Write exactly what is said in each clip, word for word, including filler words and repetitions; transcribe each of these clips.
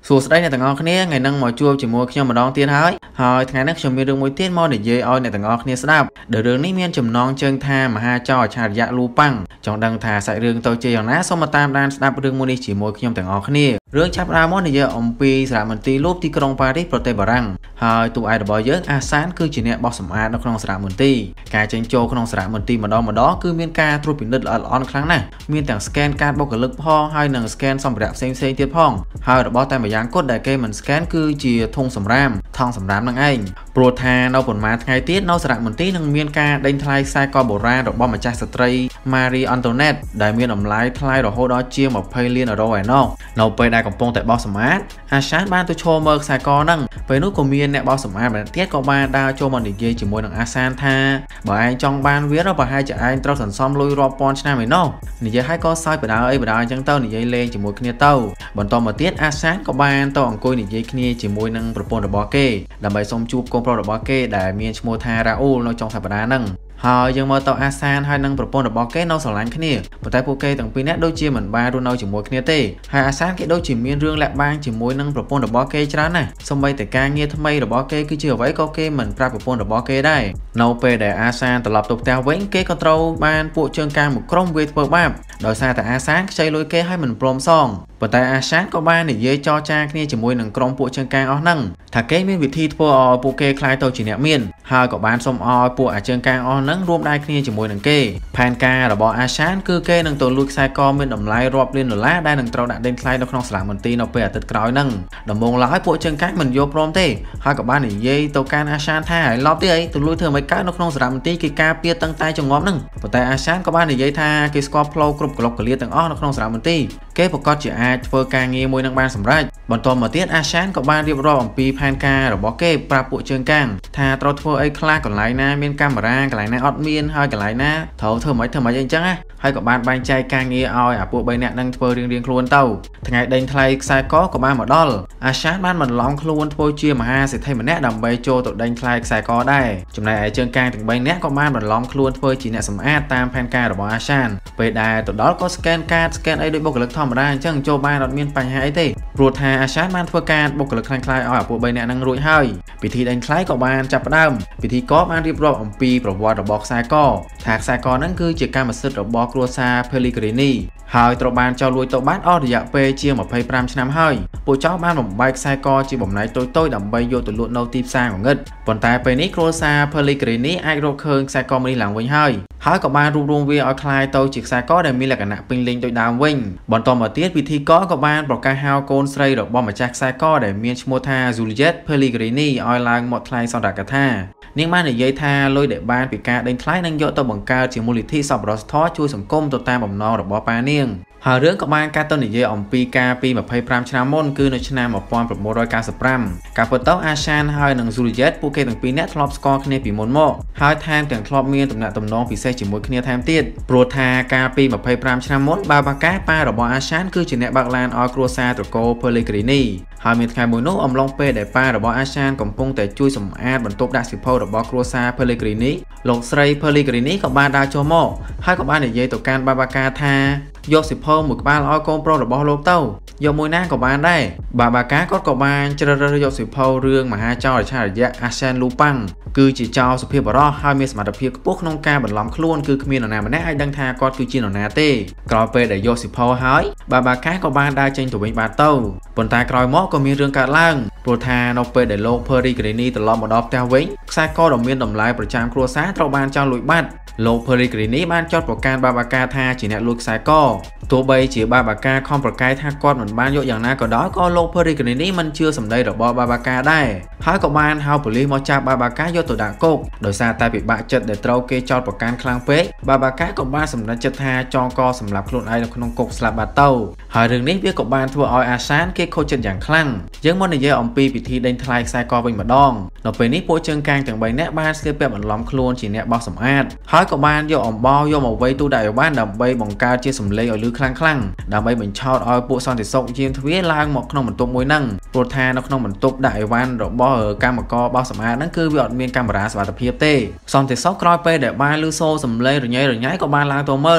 សួស្តីអ្នកទាំងអស់គ្នាថ្ងៃនេះមកជួបជាមួយខ្ញុំម្ដងទៀតហើយហើយថ្ងៃនេះខ្ញុំមានរឿងមួយទៀតមកនិយាយឲ្យអ្នកទាំងអស់គ្នាស្ដាប់ដែលរឿងនេះមានចំណងជើងថាមហាចៅអច្ឆរិយៈលូប៉ាំងចង់ដឹងថាសាច់រឿងទៅជាយ៉ាងណាសូមមកតាមដានស្ដាប់រឿងមួយនេះជាមួយខ្ញុំទាំងអស់គ្នារឿងចាប់ផ្ដើមមកនិយាយអំពីសារមន្ទីរលូបទីក្រុងប៉ារីសប្រទេសបារាំងហើយតួឯករបស់យើងអាសានគឺជាអ្នកបោះសម្អាតនៅក្នុងសារមន្ទីរការចេញចូលក្នុងសារមន្ទីរម្ដងម្ដងគឺមានការត្រួតពិនិត្យល្អិតល្អន់ខ្លាំងណាស់មានទាំង scan កាតបុគ្គលិកផងហើយនិង scan សម្ភារៈផ្សេងៗទៀតផងហើយរបស់តែម្យ៉ាងគត់ដែលគេមិន scan គឺជាធុងសម្រាមថង់សម្រាមនឹងឯងព្រោះថានៅប៉ុន្មានថ្ងៃទៀតនៅសារមន្ទីរនឹងមានការដេញថ្លៃខ្សែកបុរាណរបស់ម្ចាស់ស្ត្រី Marie Antoinette ដែលមានតម្លៃថ្លៃរហូតដល់ជាងยี่สิบលានអឺរ៉ូឯណោះនៅពេលដែលកំពុងតែបោះសម្អាតអាសានបានទៅឈរមើលខ្សែកហ្នឹងពេលនោះក៏មានអ្នកបោះសម្អាតម្នាក់ទៀតក៏បានដើរចូលមកនិយាយជាមួយនឹងអាសានថាបើឯងចង់បានវាប្រហែលជាឯងត្រូវសន្សំលុយរាប់ពាន់ឆ្នាំឯណោះនិយាយឲ្យក៏សើចបដាអីបដាអញ្ចឹងទៅនិយាយលេងជាមួយគ្នាទៅបន្តមកទៀតអាសានក៏បានទៅអង្គុយនិយាយគ្នាជាមួយនឹងប្រពន្ធរបស់គេដើម្បីសុំជួបកូនប្រុសរបស់គេដែលមានឈ្មោះថារ៉ាអ៊ូលនៅចុងសប្តាហ៍ហ្នឹងហើយយើងមើលទៅអាសានហើយនឹងប្រពន្ធរបស់គេនៅស្រឡាញ់គ្នាប៉ុន្តែពួកគេទាំងពីរនាក់ដូចជាមិនបានរស់នៅជាមួយគ្នាទេហើយអាសានគេដូចជាមានរឿងលាក់បាំងជាមួយនឹងប្រពន្ធរបស់គេច្រើនណាស់សូម្បីតែការងារថ្មីរបស់គេគឺជាអ្វីក៏គេមិនប្រាប់ប្រពន្ធរបស់គេដែរនៅពេលដែលអាសានត្រឡប់ទៅផ្ទះវិញគេក៏ត្រូវបានពួកជើងកាងមួយក្រុមវាយធ្វើបាបដោយសារតែអាសានខ្ចីលុយគេហើយមិនព្រមសងប៉ុន្តែអាសានក៏បាននិយាយចរចាគ្នាជាមួយនឹងក្រុមពួកជើងកាងអស់ហ្នឹងថាគេមានវិធីធ្វើឲ្យពួកគេខ្លាយទៅជាអ្នកមានហើយក៏បានសុំឲ្យពួកអាជើងកាងអស់ហ្នឹងរួមដៃគ្នាជាមួយនឹងគេផែនការរបស់អាសានគឺគេនឹងទៅលួចខ្សែកមានតម្លៃរាប់លានដុល្លារដែលនឹងត្រូវដាក់ដេញថ្លៃនៅក្នុងសារមន្ទីរនៅពេលអាទិត្យក្រោយហ្នឹងដំបូងឡើយពួកជើងកាងមិនយល់ព្រមទេហើយក៏បាននិយាយទៅកាន់អាសានថាឲ្យឡប់ទៀតអីទៅលួចធ្វើមិនកើតនៅក្នុងសារមន្ទីរគេការពារតឹងតែចងំហ្នឹងប៉ុន្តែអាសានក៏បាននិយាយថាគេស្គាល់ផ្លូវគ្រប់កលុកកលាទាំងអស់នៅក្នុងសារមន្ទីរគេប្រកាសជាអាចធ្វើការងារមួយនឹងបានសម្រេចបន្តមកទៀតអាសានក៏បានរៀបរាប់អំពីផែនការរបស់គេប្រាប់ពួកជើងកាងថាត្រូវធ្វើអីខ្លះកន្លែងណាមានកាមេរ៉ាកន្លែងណាអត់មានហើយកន្លែងណាត្រូវធ្វើមិនធ្វើមិនអីចឹងណាហើយក៏បានបែងចែកការងារឲ្យអាពួកបីនាក់នឹងធ្វើរៀងៗខ្លួនទៅថ្ងៃដេញថ្លៃខ្សែកក៏បានមកដល់អាសានបានបន្លំខ្លួនធ្វើជាមហាសេដ្ឋីម្នាក់ដើម្បីចូលទៅដេញថ្លៃខ្សែកដែរចំណែកឯជើងកាងទាំងបីនាក់ក៏បានបន្លំខ្លួនធ្វើជាអ្នកសម្អាតតាមផែនការរបស់អាសានពេលដែលទៅដល់ក៏ scan កាត scan អីដូចបុគ្គលិកធម្មតាអញ្ចឹងចូលបានអត់មានបញ្ហាអីទេព្រោះថាអាសានបានធ្វើការបុគ្គលិកខ្លាំងៗឲ្យអាពួកបីនាក់នឹងរួចហើយពិធីដេញថ្លៃក៏បានចាប់ផ្ដើមពិធីករបានរៀបរាប់អំពីប្រវត្តិរបស់ខ្សែកថាខ្សែកហ្នឹងគឺជាកម្មសិទ្ធិរបស់គ្រួសារ Pellegrini ហើយត្រូវបានចោលលួចទៅបានអស់រយៈពេលជាងยี่สิบห้าឆ្នាំហើយពួកចោលបានបំបែកខ្សែកជាបំណែកតូចៗដើម្បីយកទៅលក់នៅទីផ្សារងងឹតប៉ុន្តែពេលនេះគ្រួសារ Pellegrini អាចរកឃើញខ្សែកនេះឡើងវិញហើយហើយក៏បានរួបរวมវាឲ្យคล้ายទៅជាខ្សែកដែលមានលក្ខណៈពេញលេញដូចដើមវិញបន្តមកទៀតពិធីករក៏បានប្រកាសហៅកូនស្រីរបស់ម្ចាស់ខ្សែកដែលមានឈ្មោះថា Juliette Pellegrini ឲ្យឡើងមកថ្លែងសន្ទរកថានាងបាននិយាយថាលុយដែលបានពីការដេញថ្លៃនឹងយកទៅបង្កើតជាមូលនិធិសប្បុរសធម៌ជួយសង្គមទៅតាមបំណងរបស់ប៉ានាងហើយរឿងក៏បានកាត់ទៅនិយាយអំពីការពីยี่สิบห้าឆ្នាំមុនគឺនៅឆ្នាំnineteen ninety-fiveការពិតទៅអាសានហើយនិង Juliette ពួកគេទាំងពីរនាក់ធ្លាប់ស្គាល់គ្នាពីមុនមកហើយថែមទាំងធ្លាប់មានទំនាក់ទំនងពិសេសជាមួយគ្នាថែមទៀតព្រោះថាការពីยี่สิบห้าឆ្នាំមុនបាបាកាប៉ារបស់អាសានគឺជាអ្នកបើកឡានឲ្យគ្រួសារត្រកូល Pellegrini ហើយមានថ្ងៃមួយនោះអំឡុងពេលដែលប៉ារបស់អាសានកំពុងតែជួយសម្អាតបន្ទប់ដាក់សិភៅរបស់គ្រួសារ Pellegrini លោកស្រី Pellegrini ក៏បានដើរចូលមកហើយក៏បាននិយាយទៅកាន់បាបាកាថាយកសិភៅមួយក្បាលឲ្យកូនប្រុសរបស់លោកទៅយកមួយណាក៏បានដែរបាបាកាគាត់ក៏បានជ្រើសរើសយកសិភៅរឿងមហាចៅអច្ឆរិយៈអាសានលូប៉ាំងគឺជាចៅសុភាពបរោះហើយមានសមត្ថភាពខ្ពស់ក្នុងការបន្លំខ្លួនគឺគ្មាននរណាម្នាក់អាចដឹងថាគាត់គឺជានរណាទេក្រោយពេលដែលយកសិភៅហើយបាបាកាក៏បានដើរចេញទៅវិញបានទៅប៉ុន្តែក្រោយមកក៏មានរឿងកើតឡើងព្រោះថានៅពេលដែលលោក Pellegrini ត្រឡប់មកដល់ផ្ទះវិញខ្សែកដ៏មានតម្លៃប្រចាំគ្រួសារត្រូវបានចោលលួចបាត់លោក Pellegrini បានចោទប្រកាន់បាបាកាថាជាអ្នកលួចខ្សែកទោះបីជាបាបាកាខំប្រកែកថាគាត់មិនបានយកយ៉ាងណាក៏ដោយក៏លោក Pellegrini មិនជឿសម្ដីរបស់បាបាកាដែរហើយក៏បានហៅប៉ូលីសមកចាប់បាបាកាយកទៅដាក់គុកដោយសារតែពិបាកចិត្តដែលត្រូវគេចោទប្រកាន់ខ្លាំងពេកបាបាកាក៏បានសម្រេចចិត្តថាចងកសម្រាប់ខ្លួនឯងនៅក្នុងគុកស្លាប់បាត់ទៅហើយរឿងនេះវាក៏បានធ្វើឲ្យអាសានគេខូចចិត្តយ៉ាងខ្លាំងយើងមកនិយាយអំពីពិធីដេញថ្លៃខ្សែកវិញម្ដងនៅពេលនេះពួកជើងកាងទាំងបីនាក់បានស្លៀកពាក់បន្លំខ្លួនជាអ្នកបោះសម្អាតហើយក៏បានយកអំបោសយកមកវេទូដាក់ឲ្យបានដើម្បីបង្កើតជាសម្លេងឲ្យលឺខ្លាំងៗដើម្បីបញ្ឆោតឲ្យពួកសន្តិសុខយាមទ្វារឡើងមកក្នុងបន្ទប់មួយហ្នឹងព្រោះថានៅក្នុងបន្ទប់ដាក់អីវ៉ាន់របស់កម្មករបោះសម្អាតហ្នឹងគឺវាអត់មានកាមេរ៉ាសុវត្ថិភាពទេសន្តិសុខក្រោយពេលដែលបានឮសូរសម្លេងរញ៉េរញ៉ៃក៏បានឡើងទៅមើល ព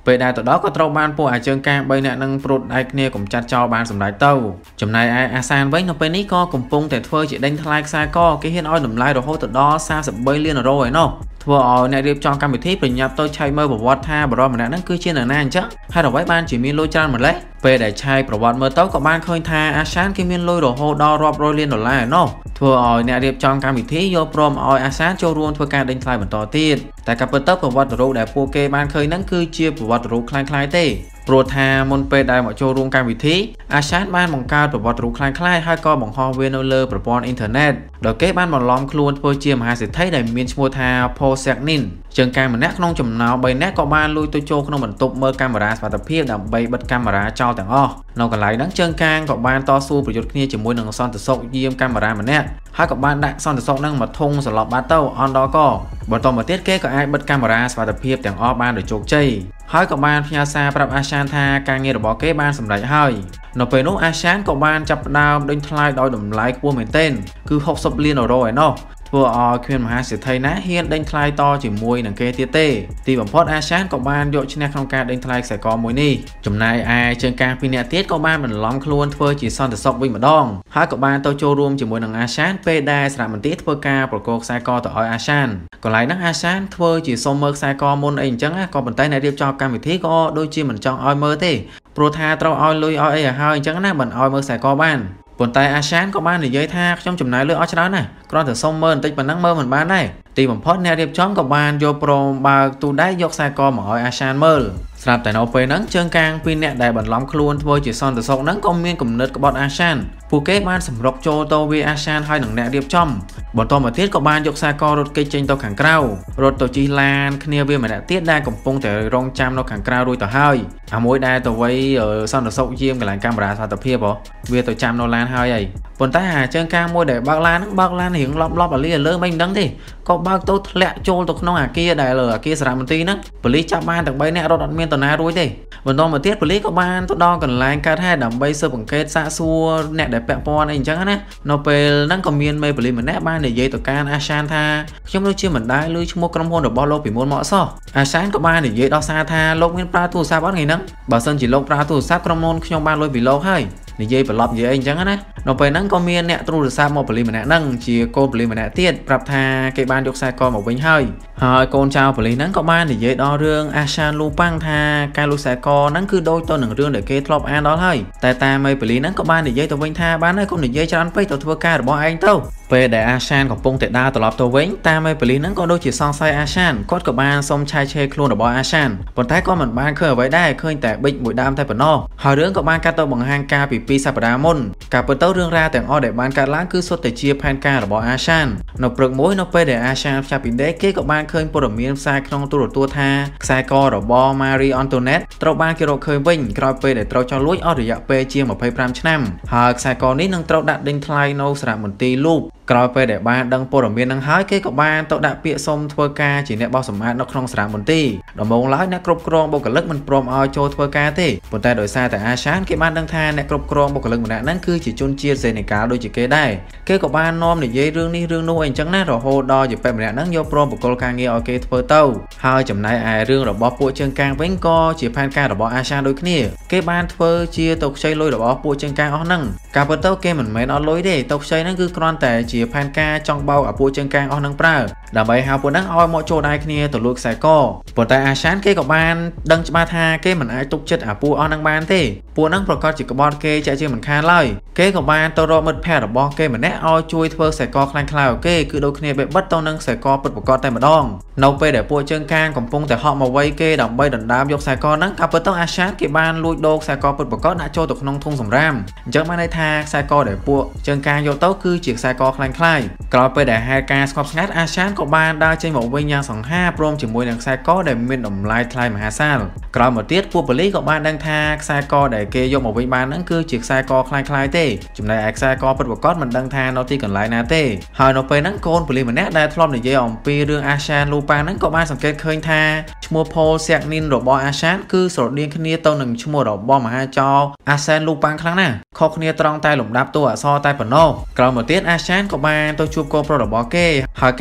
ពេលដែលទៅដល់ក៏ត្រូវបានពួកអាជើងកាង3នាក់នឹងព្រួតដៃគ្នាកំចាត់ចោលបានសម្រេចទៅចំណែកឯអាសានវិញនៅពេលនេះក៏កំពុងតែធ្វើជាដេញថ្លៃខ្សែកគេហ៊ានឲ្យតម្លៃរហូតទៅដល់សាមសិបបីលានអឺរ៉ូឯណោះធ្វើឲ្យអ្នករៀបចំកម្មវិធីប្រញាប់ទៅឆែកមើលប្រវត្តិថាបរិបទម្នាក់ហ្នឹងគឺជានរណាអញ្ចឹងហើយអ្វីបានជាមានលុយច្រើនម្ល៉េះពេលដែលឆែកប្រវត្តិមើលទៅក៏បានឃើញថាអាសានគេមានលុយរហូតដល់រាប់រយលានដុល្លារឯណោះធ្វើឲ្យអ្នករៀបចំកម្មវិធីយល់ព្រមឲ្យអាសានចូលរួមធ្វើការដេញថ្លៃបន្តទៀតតែការពិតទៅប្រវត្តិរូបដែលពួកគេបានឃើញហ្នឹងគឺជាប្រវត្តិរូបคล้ายៗទេព្រោះថាមុនពេលដែលមកចូលរួមកម្មវិធីអាសានបានបង្កើតប្រវត្តិរូបคล้ายៗហើយក៏បង្ហោះវានៅលើប្រព័ន្ធអ៊ីនធឺណិតដោយគេបានបន្លំខ្លួនធ្វើជាមហាសេដ្ឋីដែលមានឈ្មោះថា Paul Sagnin ជើងកាងម្នាក់ក្នុងចំណោមបីនាក់ក៏បានលួចទៅចូលក្នុងបន្ទប់មើលកាមេរ៉ាសុវត្ថិភាពដើម្បីបិទកាមេរ៉ាចោលទាំងអស់នៅកន្លែងហ្នឹងជើងកាងក៏បានតស៊ូប្រយុទ្ធគ្នាជាមួយនឹងសន្តិសុខយាមកាមេរ៉ាម្នាក់ហើយក៏បានដាក់សន្តិសុខហ្នឹងមកធុងសន្លប់បាត់ទៅអន់ដល់ក៏បន្តមកទៀតគេក៏អាចបិទកាមេរ៉ាសុវត្ថិភាពទាំងអស់បានដោយជោគជ័យហើយក៏បានផ្ញើសារប្រាប់អាសានថាការងាររបស់គេបានសម្រេចហើយនៅពេលនោះអាសានក៏បានចាប់ផ្ដើមដេញថ្លៃដោយតម្លៃខ្ពស់មែនទែនគឺហុកសិបលានអឺរ៉ូឯណោះធ្វើឲ្យគ្មានមហាសេដ្ឋីណាហ៊ានដេញថ្លៃតជាមួយនឹងគេទៀតទេទីបំផុតអាសានក៏បានយកឈ្នះក្នុងការដេញថ្លៃខ្សែកមួយនេះចំណែកឯជើងកាងពីរនាក់ទៀតក៏បានបន្លំខ្លួនធ្វើជាសន្តិសុខវិញម្ដងហើយក៏បានទៅចូលរួមជាមួយនឹងអាសានពេលដែលសារមន្ទីរធ្វើការប្រកួតខ្សែកទៅឲ្យអាសានកន្លែងហ្នឹងអាសានធ្វើជាសុំមើលខ្សែកមុនអីអញ្ចឹងក៏ប៉ុន្តែអ្នករៀបចំកម្មវិធីក៏ដូចជាមិនចង់ឲ្យមើលទេព្រោះថាត្រូវឲ្យលុយឲ្យអីឲ្យហើយអញ្ចឹងណាមិនឲ្យមើលខ្សែកបានប៉ុន្តែអាសានក៏បាននិយាយថាខ្ញុំចំណាយលុយអស់ច្រើនណាស់គ្រាន់តែសុំមើលបន្តិចប៉ុណ្ណឹងមើលមិនបានដែរទីបំផុតអ្នករៀបចំក៏បានយកព្រមបើកទូដៃយកខ្សែកមកឲ្យអាសានមើលស្រាប់តែនៅពេលហ្នឹងជើងកាងពីរនាក់ដែលបន្លំខ្លួនធ្វើជាសន្តិសុខហ្នឹងក៏មានគំនិតក្បត់អាសានពួកគេបានសម្រុកចូលទៅវាអាសានហើយនឹងអ្នករៀបចំបន្តមកទៀតក៏បានយកខ្សែករត់គេចចេញទៅខាងក្រៅរត់ទៅជិះឡានគ្នាវាម្នាក់ទៀតដែលកំពុងតែរងចាំនៅខាងក្រៅរួចទៅហើយអាមួយដែលទៅវ័យសន្តិសុខយាមកន្លែងកាមេរ៉ាសុវត្ថិភាពហ៎វាទៅចាំនៅឡានហើយអីប៉ុន្តែអាជើងកាងមួយដែលបើកឡានហ្នឹងបើកឡានរៀងលប់លប់អាលីលើមិនដឹងទេក៏បើកទៅធ្លាក់ចូលទៅក្នុងអាគារដែលអាគារសារមន្ទីរហ្នឹងប៉ូលីសចាប់បានទាំងបីនាក់រត់អត់មានតាណារួចទេបន្តមកទៀតប៉ូលីសក៏បានទៅដល់កន្លែងកើតហេតុដើម្បីស៊ើបអង្កេតសាកសួរអ្នកដែលពាក់ព័ន្ធអីអញ្ចឹងណានៅពេលហ្នឹងក៏មានមេប៉ូលីសម្នាក់បាននិយាយទៅកាន់អាសានថាខ្ញុំដូចជាមិនដែលឮឈ្មោះក្រុមហ៊ុនរបស់លោកពីមុនមកសោះអាសានក៏បាននិយាយដល់សារថាលោកមានប្រើទូរស័ព្ទអត់ថ្ងៃហ្នឹងបើសិនជាលោកប្រើទូរស័ព្ទក្រុមហ៊ុនខ្ញុំបានលុយពីលោកហើយនិយាយប្រឡប់និយាយអីអញ្ចឹងណានៅពេលហ្នឹងក៏មានអ្នកទូរស័ព្ទមកប៉ូលីសម្នាក់ហ្នឹងជាកូនប៉ូលីសម្នាក់ទៀតប្រាប់ថាគេបានយកខ្សែកមកវិញហើយហើយកូនចៅប៉ូលីសហ្នឹងក៏បាននិយាយដល់រឿងអាសានលូប៉ាំងថាការលុយខ្សែកហ្នឹងគឺដូចទៅនឹងរឿងដែលគេធ្លាប់អានដល់ហើយតែតាមមេប៉ូលីសហ្នឹងក៏បាននិយាយទៅវិញថាបានហើយកុំនិយាយច្រើនពេកទៅធ្វើការរបស់ឯងទៅពេលដែលអាសានកំពុងតែដើរត្រឡប់ទៅវិញតាមមេប៉ូលីសហ្នឹងក៏ដូចជាសង្ស័យអាសានគាត់ក៏បានសុំឆែកឆេរខ្លួនរបស់អាសានប៉ុន្តែក៏មិនបានឃើញអ្វីដែរឃើញតែប៊ិចមួយដើមតែប៉ុណ្ណោះហើយរឿងក៏បានកាត់ទៅបង្ហាញការពីពីរសប្តាហ៍មុនការពិតទៅរឿងរ៉ាវទាំងអស់ដែលបានកើតឡើងគឺសុទ្ធតែជាផែនការរបស់អាសាននៅព្រឹកមួយនៅពេលដែលអាសានចាប់ពីដេកគេក៏បានឃើញព័ត៌មានផ្សាយក្នុងទូរទស្សន៍ថាខ្សែករបស់ Marie Antoinette ត្រូវបានគេរកឃើញវិញក្រោយពេលដែលត្រូវចោលលួចអស់រយៈពេលជាងម្ភៃប្រាំឆ្នាំហើយខ្សែកនេះនឹងត្រូវដាក់ដេញថ្លៃនៅសារមន្ទីរលូបក្រោយពេលដែលបានដឹងព័ត៌មាននឹងហើយគេក៏បានទៅដាក់ពាក្យសុំធ្វើការជាអ្នកបោះសម្អាតនៅក្នុងសារមន្ទីរដំបូងឡើយអ្នកគ្រប់គ្រងបុគ្គលិកមិនព្រមឲ្យចូលធ្វើការទេប៉ុន្តែដោយសារតែអាសានគេបានដឹងថាអ្នកគ្រប់គ្រងបុគ្គលិកម្នាក់ហ្នឹងគឺជាជនជាតិសេនេកាលដូចជាគេដែរគេក៏បាននាំនិយាយរឿងនេះរឿងនោះអីចឹងណារហូតដល់ជាពេម្នាក់ហ្នឹងយកព្រមបកគលការងារឲ្យគេធ្វើទៅហើយចំណែកឯរឿងរបស់ពួកជើងកាងវិញក៏ជាផែនការរបស់អាសានដូចគ្នាគេបានធ្វើជាទៅខ្ចីលុយរបស់ពួកជើងកាងអស់ហ្នឹងការពិតទៅគេមិនមែនអត់លុយទេទៅខ្ចីហ្នឹងគឺគ្រាន់តែជាផែនការចង់បោកឲ្យពួកជើងកាងអស់ហ្នឹងប្រើដើម្បីហៅពួកហ្នឹងឲ្យមកចូលដៃគ្នាទៅលួចខ្សែកប៉ុន្តែអាសានគេក៏បានដឹងច្បាស់ថាគេមិនអាចទុកចិត្តអាពួកអស់ហ្នឹងបានទេពួកហ្នឹងប្រកាសជាក្បត់គេចាក់ជាមិនខានឡើយគេក៏បានទៅរកមិត្តភ័ក្តិរបស់គេម្នាក់ឲ្យជួយធ្វើខ្សែកខ្លាំងខ្លាឲ្យគេគឺដូចគ្នាបេបិទទៅនឹងខ្សែកពិតប្រាកដតែម្ដងនៅពេលដែលពួកជើងកាងកំពុងតែហក់មកវៃគេដើម្បីដណ្ដើមយកខ្សែកហ្នឹងក៏ពិតទៅអាសានគេបានលួចដូរខ្សែកពិតប្រាកដដាក់ចូលទៅក្នុងធុងសម្រាមអញ្ចឹងបានន័យថាខ្សែកដែលពួកជើងកាងយកទៅគឺជាខ្សែកខ្លាំងខ្លាយក្រោយពេលដែលហេតុការស្ងប់ស្ងាត់អាសានក៏បានដើរចេញមកវិញយ៉ាងសង្ហាព្រមជាមួយនឹងខ្សែកដែលមានតម្លៃថ្លៃមហាសាលក្រោយមកទៀតពួកប៉ូលីសក៏បានដឹងថាខ្សែកដែលគេយកមកវិញបានហ្នឹងគឺជាខ្សែកខ្លាំងខ្លាយទេចំណែកឯខ្សែកពិតប្រាកដមិនដឹងថានៅទីកន្លែងណាទេហើយនៅពេលហ្នឹងកូនប៉ូលីសម្នាក់ដែលធ្លាប់និយាយអំពីរឿងអាសានលូប៉ាហ្នឹងក៏បានសង្កេតឃើញថាឈ្មោះ Paul Sagnin របស់អាសានគឺស្រដៀងគ្នាទៅនឹងឈ្មោះរបស់មហាចៅអាសានលូប៉ាខ្លាំងណាស់ខុសគ្នាត្រង់តែលំដាប់តួអក្សរតែប៉ុណ្ណោះក្រោយមកទៀតអាសានក៏បានទៅជួបកូនប្រុសរបស់គេហើយគេក៏បាន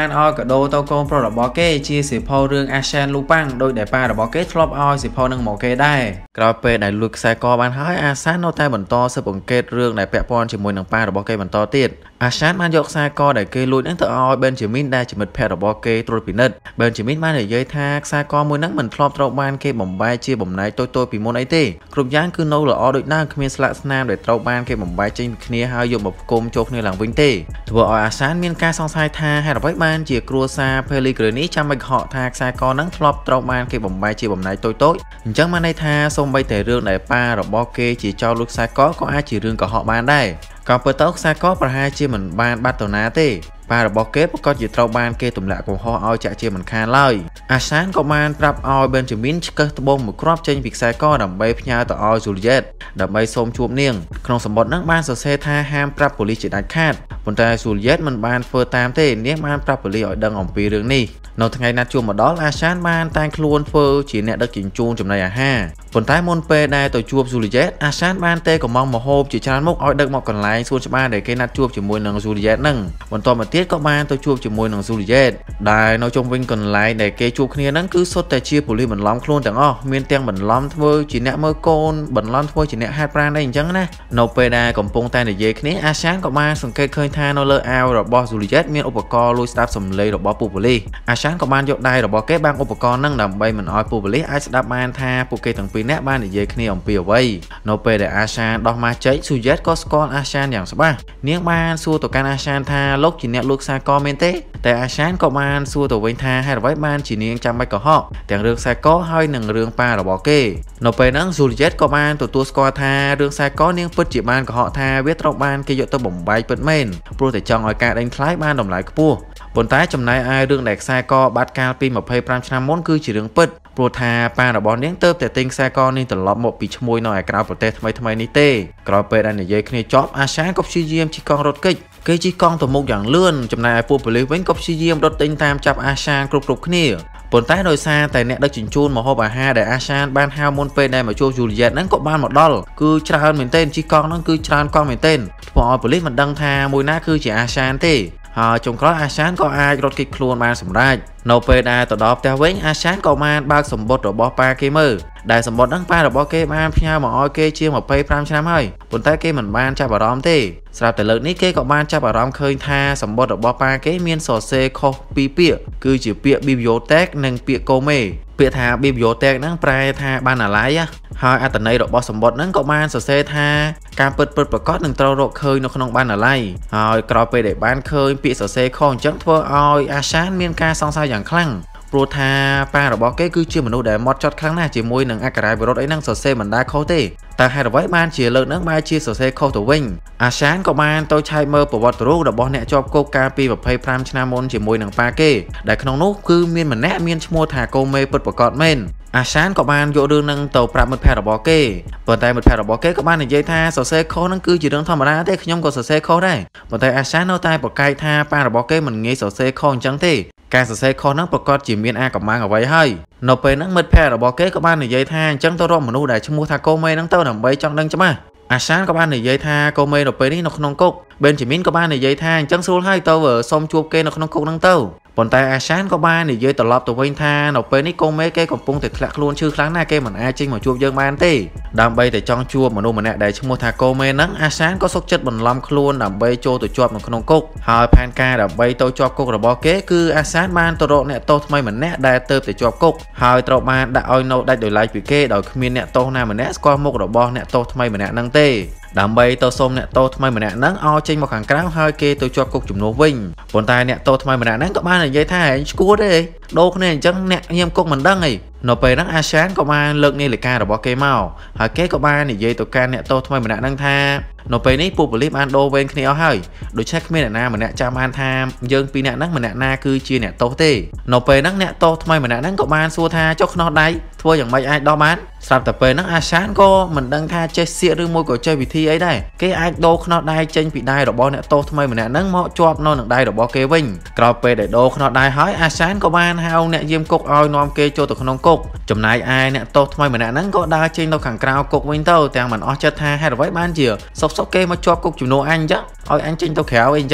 បានឲ្យកដោទៅកូនប្រុសរបស់គេជាសិភៅរឿងអាសានលូប៉ាំងដោយដែលប៉ារបស់គេធ្លាប់ឲ្យសិភៅនឹងមកគេដែរក្រោយពេលដែលលួចខ្សែកបានហើយអាសាននៅតែបន្តស៊ើបអង្កេតរឿងដែលពាក់ព័ន្ធជាមួយនឹងប៉ារបស់គេបន្តទៀតអាសានបានយកខ្សែកដែលគេលួចនឹងទៅឲ្យបេនជាមីនដែលជាមិត្តភក្តិរបស់គេត្រួតពិនិត្យបេនជាមីនបាននិយាយថាខ្សែកមួយហ្នឹងមិនធ្លាប់ត្រូវបានគេបំបែកជាបំណែកតូចៗពីមុនអីទេគ្រប់យ៉ាងគឺនៅល្អដូចដើមគ្មានស្លាកស្នាមដែលត្រូវបានគេបំបែកចេញពីគ្នាហើយយកមកផ្គុំចូលគ្នាឡើងវិញទេធ្វើឲ្យអាសានមានការសង្ស័យថាហេតុអ្វីបានជាគ្រួសារ Pellegrini ចាំបាច់កុហកថាខ្សែកហ្នឹងធ្លាប់ត្រូវបានគេបំបែកជាបំណែកតូចៗអញ្ចឹងបានន័យថាសូម្បីតែរឿងដែលប៉ារបស់គេជាចោរលួចខ្សែកក៏អាចជារឿងកុហកបានដែរក៏ពិតទៅខ្សែកប្រហែលជាមិនបានបាត់ទៅណាទេប៉ារបស់គេប្រកាសជាត្រូវបានគេទម្លាក់កំហុសឲ្យចាក់ជាមិនខានឡើយអាសានក៏បានប្រាប់ឲ្យ Benjamin ឆ្កឹះត្បូងមួយគ្រាប់ចេញពីខ្សែកដើម្បីផ្ញើទៅឲ្យ Juliet ដើម្បីសូមជួបនាងក្នុងសម្បត្តិហ្នឹងបានសរសេរថាហាមប្រាប់ប៉ូលីសជាដាច់ខាតប៉ុន្តែ Juliet មិនបានធ្វើតាមទេនាងបានប្រាប់ប៉ូលីសឲ្យដឹងអំពីរឿងនេះនៅថ្ងៃណាត់ជួបមកដល់អាសានបានតែងខ្លួនធ្វើជាអ្នកដឹកជញ្ជូនចំណីអាហារប៉ុន្តែមុនពេលដែលទៅជួប Juliet អាសានបានទេកំងម្ហូបជាច្រើនមុខឲ្យដឹកមកកន្លែងសួនច្បារដែលគេណាត់ជួបជាមួយនឹង Juliet ហ្នឹងបន្ទាប់មកទៀតក៏បានទៅជួបជាមួយនឹង Juliet ដែលនៅជុំវិញកន្លែងដែលគេជួបគ្នាហ្នឹងគឺសុទ្ធតែជាប៉ូលីសបន្លំខ្លួនទាំងអស់មានទាំងបន្លំធ្វើជាអ្នកមើលកូនបន្លំធ្វើជាអ្នកហាត់ប្រាណដែរអញ្ចឹងណានៅពេលដែលកំពុងតែនិយាយគ្នាអាសានក៏បានសង្កេតឃើញថានៅលើអាវរបស់ Juliet មានឧបករណ៍លួចស្ដាប់សំឡេងរបស់ពួកប៉ូលីសអាសានក៏បានយកដៃរបស់គេបាំងឧបករណ៍ហ្នឹងដើម្បីមិនឲ្យពួកប៉ូលីសអាចស្ដាប់បានថាពួកគេទាំងពីរនាក់បាននិយាយគ្នាអំពីអ្វីនៅពេលដែលអាសានដោះម៉ាស់ចេញ Juliet ក៏ស្គាល់អាសានយ៉ាងច្បាស់នាងបានសួរទៅកាន់អាសានថាលោកជាអ្នកលួចខ្សែកមែនទេតែអាសានក៏បានសួរទៅវិញថាហេតុអ្វីបានជានាងចាំបាច់កុហកទាំងរឿងខ្សែកហើយនិងរឿងប៉ារបស់គេនៅពេលហ្នឹង Juliet ក៏បានទទួលស្គាល់ថារឿងខ្សែកនាងពិតជាបានកុហកថាវាត្រូវបានគេយកទៅបំបែកពិតមែនព្រោះតែចង់ឲ្យការដេញថ្លៃបានតម្លៃខ្ពស់ប៉ុន្តែចំណែកឯរឿងដែលខ្សែកបាត់កាលពីម្ភៃប្រាំឆ្នាំមុនគឺជារឿងពិតព្រោះថាប៉ារបស់នាងទៅតែទិញខ្សែកនេះត្រឡប់មកពីឈ្មោះនៅឯក្រៅប្រទេសថ្មីថ្មីនេះទេក្រោយពេលដែលនិយាយគ្នាចប់អាសានក៏ព្យាយាមជិះកង់រត់គេចគេជិះកង់ទៅមុខយ៉ាងលឿនចំណែកឯពួកប៉ូលីសវិញក៏ព្យាយាមរត់ដេញតាមចាប់អាសានគ្រប់គ្រប់គ្នាប៉ុន្តែដោយសារតែអ្នកដឹកជញ្ជូនម្ហូបអាហារដែលអាសានបានហៅមុនពេលដែលមកជួប Juliet ហ្នឹងក៏បានមកដល់គឺច្រើនមែនទែនជិះកង់ហ្នឹងគឺច្រើនកង់មែនទែនធ្វើឲ្យប៉ូលីសមិនដឹងថាមួយណាគឺជាអាសានទេហើយចុងក្រោយអាសានក៏អាចរត់គេចខ្លួនបានសម្រេចនៅពេលដែលទៅដល់ផ្ទះវិញអាសានក៏បានបើកសម្បត្តិរបស់ប៉ាគេមើលដែលសម្បត្តិហ្នឹងប៉ារបស់គេបានផ្ញើមកឲ្យគេជាម្ភៃប្រាំឆ្នាំហើយប៉ុន្តែគេមិនបានចាប់អារម្មណ៍ទេស្រាប់តែលើកនេះគេក៏បានចាប់អារម្មណ៍ឃើញថាសម្បត្តិរបស់ប៉ាគេមានសរសេរខុសពីរពាក្យគឺជាពាក្យ bibliothèque និងពាក្យ comé ពាក្យថា bibliothèque ហ្នឹងប្រែថាបណ្ណាល័យហើយអត្ថន័យរបស់សម្បត្តិហ្នឹងក៏បានសរសេរថាការពិតពិតប្រាកដនឹងត្រូវរកឃើញនៅក្នុងបណ្ណាល័យហើយក្រោយពេលដែលបានឃើញពាក្យសរសេរខុសអញ្ចឹងធ្វើឲ្យអាសានមានការសង្ស័យយ៉ាងខ្លាំងព្រោះថាប៉ារបស់គេគឺជាមនុស្សដែលម៉ត់ចត់ខ្លាំងណាស់ជាមួយនឹងអក្ខរាវិរុទ្ធអីហ្នឹងសរសេរមិនដែលខុសទេតែហេតុអ្វីបានជាលើកហ្នឹងបែរជាសរសេរខុសទៅវិញអាសានក៏បានទៅឆែកមើលប្រវត្តិរូបរបស់អ្នកជាប់គុកកាលពីម្ភៃប្រាំឆ្នាំមុនជាមួយនឹងប៉ាគេដែលក្នុងនោះគឺមានម្នាក់មានឈ្មោះថាកូមេពិតប្រាកដមែនអាសានក៏បានយករឿងហ្នឹងទៅប្រាប់មិត្តភក្តិរបស់គេប៉ុន្តែមិត្តភក្តិរបស់គេក៏បាននិយាយថាសរសេរខុសហ្នឹងគឺជារឿងធម្មតាទេខ្ញុំក៏សរសេរខុសដែរប៉ុន្តែអាសាននៅតែប្រកែកថាប៉ារបស់គេមិនងាយសរសេរខុសអញ្ចឹងទេការសរសេរខុសហ្នឹងប្រកាសជាមានអាកំបាំងអ្វីហើយនៅពេលហ្នឹងមិត្តភក្តិរបស់គេក៏បាននិយាយថាអញ្ចឹងទៅរកមនុស្សដែលឈ្មោះថាកូមេហ្នឹងទៅដើម្បីចង់ដឹងច្បាស់អាសានក៏បាននិយាយថាកូមេនៅពេលនេះនៅក្នុងគុក Benjamin ក៏បាននិយាយថាអញ្ចឹងស្រួលហើយទៅសុំជួបគេនៅក្នុងគុកហ្នឹងទៅប៉ុន្តែអាសានក៏បាននិយាយត្រឡប់ទៅវិញថានៅពេលនេះកូមេគេកំពុងតែធ្លាក់ខ្លួនឈឺខ្លាំងណាស់គេមិនអាចចេញមកជួបយើងបានទេដើម្បីតែចង់ជួបមនុស្សម្នាក់ដែលឈ្មោះថាកូមេហ្នឹងអាសានក៏សុខចិត្តបន្លំខ្លួនដើម្បីចូលទៅជាប់នៅក្នុងគុកហើយផែនការដើម្បីទៅជាប់គុករបស់គេគឺអាសានបានទៅរកអ្នកទោសថ្មីម្នាក់ដែលទៅតែជាប់គុកហើយត្រូវបានដាក់ឲ្យនៅដាច់ដោយឡែកពីគេដោយគ្មានអ្នកទោសណាម្នាក់ស្គាល់មុខរបស់អ្នកទោសថ្មីម្នាក់ហ្នឹងទេដើម្បីទៅសុំអ្នកទោសថ្មីម្នាក់ហ្នឹងឲ្យចេញមកខាងក្រៅហើយគេទៅជាប់គុកជំនួសវិញប៉ុន្តែអ្នកទោសថ្មីម្នាក់ហ្នឹងក៏បាននិយាយថាឯងឈួតទេដូរគ្នាអញ្ចឹងអ្នកញៀមគុកមិនដឹងអីនៅពេលហ្នឹងអាសានក៏បានលើកនាឡិការបស់គេមកហើយគេក៏បាននិយាយទៅកាន់អ្នកទោសថ្មីម្នាក់ហ្នឹងថានៅពេលនេះពួកប៉ូលីសបានដូរវេនគ្នាអស់ហើយដូច្នេះគ្មានអ្នកណាម្នាក់ចាំបានថាយើងពីរអ្នកហ្នឹងម្នាក់ណាគឺជាអ្នកទោសទេនៅពេលហ្នឹងអ្នកទោសថ្មីម្នាក់ហ្នឹងក៏បានសួរថាចុះខ្នោះដៃធ្វើយ៉ាងម៉េចអាចដោះបានស្រាប់តែពេលហ្នឹងអាសានក៏មិនដឹងថាចេះសៀកឬមួយក៏ចេះវិធីអីដែរគេអាចដូរខ្នោះដៃចេញពីដៃរបស់អ្នកទោសថ្មីម្នាក់ហ្នឹងមកជាប់នៅនឹងដៃរបស់គេវិញក្រោយពេលដែលដូរខ្នោះដៃហើយអាសានក៏បានហៅអ្នកយាមគុកឲ្យនាំគេចូលទៅក្នុងគុកចំណែកឯអ្នកទោសថ្មីម្នាក់ហ្នឹងក៏ដើរចេញទៅខាងក្រៅគុកវិញទៅទាំងមិនអស់ចិត្តថាហេតុអ្វីបានជាសុកសុកគេមកជាប់គុកជំនួសអញអញ្ចឹងឲ្យអញចេញទៅក្រៅអីអញ្ចឹង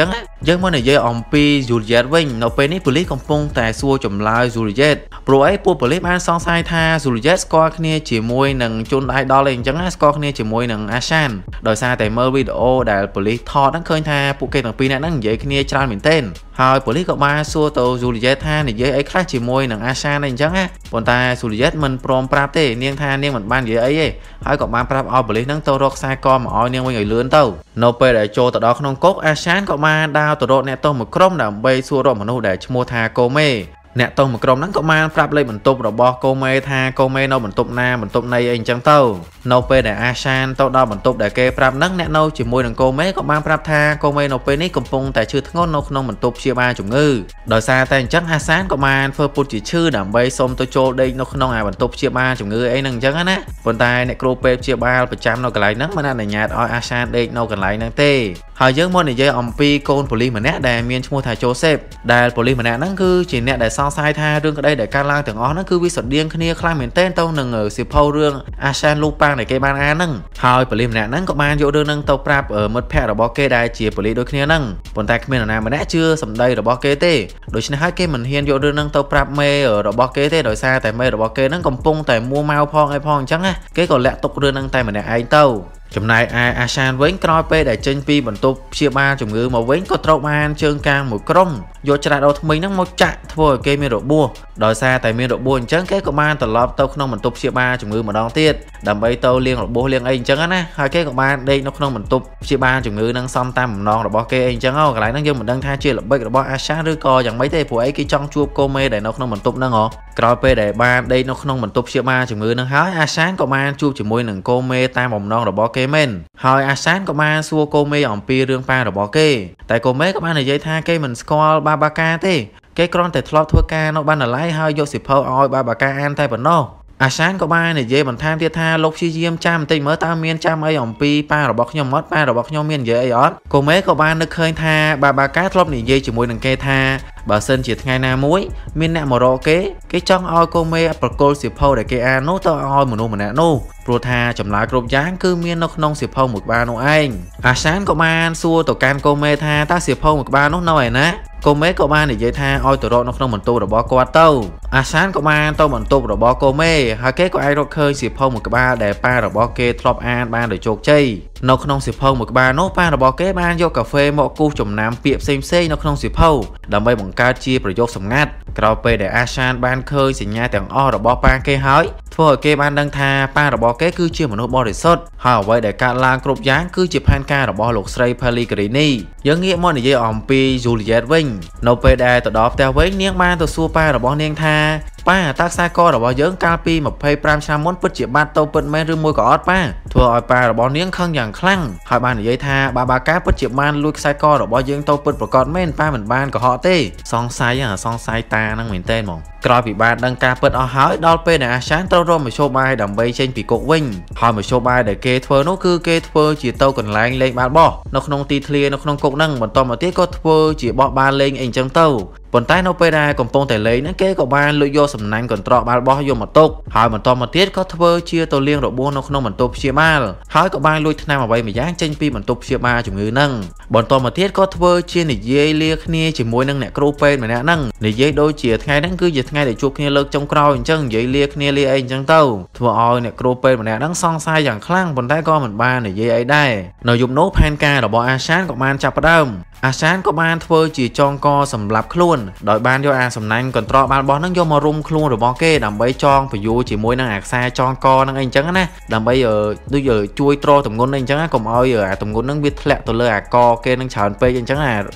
យើងមកនិយាយអំពី Juliet វិញនៅពេលនេះប៉ូលីសកំពុងតែសួរចម្លើយ Juliet ព្រោះអីពួកប៉ូលីសបានសង្ស័យថា Juliet ស្គាល់គ្នាជាមួយនឹងជន idol អីអញ្ចឹងណាស្គាល់គ្នាជាមួយនឹង Ashan ដោយសារតែមើលវីដេអូដែលប៉ូលីសថតហ្នឹងឃើញថាពួកគេទាំងពីរនាក់ហ្នឹងនិយាយគ្នាច្រើនមែនទែនហើយប៉ូលីសក៏បានសួរទៅ Juliet ថានិយាយអីខ្លះជាមួយនឹង Ashan អីអញ្ចឹងណាប៉ុន្តែ Juliet មិនព្រមប្រាប់ទេនាងថានាងមិនបាននិយាយអីទេហើយក៏បានប្រាប់ឲ្យប៉ូលីសហ្នឹងទៅរកខ្សែកមកឲ្យនាងវិញឲ្យលឿនទៅនៅពេលដែលចូលទៅដល់ក្នុងគុក Ashan ក៏បានដើរទៅរកអ្នកទោសមួយក្រុមដើម្បីសួររកមនុស្សដែលឈ្មោះថាកូមេអ្នកទោសមួយក្រុមហ្នឹងក៏បានប្រាប់លេខបន្ទប់របស់កូមេថាកូមេនៅបន្ទប់ណាបន្ទប់ណីអីអញ្ចឹងទៅនៅពេលដែល Ashan ទៅដល់បន្ទប់ដែលគេប្រាប់ហ្នឹងអ្នកនៅជាមួយនឹងកូមេក៏បានប្រាប់ថាកូមេនៅពេលនេះកំពុងតែឈឺធ្ងន់នៅក្នុងបន្ទប់ព្យាបាលជំងឺដោយសារតែអញ្ចឹង Ashan ក៏បានធ្វើពុតជាឈឺដើម្បីសុំទៅចូលដេកនៅក្នុងអាបន្ទប់ព្យាបាលជំងឺអីហ្នឹងអញ្ចឹងណាប៉ុន្តែអ្នកគ្រូពេទ្យព្យាបាលប្រចាំនៅកន្លែងហ្នឹងមិនអនុញ្ញាតឲ្យ Ashan ដេកនៅកន្លែងហ្នឹងទេហើយយើងមកនិយាយអំពីកូនប៉ូលីសម្នាក់ដែលមានឈ្មោះថា Joseph ដែលប៉ូលីសម្នាក់ហ្នឹងគឺជាអ្នកដែលសង្ស័យថារឿងក្តីដែលកើតឡើងទាំងអស់ហ្នឹងគឺវាស្រដៀងគ្នាខ្លាំងមែនទែនទៅនឹងសៀវភៅរឿង Ashan លូប៉ាំងដែលគេបានអានហ្នឹងហើយប៉ូលីសម្នាក់ហ្នឹងក៏បានយករឿងហ្នឹងទៅប្រាប់មិត្តភ័ក្តិរបស់គេដែលជាប៉ូលីដូចគ្នាហ្នឹងប៉ុន្តែគ្មាននរណាម្នាក់ជឿសម្ដីរបស់គេទេដូច្នេះហើយគេមិនហ៊ានយករឿងហ្នឹងទៅប្រាប់មេរបស់គេទេដោយសារតែមេរបស់គេហ្នឹងកំពុងតែមួម៉ៅផងអីផងអញ្ចឹងណាគេក៏លាក់ទុករឿងហ្នឹងតែម្នាក់ឯងទៅចំណែកឯ Ashan វិញក្រោយពេលដែលចេញពីបន្ទប់ព្យាបាលជំងឺមកវិញក៏ត្រូវបានជើងកាងមួយក្រុមយកច្រាសដូរថ្មីហ្នឹងមកចាក់ធ្វើឲ្យគេមានរបួសដោយសារតែមានរបួសអញ្ចឹងគេក៏បានត្រឡប់ទៅក្នុងបន្ទប់ព្យាបាលជំងឺម្ដងទៀតដើម្បីទៅលាងរបួសលាងអីអញ្ចឹងណាហើយគេក៏បានដេកនៅក្នុងបន្ទប់ព្យាបាលជំងឺហ្នឹងសំតាមបំណងរបស់គេអីអញ្ចឹងហ៎កន្លែងហ្នឹងយើងមិនដឹងថាជាល្បិចរបស់ Ashan ឬក៏យ៉ាងម៉េចទេព្រោះអីគេចង់ជួបកូមេដែលនៅក្នុងបន្ទប់ហ្នឹងហ៎ក្រោយពេលដែលបានដេកនៅក្នុងបន្ទប់ព្យាបាលជំងឺហ្នឹងហើយ Ashan ក៏បានជួបជាមួយនឹងកូមេតាមបំណងរបស់គេមែនហើយ Ashan ក៏បានសួរកូមេអំពីរឿងប៉ារបស់គេតែកូមេក៏បាននិយាយថាគេមិនស្គាល់បាបាកាទេគេគ្រាន់តែធ្លាប់ធ្វើការនៅបណ្ណាល័យហើយយកសៀវភៅឲ្យបាបាកាអានតែប៉ុណ្ណោះ Ashan ក៏បាននិយាយបន្ថែមទៀតថាលោកព្យាយាមចាំបន្តិចមើលតើមានចាំអីអំពីប៉ារបស់ខ្ញុំអត់ប៉ារបស់ខ្ញុំមាននិយាយអីអត់កូមេក៏បាននឹកឃើញថាបាបាកាធ្លាប់និយាយជាមួយនឹងគេថាបើសិនជាថ្ងៃណាមួយមានអ្នកមករកគេគេចង់ឲ្យកូមេប្រគល់សៀវភៅដែលគេអាននោះទៅឲ្យមនុស្សម្នាក់នោះព្រោះថាចម្លើយគ្រប់យ៉ាងគឺមាននៅក្នុងសៀវភៅមួយក្បាលនោះឯង Ashan ក៏បានសួរទៅកាន់កូមេថាតើសៀវភៅមួយក្បាលនោះនៅឯណាកូមេក៏បាននិយាយថាឲ្យទៅរកនៅក្នុងបន្ទប់របស់គាត់ទៅ Ashan ក៏បានទៅបន្ទប់របស់កូមេហើយគេក៏អាចរកឃើញសៀវភៅមួយក្បាលដែលប៉ារបស់គេធ្លាប់អានបានដោយជោគជ័យនៅក្នុងសៀវភៅមួយក្បាលនោះប៉ារបស់គេបានយកកាហ្វេមកគូសចំណាំពាក្យផ្សេងៗនៅក្នុងសៀវភៅដើម្បីបង្កើតជាប្រយោគសម្ងាត់ក្រោយពេលដែល Ashan បានឃើញសញ្ញាទាំងអស់របស់ប៉ាគេហើយធ្វើឲ្យគេបានដឹងថាប៉ារបស់គេគឺជាមនុស្សបរិសុទ្ធហើយអ្វីដែលកើតឡើងគ្រប់យ៉ាងគឺជាផែនការរបស់លោកស្រី Pellegrini យើងងាកមកនិយាយអំពី Juliet វិញនៅពេលដែលទៅដល់ផ្ទះវិញនាងបានទៅសួរប៉ារបស់នាងថាប៉ាតើខ្សែករបស់យើងកាលពីម្ភៃប្រាំឆ្នាំមុនពិតជាបាត់ទៅពិតមែនឬមួយក៏អត់ប៉ាធ្វើឲ្យប៉ារបស់នាងខឹងយ៉ាងខ្លាំងហើយបាននិយាយថាបាបាកាពិតជាបានលួចខ្សែករបស់យើងទៅពិតប្រកបមែនប៉ាមិនបានកុហកទេសង្ស័យសង្ស័យតាហ្នឹងមែនទេហ្មងក្រោយពីបានដឹងការពិតអស់ហើយដល់ពេលដែល Ashan ត្រូវរកមធ្យោបាយដើម្បីចេញពីគុកវិញហើយមធ្យោបាយដែលគេធ្វើនោះគឺគេធ្វើជាទៅកន្លែងលេងបាល់បោះនៅក្នុងទីធ្លានៅក្នុងគុកហ្នឹងបន្តមកទៀតក៏ធ្វើជាបោះបាល់លេងអីអញ្ចឹងទៅប៉ុន្តែនៅពេលដែលកំពុងតែលេងហ្នឹងគេក៏បានលួចយកសំណាញ់កន្ត្រកបាល់បោះយកមកទុកហើយបន្តមកទៀតក៏ធ្វើជាទៅលាងរបួសនៅក្នុងបន្ទប់ព្យាបាលហើយក៏បានលួចថ្នាំអ្វីម្យ៉ាងចេញពីបន្ទប់ព្យាបាលជំងឺហ្នឹងបន្តមកទៀតក៏ធ្វើជានិយាយលាគ្នាជាមួយនឹងអ្នកគ្រូពេទ្យម្នាក់ហ្នឹងនិយាយដូចជាថ្ងៃហ្នឹងគឺជាថ្ងៃដែលជួបគ្នាលើកចុងក្រោយអញ្ចឹងនិយាយលាគ្នាលាអីអញ្ចឹងទៅធ្វើឲ្យអ្នកគ្រូពេទ្យម្នាក់ហ្នឹងសង្ស័យយ៉ាងខ្លាំងប៉ុន្តែក៏មិនបាននិយាយអីដែរនៅយប់នោះផែនការរបស់ Ashan ក៏បានចាប់ផ្ដើម Ashan ក៏បានធ្វើជាចងកសម្រាប់ខ្លួនដោយបានយកអាសំណាញ់កន្ត្រកបាល់បោះហ្នឹងយកមករុំខ្លួនរបស់គេដើម្បីចងពយូជាមួយនឹងអាខ្សែចងកហ្នឹងអីអញ្ចឹងណាដើម្បីដូចជួយទ្រទម្ងន់អីអញ្ចឹងកុំឲ្យអាទម្ងន់ហ្នឹងវាធ្លាក់ទៅលើអាកគេនឹងច្រើនពេកអញ្ចឹងអា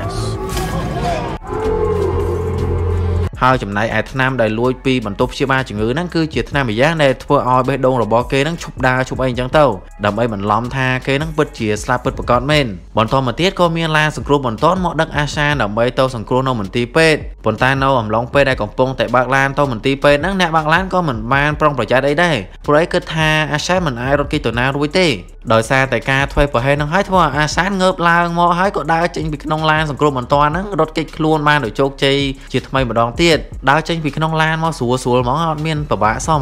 ហើយចំណែកឯថ្នាំដែលលួចពីបន្ទប់ព្យាបាលជំងឺហ្នឹងគឺជាថ្នាំម្យ៉ាងដែលធ្វើឲ្យបេះដូងរបស់គេហ្នឹងឈប់ដើរឈប់អីអញ្ចឹងទៅដើម្បីបន្លំថាគេហ្នឹងពិតជាស្លាប់ពិតប្រាកដមែនបន្តមកទៀតក៏មានឡានសង្គ្រោះបន្ទាន់មកដឹក Ashan ដើម្បីទៅសង្គ្រោះនៅមន្ទីរពេទ្យប៉ុន្តែនៅអំឡុងពេលដែលកំពុងតែបើកឡានទៅមន្ទីរពេទ្យហ្នឹងអ្នកបើកឡានក៏មិនបានប្រុងប្រយ័ត្នអីដែរព្រោះឯងគិតថា Ashan មិនអាចរត់គេទៅណារួចទេដោយសារតែការធ្វើប្រហែលហ្នឹងហើយធ្វើឲ្យ Ashan ងើបឡើងមកហើយក៏ដើរចេញពីក្នុងឡានសង្គ្រោះបន្ទាន់ហ្នឹងរត់គេចខ្លួនបានដោយជោគជ័យជាថ្មីម្ដងទៀតដើរចេញពីក្នុងឡានមកស្រួលស្រួលហ្មងអត់មានពិបាកសោះហ្មង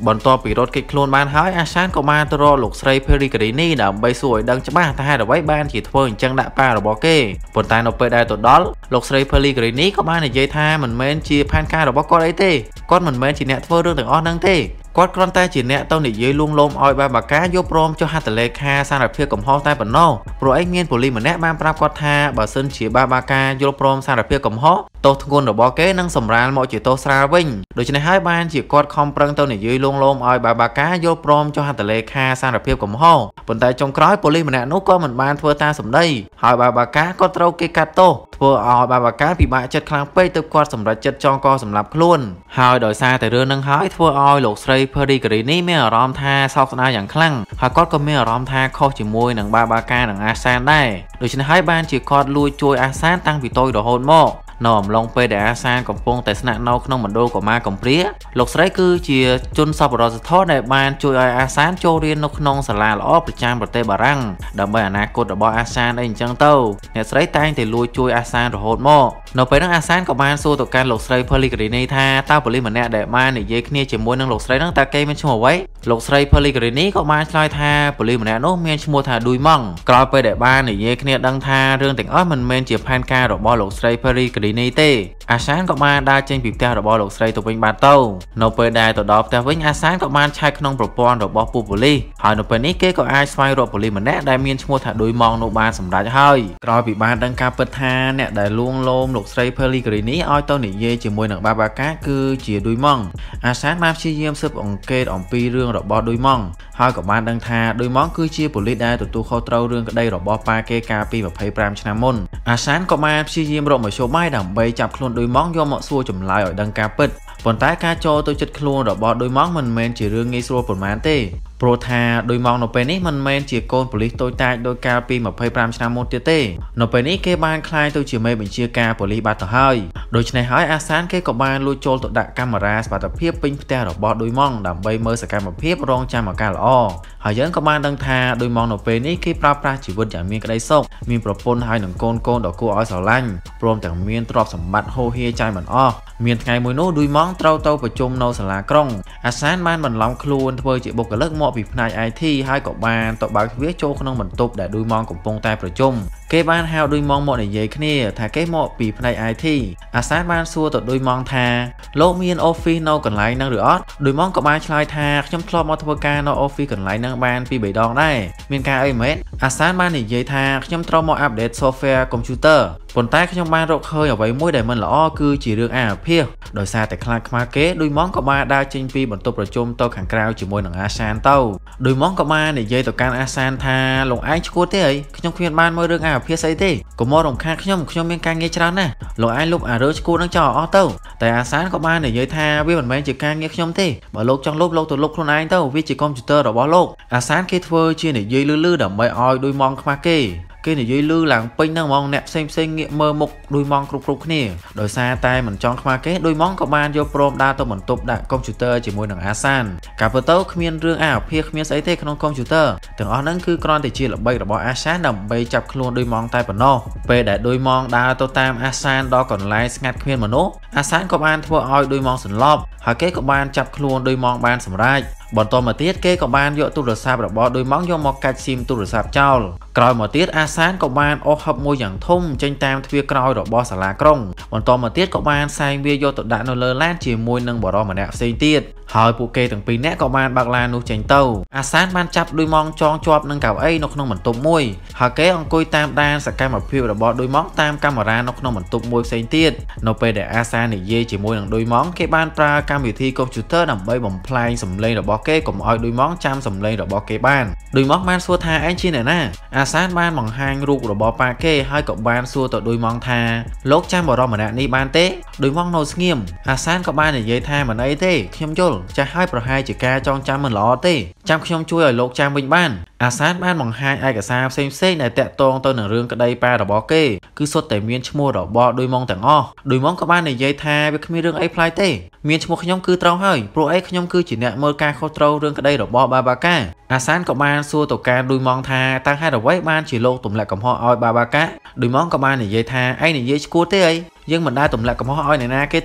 បន្ទាប់ពីរត់គេចខ្លួនបានហើយអាសានក៏បានទៅរកលោកស្រី Pellegrini ដើម្បីសួរឲ្យដឹងច្បាស់ថាហេតុអ្វីបានជាធ្វើអញ្ចឹងដាក់ប៉ារបស់គេប៉ុន្តែនៅពេលដែលទៅដល់លោកស្រី Pellegrini ក៏បាននិយាយថាមិនមែនជាផែនការរបស់គាត់អីទេគាត់មិនមែនជាអ្នកធ្វើរឿងទាំងអស់ហ្នឹងទេគាត់គ្រាន់តែជាអ្នកទៅនិយាយលួងលោមឲ្យបាបាកាយល់ព្រមចុះហត្ថលេខាសារភាពកំហុសតែប៉ុណ្ណោះព្រោះឯងមានប៉ូលីសម្នាក់បានប្រាប់គាត់ថាបើសិនជាបាបាកាយល់ព្រមសារភាពកំហុសទោសធ្ងន់របស់គេនឹងសម្រាលមកជាទោសស្រាលវិញដូច្នេះហើយបានជាគាត់ខំប្រឹងទៅនិយាយលួងលោមឲ្យបាបាកាយល់ព្រមចុះហត្ថលេខាសារភាពកំហុសប៉ុន្តែចុងក្រោយប៉ូលីសម្នាក់នោះក៏មិនបានធ្វើតាមសម្ដីហើយបាបាកាក៏ត្រូវគេកាត់ទោសធ្វើឲ្យបាបាកាពិបាកចិត្តខ្លាំងពេកទើបគាត់សម្រេចចិត្តចងកសម្លាប់ខ្លួនហើយដោយសារតែរឿងនឹងហើយធ្វើឲ្យលោកស្រី Pellegrini មានអារម្មណ៍ថាសោកស្ដាយយ៉ាងខ្លាំងហើយគាត់ក៏មានអារម្មណ៍ថាខុសជាមួយនឹងបាបាកានិងអាសានដែរដូច្នេះហើយបានជាគាត់លួចជួយអាសានតាំងពីតូចរហូតមកនៅអំឡុងពេលដែលអាសានកំពុងតែស្នាក់នៅក្នុងមណ្ឌលកុមារកំព្រាលោកស្រីគឺជាជនសប្បុរសធម៌ដែលបានជួយឲ្យអាសានចូលរៀននៅក្នុងសាលាល្អប្រចាំប្រទេសបារាំងដើម្បីអនាគតរបស់អាសានអីអញ្ចឹងទៅអ្នកស្រីតែងតែលួចជួយអាសានរហូតមកនៅពេលនោះអាសានក៏បានសួរទៅកាន់លោកស្រី Pellegrini ថាតើប៉ូលីសម្នាក់ដែលបាននិយាយគ្នាជាមួយនឹងលោកស្រីហ្នឹងតើគេមានឈ្មោះអ្វីលោកស្រី Pellegrini ក៏បានឆ្លើយថាប៉ូលីម្នាក់នោះមានឈ្មោះថាឌុយម៉ង់ក្រោយពេលដែលបាននិយាយគ្នាដឹងថារឿងទាំងអស់មិនមែនជាផែនការរបស់លោកស្រី Pellegrini ទេអាសានក៏បានដើរចេញពីផ្ទះរបស់លោកស្រីទៅវិញបានទៅនៅពេលដែលទៅដល់ផ្ទះវិញអាសានក៏បានឆែកក្នុងប្រព័ន្ធរបស់ពួកប៉ូលីសហើយនៅពេលនេះគេក៏អាចស្វែងរកប៉ូលីម្នាក់ដែលមានឈ្មោះថាឌុយម៉ង់នោះបានសម្រេចហើយក្រោយពីបានដឹងការពិតថាអ្នកដែលលួងលោមលោកស្រី Pellegrini ឲ្យទៅនិយាយជាមួយនឹងបាបាកាគឺជាឌុយម៉ង់អាសានបានព្យាយាមស៊ើបអង្កេតអំពីរឿងរបស់ឌុយម៉ង់ហើយក៏បានដឹងថាឌុយម៉ង់គឺជាប៉ូលីសដែលទទួលខុសត្រូវរឿងក្តីរបស់ប៉ាគេកាលពីម្ភៃប្រាំឆ្នាំមុនអាសានក៏បានព្យាយាមរកមធ្យោបាយដើម្បីចាប់ខ្លួនឌុយម៉ង់យកមកសួរចម្លើយឲ្យដឹងការពិតប៉ុន្តែការចូលទៅជិតខ្លួនរបស់ឌុយម៉ង់មិនមែនជារឿងងាយស្រួលប៉ុន្មានទេព្រោះថាឌុយម៉ង់នៅពេលនេះមិនមែនជាកូនប៉ូលីសតូចតាចដោយកាលពីម្ភៃប្រាំឆ្នាំមុនទៀតទេនៅពេលនេះគេបានក្លាយទៅជាមេបញ្ជាការប៉ូលីសបាត់ទៅហើយដូច្នេះហើយអាសានគេក៏បានលួចចូលទៅដាក់កាមេរ៉ាសុវត្ថិភាពពេញផ្ទះរបស់ឌុយម៉ង់ដើម្បីមើលសកម្មភាពរងចាំអាការល្អហើយយើងក៏បានដឹងថាឌុយម៉ង់នៅពេលនេះគេប្រើប្រាស់ជីវិតយ៉ាងមានក្តីសុខមានប្រពន្ធហើយនឹងកូនកូនដ៏គួរឲ្យស្រឡាញ់ព្រមទាំងមានទ្រព្យសម្បត្តិហូរហៀចាយមិនអស់មានថ្ងៃមួយនោះឌុយម៉ង់ត្រូវទៅប្រជុំនៅសាលាក្រុងអាសានបានបន្លំខ្លួនធ្វើជាបុគ្គលិកមកពីផ្នែក ไอ ที ហើយក៏បានទៅបើកទ្វារចូលក្នុងបន្ទប់ដែលឌុយម៉ង់កំពុងតែប្រជុំគេបានហៅឌុយម៉ង់មកនិយាយគ្នាថាគេមកពីផ្នែក ไอ ที អាសានបានសួរទៅឌុយម៉ង់ថាលោកមាន office នៅកន្លែងហ្នឹងឬអត់ឌុយម៉ង់ក៏បានឆ្លើយថាខ្ញុំធ្លាប់មកធ្វើការនៅ office កន្លែងហ្នឹងបានពីរបីដងដែរមានការអីមែនអាសានបាននិយាយថាខ្ញុំត្រូវមក update software computer ប៉ុន្តែខ្ញុំបានរកឃើញអ្វីមួយដែលមិនល្អគឺជារឿងអាភិបដោយសារតែខ្លាចខ្មាស់គេឌុយម៉ង់ក៏បានដើរចេញពីបន្ទប់ប្រជុំទៅខាងក្រៅជាមួយនឹងអាសានទៅឌុយម៉ង់ក៏បាននិយាយទៅកាន់អាសានថាលោកឯងឈួតទេអីខ្ញុំគ្មានបានមើលរឿងអាភិបស្អីទេកុំមករំខានខ្ញុំខ្ញុំមានការងារច្រើនណាស់លោកឯងលុបអារើឈួតនឹងចោលអស់ទៅតែអាសានក៏បាននិយាយថាវាមិនមែនជាការងារខ្ញុំទេបើលោកចង់លុបលោកទៅលុបខ្លួនឯងទៅវាជាកុំព្យូទ័ររបស់លោកអាសានគេធ្វើជានិយាយលឺៗដើម្បីឲ្យឌុយម៉ង់ខ្មាស់គេគេនិយាយលឺឡើងពេញហ្នឹងហ្មងអ្នកផ្សេងផ្សេងងាកមើលមុខឌុយម៉ង់គ្រប់គ្រប់គ្នាដោយសារតែមិនចង់ខ្មាស់គេឌុយម៉ង់ក៏បានយកព្រមដើរទៅបន្ទប់ដាក់កុំព្យូទ័រជាមួយនឹងអាសានកាលពិតទៅគ្មានរឿងអាភិបគ្មានស្អីទេក្នុងកុំព្យូទ័រទាំងអស់ហ្នឹងគឺគ្រាន់តែជាល្បិចរបស់អាសានដើម្បីចាប់ខ្លួនឌុយម៉ង់តែប៉ុណ្ណោះពេលដែលឌុយម៉ង់ដើរទៅតាមអាសានដល់កន្លែងស្ងាត់គ្មានមនុស្សអាសានក៏បានធ្វើឲ្យឌុយម៉ង់សន្លប់ហើយគេក៏បានចាប់ខ្លួនឌុយម៉ង់បានសម្រេចបន្តមកទៀតគេក៏បានយកទូរស័ព្ទរបស់ឌុយម៉ង់យកមកកាច់ស៊ីមទូរស័ព្ទចោលក្រោយមកទៀតអាសានក៏បានអស់ហឹបមួយយ៉ាងធំចេញតាមទ្វារក្រោយរបស់សាលាក្រុងបន្តមកទៀតក៏បានសែងវាយកទៅដាក់នៅលើឡានជាមួយនឹងបរិសម្នាក់ផ្សេងទៀតហើយពួកគេទាំងពីរនាក់ក៏បានបើកឡាននោះចេញទៅអាសានបានចាប់ឌុយម៉ង់ចងជាប់នឹងកៅអីនៅក្នុងបន្ទប់មួយហើយគេអង្គុយតាមដានសកម្មភាពរបស់ឌុយម៉ង់តាមកាមេរ៉ានៅក្នុងបន្ទប់មួយផ្សេងទៀតនៅពេលដែលអាសាននិយាយជាមួយនឹងឌុយម៉ង់គេបានប្រើកម្មវិធីកុំព្យូទ័រដើម្បីបំផ្លាញសំឡេងរបស់គេកុំឲ្យឌុយម៉ង់ចាំសំឡេងរបស់គេបានឌុយម៉ង់បានសួរថាឯងជាអ្នកណាអាសានបានបង្ហាញរូបរបស់ប៉ាគេហើយក៏បានសួរទៅឌុយម៉ង់ថាលោកចាំបរិសម្នាក់នេះបានទេឌុយម៉ង់នៅស្ងៀមអាសានក៏បាននិយាយថាមិនអីទេខ្ញុំយល់ចាស់ហើយប្រហែលជាការចងចាំមិនល្អទេចាំខ្ញុំជួយឲ្យលោកចាំវិញបានអាសានបានបង្ហាញឯកសារផ្សេងផ្សេងដែលតាក់ទងទៅនឹងរឿងក្តីប៉ារបស់គេគឺសុទ្ធតែមានឈ្មោះរបស់ឌុយម៉ង់ទាំងអស់ឌុយម៉ង់ក៏បាននិយាយថាវាគ្មានរឿងអីប្លែកទេមានឈ្មោះខ្ញុំគឺត្រូវហើយព្រោះអីខ្ញុំគឺជាអ្នកមើលការខុសត្រូវរឿងក្តីរបស់បាបាកាអាសានក៏បានសួរទៅកាន់ឌុយម៉ង់ថាតើហេតុអ្វីបានជាលោកទម្លាក់កំហុសឲ្យបាបាកាឌុយម៉ង់ក៏បាននិយាយថាឯងនិយាយឈួតទេអីយើងមិនដែលទម្លាក់កំហុសឲ្យអ្នកណាគេទេ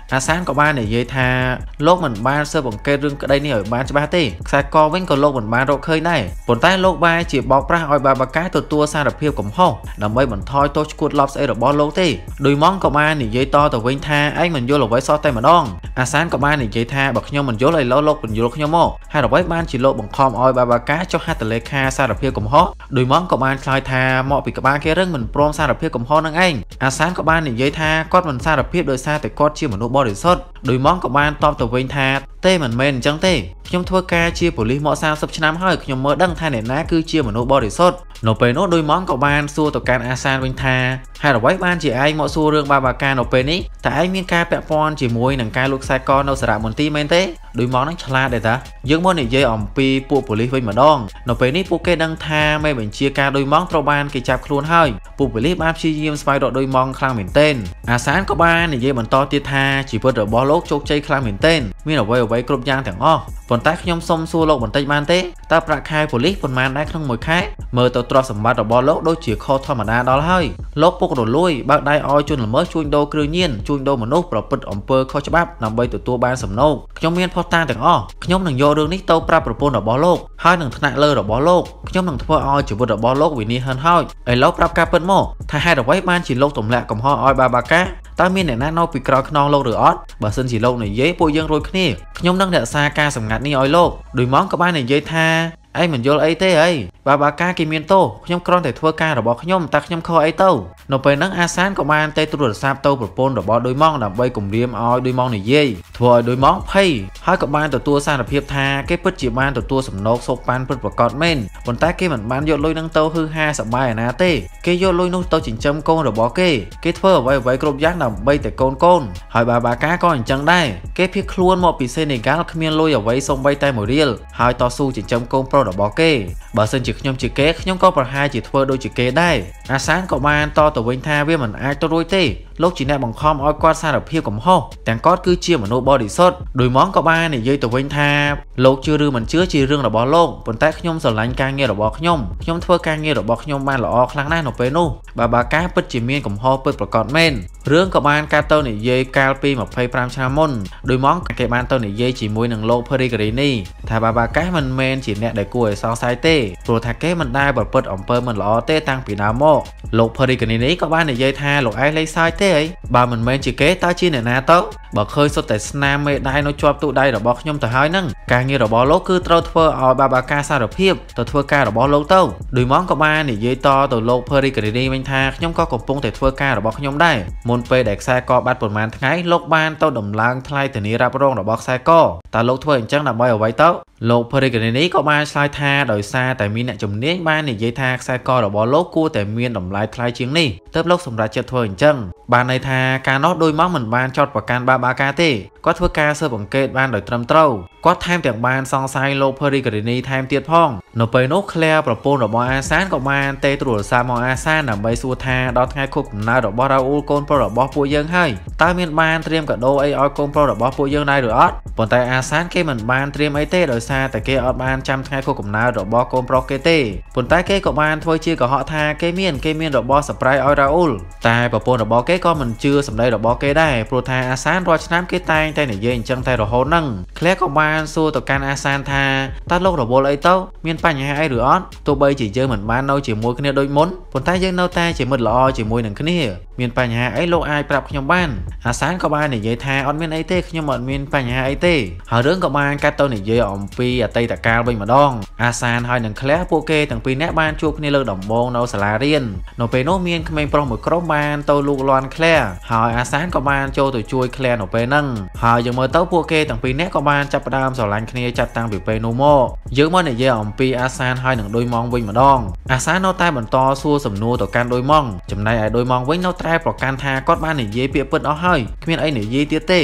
អាសានក៏បាននិយាយថាលោកមិនបានស៊ើបអង្កេតរឿងក្តីនេះឲ្យបានច្បាស់ទេខ្សែកវិញក៏លោកមិនបានរកឃើញដែរប៉ុន្តែលោកបែរជាបោកប្រាស់ឲ្យបាបាកាទទួលសារភាពកំហុសដើម្បីបន្ថយទោសឈួតឡប់ស្អីរបស់លោកទេដោយម៉ងក៏បាននិយាយតទៅវិញថាឯងមិនយល់អ្វីសោះតែម្ដងអាសានក៏បាននិយាយថាបើខ្ញុំមិនយល់ឥឡូវលោកបញ្យល់ខ្ញុំមកហើយអ្វីបានជាលោកបង្ខំឲ្យបាបាកាចុះហត្ថលេខាសារភាពកំហុសដោយម៉ងក៏បានឆ្លើយថាមកពីក្បាលគេរឹងមិនព្រមសារភាពកំហុសនឹងឯងអាសានក៏បាននិយាយថាគាត់មិនសារភាពដោយសារតែគាត់ជាមនុស្សបរិសុទ្ធដោយម៉ងក៏បានតបទៅវិញថាទេមិនមែនអញ្ចឹងទេខ្ញុំធ្វើការជាប៉ូលីសមកសាមសិបឆ្នាំហើយខ្ញុំមើលដឹងថាអ្នកណាគឺជាមនុស្សបរិសុទ្ធនៅពេលនោះដោយម៉ងក៏បានសួរទៅកាន់អាសានវិញថាហេតុអ្វីបានជាឯងមកសួររឿងបាបាកានៅពេលនេះតើឯងមានការពាក់ព័ន្ធជាមួយនឹងការលួចខ្សែកនៅសារមន្ទីរមែនទេដោយម៉ងនឹងឆ្លាតដែរតាយើងមកនិយាយអំពីពួកប៉ូលីសវិញម្ដងនៅពេលនេះពួកគេដឹងថាមេបញ្ជាការដោយម៉ងត្រូវបានគេចាប់ខ្លួនហើយពួកប៉ូលីសបានព្យាយាមស្វែងរកដោយម៉ងខ្លាំងមែនទែនអាសានក៏បាននិយាយបន្តទៀតថាជីវិតរបស់លោកជោគជ័យខ្លាំងមែនទែនមានអ្វីអ្វីគ្រប់យ៉ាងទាំងអស់ប៉ុន្តែខ្ញុំសូមសួរលោកបន្តិចបានទេតើប្រាក់ខែប៉ូលីសប៉ុន្មានដែរក្នុងមួយខែមើលទៅទ្រព្យសម្បត្តិរបស់លោកដូចជាខុសធម្មតាដល់ហើយលោកពុករលួយបើកដៃឲ្យជនល្មើសជួញដូរគ្រឿងញៀនជួញដូរមនុស្សប្រព្រឹត្តអំពើខុសច្បាប់ដើម្បីទទួលបានសំណូកខ្ញុំមានភស្តុតាងទាំងអស់ខ្ញុំនឹងយករឿងនេះទៅប្រាប់ប្រពន្ធរបស់លោកហើយនឹងថ្នាក់លើរបស់លោកខ្ញុំនឹងធ្វើឲ្យជីវិតរបស់លោកវិនិច្ឆ័យហិនហោចឥឡូវប្រាប់ការពិតមកថាហេតុអ្វីបានជាលោកទម្លាក់កំហុសឲ្យបាបាកាតើមានអ្នកណានៅពីក្រោយខ្នងលោកឬអត់បើសិនជាលោកនិយាយពួកយើងរួចគ្នាខ្ញុំនឹងរក្សាការសម្ងាត់នេះឲ្យលោកដោយម៉ងក៏បាននិយាយថាឯងមិនយល់អីទេអីបាបាកាគេមានទោសខ្ញុំគ្រាន់តែធ្វើការរបស់ខ្ញុំតើខ្ញុំខុសអីទៅនៅពេលហ្នឹងអាសានក៏បានទៅទូរស័ព្ទទៅប្រពន្ធរបស់ដោយម៉ងដើម្បីគំរាមឲ្យដោយម៉ងនិយាយធ្វើឲ្យដោយម៉ងភ័យហើយក៏បានទទួលសារភាពថាគេពិតជាបានទទួលសំណូកសោកប៉ាន់ពិតប្រាកដមែនប៉ុន្តែគេមិនបានយកលុយហ្នឹងទៅហឺហាសប្បាយណាទេគេយកលុយនោះទៅចិញ្ចឹមកូនរបស់គេគេធ្វើអ្វីអ្វីគ្រប់យ៉ាងដើម្បីតែកូនកូនហើយបាបាកាក៏អញ្ចឹងដែរគេភៀសខ្លួនមកពីសេនេហ្គាល់គ្មានលុយអ្វីសូម្បីតែមួយរៀលហើយតស៊ូចិញ្ចឹមកូនប្រុសរបស់គេបើសិនជាខ្ញុំជាគេខ្ញុំក៏ប្រហែលជាធ្វើដូចជាគេដែរអាសានក៏បានតទៅវិញថាវាមិនអាចទៅរួចទេលោកជាអ្នកបង្ខំឲ្យគាត់សារភាពកំហុសទាំងគាត់គឺជាមនុស្សបរិសុទ្ធដោយម៉ងក៏បាននិយាយទៅវិញថាលោកជឿឬមិនជឿជារឿងរបស់លោកប៉ុន្តែខ្ញុំស្រឡាញ់ការងាររបស់ខ្ញុំខ្ញុំធ្វើការងាររបស់ខ្ញុំបានល្អខ្លាំងណាស់នៅពេលនោះបាបាកាពិតជាមានកំហុសពិតប្រាកដមែនរឿងក៏បានកើតទៅនិយាយកាលពីម្ភៃប្រាំឆ្នាំមុនដោយម៉ងគេបានទៅនិយាយជាមួយនឹងលោកភេរីការីនីថាបាបាកាមិនមែនជាអ្នកដែលគួរឲ្យសង្ស័យទេព្រោះថាគេមិនដែលប្រព្រឹត្តអំពើមិនល្អទេតាំងពីដើមមកលោកភេរីការីនីក៏បាននិយាយថាលោកឯងលេងសើចទេអីបើមិនមែនជាគេតើជាអ្នកណាទៅបើឃើញសុទ្ធតែស្នាមមេដៃនៅជាប់ទូដៃរបស់ខ្ញុំទៅហើយហ្នឹងការងាររបស់លោកគឺត្រូវធ្វើឲ្យបាបាកាសារភាពទៅធ្វើការរបស់លោកទៅដោយម៉ងក៏បាននិយាយតទៅលោកភេរីការីនីវិញថាខ្ញុំក៏កំពុងតែធ្វើការរបស់ខ្ញុំដែរមុនពេលដែលខ្សែកបាត់ប្រហែលថ្ងៃលោកបានទៅដំឡើងថ្លៃធានារ៉ាប់រងរបស់ខ្សែកតើលោកធ្វើអញ្ចឹងដើម្បីអ្វីទៅលោកភេរីការីនីក៏បានឆ្លើយថាដោយសារតែមានអ្នកជំនាញបាននិយាយថាខ្សែករបស់លោកគួរតែមានតម្លៃថ្លៃជាងនេះទើបលោកសម្រេចចិត្តធ្វើអញ្ចឹងបានន័យថាការនោះដោយម៉ងមិនបានចោទប្រកាន់បាបាកាទេគាត់ធ្វើការស៊ើបអង្កេតបានដោយត្រឹមត្រូវគាត់ថែមទាំងបានសង្ស័យលោកភេរីការីនីថែមទៀតផងនៅពេលនោះក្លែប្រពន្ធរបស់អាសានក៏បានទេទូរស័ព្ទមកអាសានដើម្បីសួរថាដល់ថ្ងៃខួបកំណើតរបស់រ៉ាអ៊ូលកូនប្រុសរបស់ពួកយើងហើយតើមានបានត្រៀមកាដូអីឲ្យកូនប្រុសរបស់ពួកយើងដែរឬអត់ប៉ុន្តែអាសានគេមិនបានត្រៀមអីទេដោយសារតែគេអត់បានចាំថ្ងៃខួបកំណើតរបស់កូនប្រុសគេទេប៉ុន្តែគេក៏បានធ្វើជាកុហកថាគេមានគេមានរបស់សប្រៃឲ្យរ៉ាអ៊ូលតែប្រពន្ធរបស់គេក៏មិនជឿសម្ដីរបស់គេដែរព្រោះថាអាសានរាល់ឆ្នាំគេតែងតែនិយាយអញ្ចឹងតែរហូតហ្នឹងក្លែក៏បានសួរទៅកាន់អាសានថាតើលោករវល់អីទៅមានបញ្ហាអីឬអត់ទោះបីជាយើងមិនបាននៅជាមួយគ្នាដូចមុនប៉ុន្តែយើងនៅតែជាមិត្តល្អជាមួយនឹងគ្នាមានបញ្ហាអីលោកអាចប្រាប់ខ្ញុំបានអាសានក៏បាននិយាយថាអត់មានអីទេខ្ញុំអត់មានបញ្ហាអីទេហើយរឿងក៏បានកាត់ទៅនិយាយអំពីអតីតកាលវិញម្ដងអាសានហើយនឹងក្លែពួកគេទាំងពីរនាក់បានជួបគ្នាលើកដំបូងនៅសាលារៀននៅពេលនោះមានក្មេងប្រុសមួយក្រុមបានទៅលូកលាន់ក្លែហើយអាសានក៏បានចូលទៅជួយក្លែនៅពេលហ្នឹងហើយយើងមើលទៅពួកគេទាំងពីរនាក់ក៏បានចាប់ផ្ដើមស្រឡាញ់គ្នាចាប់តាំងពីពេលនោះមកយើងមកនិយាយអំពីអាសានហើយនឹងដោយម៉ងវិញម្ដងអាសាននៅតែបន្តសួរសំណួរទៅកាន់ដោយម៉ងចំណែកឯដោយម៉ងវិញនៅតែប្រកាន់ថាគាត់បាននិយាយពាក្យពិតអស់ហើយគ្មានអីនិយាយទៀតទេ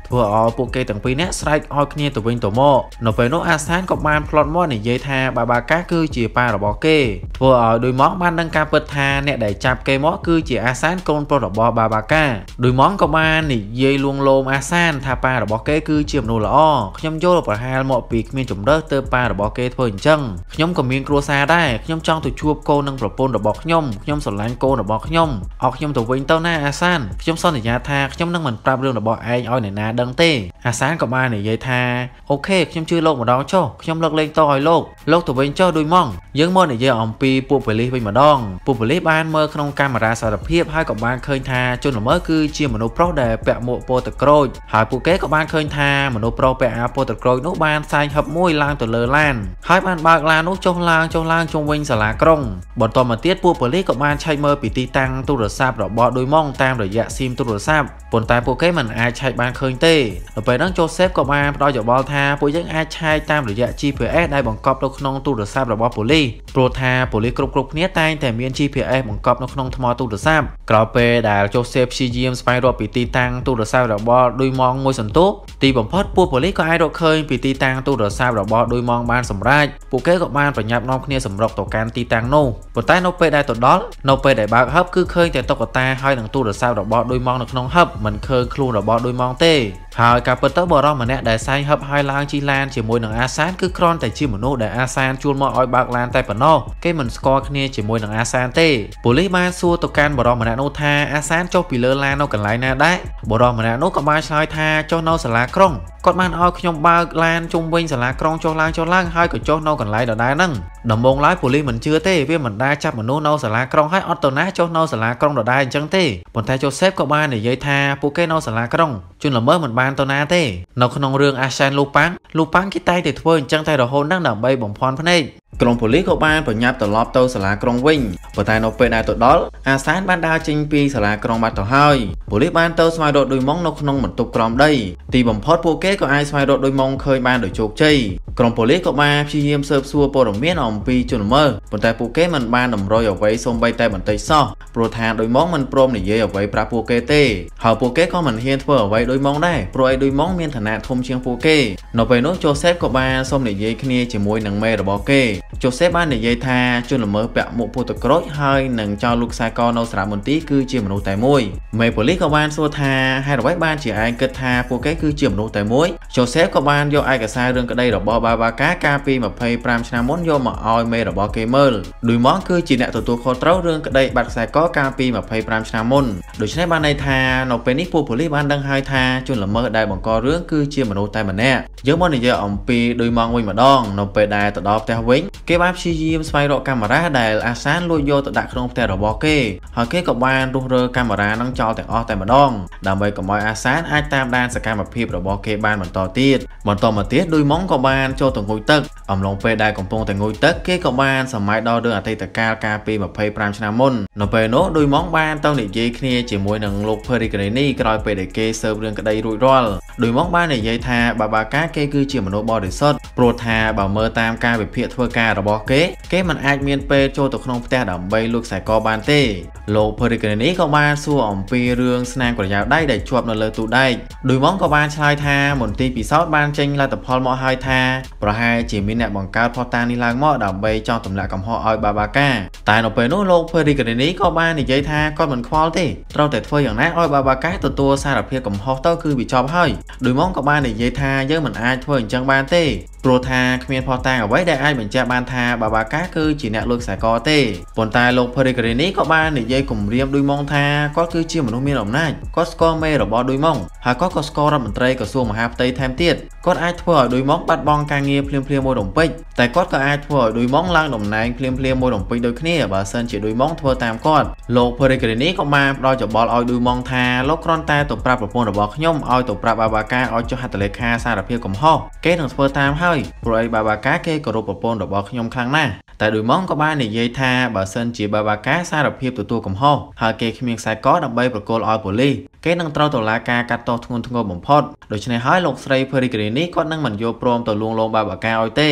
ធ្វើឲ្យពួកគេទាំងពីរនាក់ស្រែកឲ្យគ្នាទៅវិញទៅមកនៅពេលនោះអាសានក៏បានផ្លត់មកនិយាយថាបាបាកាគឺជាប៉ារបស់គេធ្វើឲ្យដោយម៉ងបានដឹងការពិតថាអ្នកដែលចាប់គេមកគឺជាអាសានកូនប្រុសរបស់បាបាកាដោយម៉ងក៏បាននិយាយលួងលោមអាសានថាប៉ារបស់គេគឺជាមនុស្សល្អខ្ញុំយល់ប្រហែលមកពីគ្មានជំរើសទៅប៉ារបស់គេធ្វើអញ្ចឹងខ្ញុំក៏មានគ្រួសារដែរខ្ញុំចង់ទៅជួបកូននិងប្រពន្ធរបស់ខ្ញុំខ្ញុំស្រឡាញ់កូនរបស់ខ្ញុំអោខ្ញុំទៅវិញទៅណាអាសានខ្ញុំសន្យាថាខ្ញុំនឹងមិនប្រាប់រឿងរបស់ឯងឲ្យអ្នកណាដឹងទេអាសានក៏បាននិយាយថាអូខេខ្ញុំជឿលោកម្ដងចុះខ្ញុំលើកលែងតឲ្យលោកលោកទៅវិញចុះដោយម៉ងយើងមកនិយាយអំពីពួកប៉ូលីសវិញម្ដងពួកប៉ូលីសបានមើលក្នុងកាមេរ៉ាសារភាពហើយក៏បានឃើញថាជនល្មើសគឺជាមនុស្សប្រុសដែលពាក់មួកពោតក្រូចហើយពួកគេក៏បានឃើញថាមនុស្សប្រុសពាក់អាវពោតក្រូចនោះបានសែងហឹបមួយឡើងទៅលើឡានហើយបានបើកឡាននោះចុះឡើងចុះឡើងជុំវិញសាលាក្រុងបន្តមកទៀតពួកប៉ូលីសក៏បានឆែកមើលពីទីតាំងទូរស័ព្ទរបស់ដោយម៉ងតាមរយៈស៊ីមទូរស័ព្ទប៉ុន្តែពួកគេមិនអាចឆែកបានឃើញទេនៅពេលហ្នឹង Joseph ក៏បានផ្ដល់យោបល់ថាពួកយើងអាចឆែកតាមរយៈ G P S ដែលបង្កប់នៅក្នុងទូរស័ព្ទរបស់ប៉ូលីសព្រោះថាប៉ូលីសគ្រប់គ្រប់គ្នាតែងតែមាន G P S បង្កប់នៅក្នុងថ្មទូរស័ព្ទក្រោយពេលដែល Joseph ព្យាយាមស្វែងរកពីទីតាំងទូរស័ព្ទរបស់ដោយម៉ងមួយសន្ទុះទីបំផុតពួកប៉ូលីសក៏អាចរកឃើញពីទីតាំងទូរស័ព្ទរបស់ដោយម៉ងបានសម្រេចពួកគេក៏បានប្រញាប់នាំគ្នាសម្រុកទៅកាន់ទីតាំងនោះប៉ុន្តែនៅពេលដែលទៅដល់នៅពេលដែលបើកហឹបគឺឃើញតែតុក្កតាហើយនឹងទូរស័ព្ទរបស់ដោយម៉ងនៅក្នុងហឹបមិនឃើញខ្លួនរបស់ដោយម៉ងទេហើយការពិតទៅបរិសម្នាក់ដែលសែងហឹបហើយឡើងជិះឡានជាមួយនឹងអាសានគឺគ្រាន់តែជាមនុស្សដែលអាសានជួលមកឲ្យបើកឡានតែប៉ុណ្ណោះគេមិនស្គាល់គ្នាជាមួយនឹងអាសានទេប៉ូលីសបានសួរទៅកាន់បរិសម្នាក់នោះថាអាសានចុះពីលើឡាននៅកន្លែងណាដែរបរិសម្នាក់នោះក៏បានឆ្លើយថាចុះនៅសាលាក្រុងគាត់បានឲ្យខ្ញុំបើកឡានជុំវិញសាលាក្រុងចុះឡើងចុះឡើងហើយក៏ចុះនៅកន្លែងដដែលហ្នឹងដំបូងឡើយប៉ូលីសមិនជឿទេវាមិនដែលចាប់មនុស្សនៅសាលាក្រុងហើយអត់ទៅណាចុះនៅសាលាក្រុងដដែលអញ្ចឹងទេប៉ុន្តែ Joseph ក៏បាននិយាយថាពួកគេនៅសាលាក្រុងជនល្មើសមិនបានទៅណាទេនៅក្នុងរឿងអាសានលូប៉ាំងលូប៉ាំងគេតែងតែធ្វើអញ្ចឹងតែរហូតហ្នឹងដើម្បីបំភាន់ភ្នែកក្រុមប៉ូលីសក៏បានប្រញាប់ត្រឡប់ទៅសាលាក្រុងវិញប៉ុន្តែនៅពេលដែលទៅដល់អាសានបានដើរចេញពីសាលាក្រុងបាត់ទៅហើយប៉ូលីសបានទៅស្វែងរកដោយម៉ងនៅក្នុងបន្ទប់ក្រោមដីទីបំផុតពួកគេក៏អាចស្វែងរកដោយម៉ងឃើញបានដោយជោគជ័យក្រុមប៉ូលីសក៏បានព្យាយាមស៊ើបសួរព័ត៌មានអំពីជនល្មើសប៉ុន្តែពួកគេមិនបានតម្រុយអ្វីសូម្បីតែបន្តិចសោះព្រោះថាដោយម៉ងមិនព្រមនិយាយអ្វីប្រាប់ពួកគេទេហើយពួកគេក៏មិនហ៊ានធ្វើអ្វីដោយម៉ងដែរព្រោះឯដោយម៉ងមានឋានៈធំជាងពួកគេនៅពេលនោះ Joseph ក៏បានសុំនិយាយគ្នាជាមួយនឹងមេរបស់គេ Joseph បាននិយាយថាជនល្មើសពាក់មួកពោតក្រូចហើយនឹងចោលលោកខ្សែកនៅសារមន្ទីរគឺជាមនុស្សតែមួយមេប៉ូលីសក៏បានសួរថាហេតុអ្វីបានជាឯងគិតថាពួកគេគឺជាមនុស្សតែមួយ Joseph ក៏បានយកឯកសាររឿងក្តីរបស់បាបាកាកាលពីម្ភៃប្រាំឆ្នាំមុនយកមកឲ្យមេរបស់គេមើលដោយម៉ងគឺជាអ្នកទទួលខុសត្រូវរឿងក្តីបាត់ខ្សែកកាលពីម្ភៃប្រាំឆ្នាំមុនដូច្នេះបានន័យថានៅពេលនេះពួកប៉ូលីសបានដឹងហើយថាជនល្មើសដែលបង្ករឿងគឺជាមនុស្សតែម្នាក់យើងមកនិយាយអំពីដោយម៉ងវិញម្ដងនៅពេលដែលទៅដល់ផ្ទះវិញគេបានព្យាយាមស្វែងរកកាមេរ៉ាដែលអាសានលួចយកទៅដាក់ក្នុងផ្ទះរបស់គេហើយគេក៏បានរុះរើកាមេរ៉ានឹងចោលទាំងអស់តែម្ដងដើម្បីកុំឲ្យអាសានអាចតាមដានសកម្មភាពរបស់គេបានបន្តទៀតបន្តមកទៀតដោយម៉ងក៏បានចូលទៅងូតទឹកអំឡុងពេលដែលកំពុងតែងូតទឹកគេក៏បានសម័យដល់រឿងអតីតកាលកាលពីម្ភៃប្រាំឆ្នាំមុននៅពេលនោះដោយម៉ងបានទៅនិយាយគ្នាជាមួយនឹងលោក Pellegrini ក្រោយពេលដែលគេស៊ើបរឿងក្តីរួចរាល់ដោយម៉ងបាននិយាយថាបាបាកាគេគឺជាមនុស្សបរិសុទ្ធព្រោះថាបើមើលតាមការវិភាគធ្វើការរបស់គេគេមិនអាចមានពេលចូលទៅក្នុងផ្ទះដើម្បីលួចខ្សែកបានទេលោក Pellegrini ក៏បានសួរអំពីរឿងស្នាមក្រយ៉ាដៃដែលជាប់នៅលើទូដែកដោយម៉ងក៏បានឆ្លើយថាមន្ទីរពិសោធន៍បានចេញលទ្ធផលមកហើយថាប្រហែលជាមានអ្នកបង្កើតផុសតាងនេះឡើងមកដើម្បីចង់ទម្លាក់កំហុសឲ្យបាបាកាតែនៅពេលនោះលោក Pellegrini ក៏បាននិយាយថាគាត់មិនខ្វល់ទេត្រូវតែធ្វើយ៉ាងណាឲ្យបាបាកាទទួលសារភាពកំហុសទៅគឺវាចប់ហើយដោយម៉ងក៏បាននិយាយថាយើងមិនអាចធ្វើអញ្ចឹងបានទេព្រោះថាគ្មានផុសតាងអ្វីដែលអាចបញ្ជាក់បានថាបាបាកាគឺជាអ្នកលួចខ្សែកទេប៉ុន្តែលោក Pellegrini ក៏បាននិយាយគំរាមដោយម៉ងថាគាត់គឺជាមនុស្សមានអំណាចគាត់ស្គាល់មេរបស់ដោយម៉ងហើយគាត់ក៏ស្គាល់រដ្ឋមន្ត្រីក្រសួងមហាផ្ទៃថែមទៀតគាត់អាចធ្វើឲ្យដោយម៉ងបាត់បង់ការងារភ្លាមៗមួយរំពេចតែគាត់ក៏អាចធ្វើឲ្យដោយម៉ងឡើងតំណែងភ្លាមៗមួយរំពេចដូចគ្នាបើសិនជាដោយម៉ងធ្វើតាមគាត់លោក Pellegrini ក៏បានផ្ដល់យោបល់ឲ្យដោយម៉ងថាលោកគ្រាន់តែទៅប្រាប់ប្រពន្ធរបស់ខ្ញុំឲ្យទៅប្រាប់បាបាកាឲ្យចុះហត្ថលេខាសារភាពកំហុសគេនឹងធ្វើតាមហើយព្រោះឯបាបាកាគេគោរពប្រពន្ធរបស់ខ្ញុំខ្លាំងណាស់តែដោយម៉ងក៏បាននិយាយថាបើសិនជាបាបាកាសារភាពទទួលកំហុសហើយគេគ្មានខ្សែកដើម្បីប្រគល់ឲ្យប៉ូលីសគេនឹងត្រូវតុលាការកាត់ទោសធ្ងន់ធ្ងរបំផុតដូច្នេះហើយលោកស្រី Pellegrini គាត់នឹងមិនយល់ព្រមទៅលួងលោមបាបាកាឲ្យទេ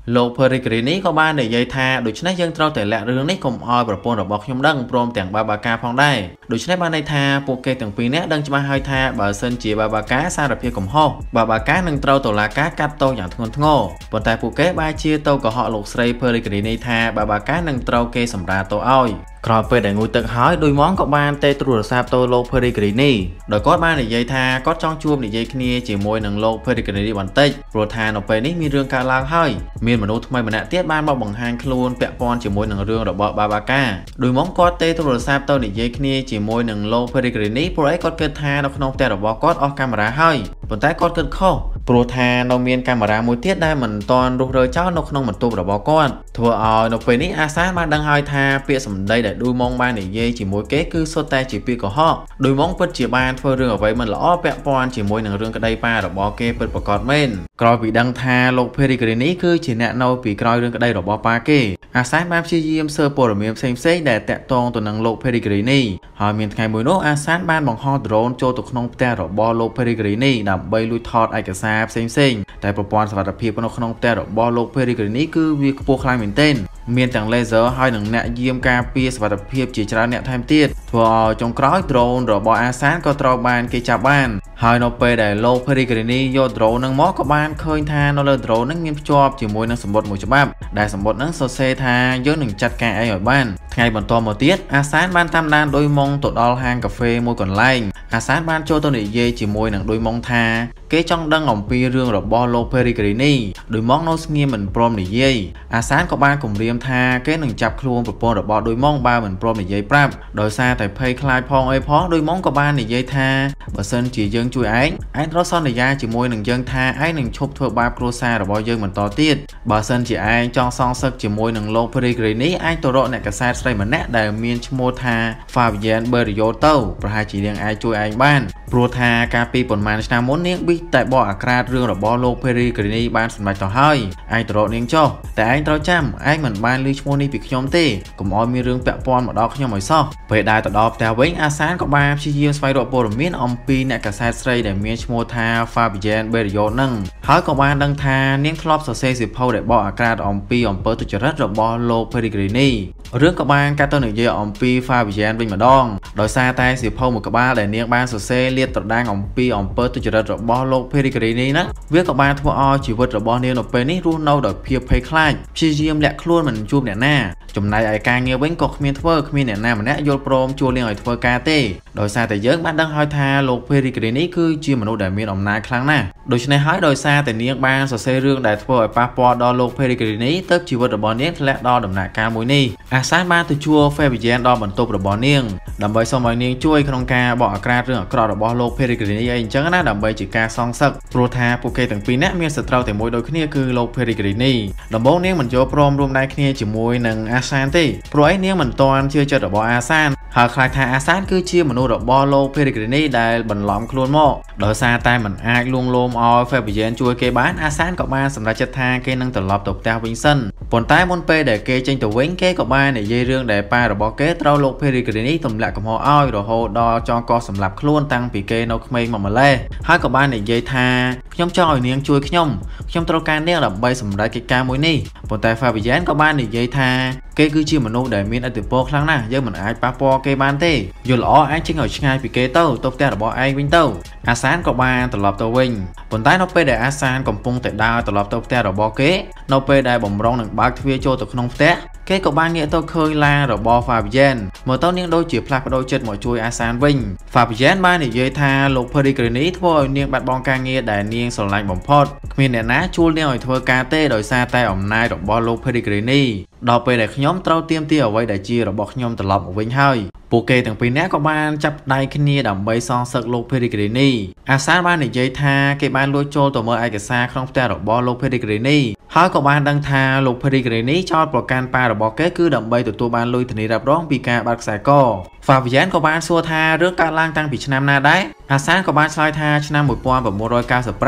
លោក Pellegrini ក៏បាននិយាយថាដូច្នេះយើងត្រូវតែលាក់រឿងនេះកុំឲ្យប្រពន្ធរបស់ខ្ញុំដឹងព្រមទាំងបាបាកាផងដែរដូច្នេះបានន័យថាពួកគេទាំងពីរនាក់ដឹងច្បាស់ហើយថាបើសិនជាបាបាកាសារភាពកំហុសបាបាកានឹងត្រូវតុលាការកាត់ទោសយ៉ាងធ្ងន់ធ្ងរប៉ុន្តែពួកគេបែរជាទៅកុហកលោកស្រី Pellegrini ថាបាបាកានឹងត្រូវគេសម្រាលទោសឲ្យក្រោយពេលដែលងូតទឹកហើយដោយម៉ងក៏បានទេទូរស័ព្ទទៅលោក Pellegrini ដោយគាត់បាននិយាយថាគាត់ចង់ជួបនិយាយគ្នាជាមួយនឹងលោក Pellegrini បន្តិចព្រោះថានៅពេលនេះមានរឿងកើតឡើងហើយមានមនុស្សថ្មីម្នាក់ទៀតបានមកបង្ហាញខ្លួនពាក់ព័ន្ធជាមួយនឹងរឿងរបស់បាបាកាដោយម៉ងគាត់ទេទូរស័ព្ទទៅនិយាយគ្នាជាមួយនឹងលោក Pellegrini ព្រោះអីគាត់គិតថានៅក្នុងផ្ទះរបស់គាត់អស់កាមេរ៉ាហើយប៉ុន្តែគាត់គិតខុសព្រោះថានៅមានកាមេរ៉ាមួយទៀតដែលមិនទាន់រុះរើចោលនៅក្នុងបន្ទប់របស់គាត់ធ្វើឲ្យនៅពេលនេះអាសានបានដឹងហើយថាពាក្យសម្ដីដែលឌុយម៉ងបាននិយាយជាមួយគេគឺសុទ្ធតែជាពាក្យកុហកឌុយម៉ងពិតជាបានធ្វើរឿងអ្វីមិនល្អពាក់ព័ន្ធជាមួយនឹងរឿងក្តីប៉ារបស់គេពិតប្រាកដមែនក្រោយពីដឹងថាលោក Pellegrini គឺជាអ្នកនៅពីក្រោយរឿងក្តីរបស់ប៉ាគេអាសានបានព្យាយាមស៊ើបព័ត៌មានផ្សេងៗដែលតាក់ទងទៅនឹងលោក Pellegrini ហើយមានថ្ងៃមួយនោះអាសានបានបង្ហោះដ្រូនចូលទៅក្នុងផ្ទះរបស់លោក Pellegrini ដើម្បីលួចថតឯកសារផ្សេងៗតែប្រព័ន្ធសុវត្ថិភាពនៅក្នុងផ្ទះរបស់លោក Pellegrini គឺវាខ្ពស់ខ្លាំងមែនទែនមានទាំង laser ហើយនិងអ្នកយាមការពារសុវត្ថិភាពជាច្រើនអ្នកថែមទៀតធ្វើឲ្យចុងក្រោយ drone របស់អាសានក៏ត្រូវបានគេចាប់បានហើយនៅពេលដែលលោក Pellegrini យក drone នឹងមកក៏បានឃើញថានៅលើ drone នឹងមានភ្ជាប់ជាមួយនឹងសម្បត្តិមួយច្បាប់ដែលសម្បត្តិនឹងសរសេរថាយើងនឹងចាត់ការឯងឲ្យបានថ្ងៃបន្តមកទៀតអាសានបានតាមដានឌុយម៉ងទៅដល់ហាងកាហ្វេមួយកន្លែងអាសានបានចូលទៅនិយាយជាមួយនឹងឌុយម៉ងថាគេចង់ដឹងអំពីរឿងរបស់លោក Pellegrini ឌុយម៉ងនៅស្ងៀមមិនព្រមនិយាយអាសានក៏បានគំរាមថាគេនឹងចាប់ខ្លួនប្រពន្ធរបស់ឌុយម៉ងបើមិនព្រមនិយាយប្រាប់ដោយសារតែភ័យខ្លាចផងអីផងឌុយម៉ងក៏បាននិយាយថាបើសិនជាយើងជួយឯងឯងត្រូវសន្យាជាមួយនឹងយើងថាឯងនឹងឈប់ធ្វើបាបគ្រួសាររបស់យើងបន្តទៀតបើសិនជាឯងចង់សងសឹកជាមួយនឹងលោក Pellegrini ឯងទៅរកអ្នកកាសែតស្រីម្នាក់ដែលមានឈ្មោះថា Fabian Berrio ទៅប្រហែលជានាងអាចជួយឯងបានព្រោះថាកាលពីប៉ុន្មានឆ្នាំមុននាងប៊ីតែបកអាក្រាតរឿងរបស់លោក Pellegrini បានសម្រេចទៅហើយឯងទៅរកនាងចុះតែឯងត្រូវចាំឯងមិនបានឮឈ្មោះនេះពីខ្ញុំទេកុំឲ្យមានរឿងពាក់ព័ន្ធមកដល់ខ្ញុំឲ្យសោះពេលដែលទៅដល់ផ្ទះវិញអាសានក៏បានព្យាយាមស្វែងរកព័ត៌មានអំពីអ្នកកាសែតស្រីដែលមានឈ្មោះថា Fabian Berrio នឹងហើយក៏បានដឹងថានាងធ្លាប់សរសេរសៀវភៅដែលបកអាក្រាតអំពីអំពើទុច្ចរិតរបស់លោក Pellegrini រឿងក៏បានកាត់ទៅនិយាយអំពី Fabian វិញម្ដងដោយសារតែសៀវភៅមួយក្បាលដែលនាងបានសរសេរលាតត្រដាងអំពីអំពើទុច្ចរិតរបស់លោក Pellegrini ហ្នឹងវាក៏បានធ្វើឲ្យជីវិតរបស់នាងនៅពេលនេះរស់នៅដោយភាពភ័យខ្លាចព្យាយាមលាក់ខ្លួនមិនជួបអ្នកណាចំណែកឯការងារវិញក៏គ្មានធ្វើគ្មានអ្នកណាម្នាក់យល់ព្រមជួលនាងឲ្យធ្វើការទេដោយសារតែយើងបានដឹងហើយថាលោក Pellegrini គឺជាមនុស្សដែលមានអំណាចខ្លាំងណាស់ដូច្នេះហើយដោយសារតែនាងបានសរសេររឿងដែលធ្វើឲ្យប៉ះពាល់ដល់លោក Pellegrini ទើបជីវិតរបស់នាងធ្លាក់ដល់ដំណាក់កាលមួយនេះអាសានបានទៅជួល Fabian ដល់បន្ទប់របស់នាងដើម្បីសូមឲ្យនាងជួយក្នុងការបកអាក្រាតរឿងអាក្រក់របស់លោក Pellegrini អីអញ្ចឹងណាដើម្បីជាការសងសឹកព្រោះថាពួកគេទាំងពីរនាក់មានសត្រូវតែមួយដូចគ្នាគឺលោក Pellegrini ដំបូងនាងមិនចូលព្រមរួមដៃគ្នាជាមួយនឹងអាសានទេព្រោះឯនាងមិនទាន់ជឿចិត្តរបស់អាសានហើយខ្លាចថាអាសានគឺជាមនុស្សរបស់លោក Pellegrini ដែលបន្លំខ្លួនមកដោយសារតែមិនអាចលួងលោមឲ្យ Fabian ជួយគេបានអាសានក៏បានសម្រេចចិត្តថាគេនឹងត្រឡប់ទៅផ្ទះវិញសិនប៉ុន្តែមុនពេលដែលគេចេញទៅវិញគេក៏បាននិយាយរឿងដែលប៉ារបស់គេត្រូវលោក Pellegrini ទម្លាក់កំហុសឲ្យរហូតដល់ចងកសម្លាប់ខ្លួនតាំងពីគេនៅក្មេងមកម្លេះហើយក៏បាននិយាយថាខ្ញុំចង់ឲ្យនាងជួយខ្ញុំខ្ញុំត្រូវការនាងដើម្បីសម្រេចកិច្ចការមួយនេះប៉ុន្តែ Fabian ក៏បាននិយាយថាគេគឺជាមនុស្សដែលមានឥទ្ធិពលខ្លាំងណាស់យើងមិនអាចប៉ះពាល់គេបានទេយល់ល្អឯងចេញឲ្យឆ្ងាយពីគេទៅទៅផ្ទះរបស់ឯងវិញទៅអាសានក៏បានត្រឡប់ទៅវិញប៉ុន្តែនៅពេលដែលអាសានកំពុងតែដើរត្រឡប់ទៅផ្ទះរបស់គេនៅពេលដែលបំរុងនឹងបើកទ្វារចូលទៅក្នុងផ្ទះគេក៏បានងាកទៅឃើញឡានរបស់ Fabian មើលទៅនាងដូចជាផ្លាស់ប្ដូរចិត្តមកជួយអាសានវិញ Fabian បាននិយាយថាលោក Pellegrini ធ្វើឲ្យនាងបាត់បង់ការងារដែលនាងស្រឡាញ់បំផុតគ្មានអ្នកណាជួលនាងឲ្យធ្វើការទេដោយសារតែអំណាចរបស់លោក Pellegrini ដល់ពេលដែលខ្ញុំត្រូវទាមទារអ្វីដែលជារបស់ខ្ញុំត្រឡប់មកវិញហើយពួកគេទាំងពីរនាក់ក៏បានចាប់ដៃគ្នាដើម្បីសងសឹកលោក Pellegrini អាសានបាននិយាយថាគេបានលួចចូលទៅមើលឯកសារក្នុងផ្ទះរបស់លោក Pellegrini ហើយក៏បានដឹងថាលោក Pellegrini ចោទប្រកាន់ប៉ារបស់គេគឺដើម្បីទទួលបានលុយធានារ៉ាប់រងពីការបាត់ខ្សែក Fabian ក៏បានសួរថារឿងកើតឡើងតាំងពីឆ្នាំណាដែរអាសានក៏បានឆ្លើយថាឆ្នាំmột nghìn chín trăm chín mươi lăm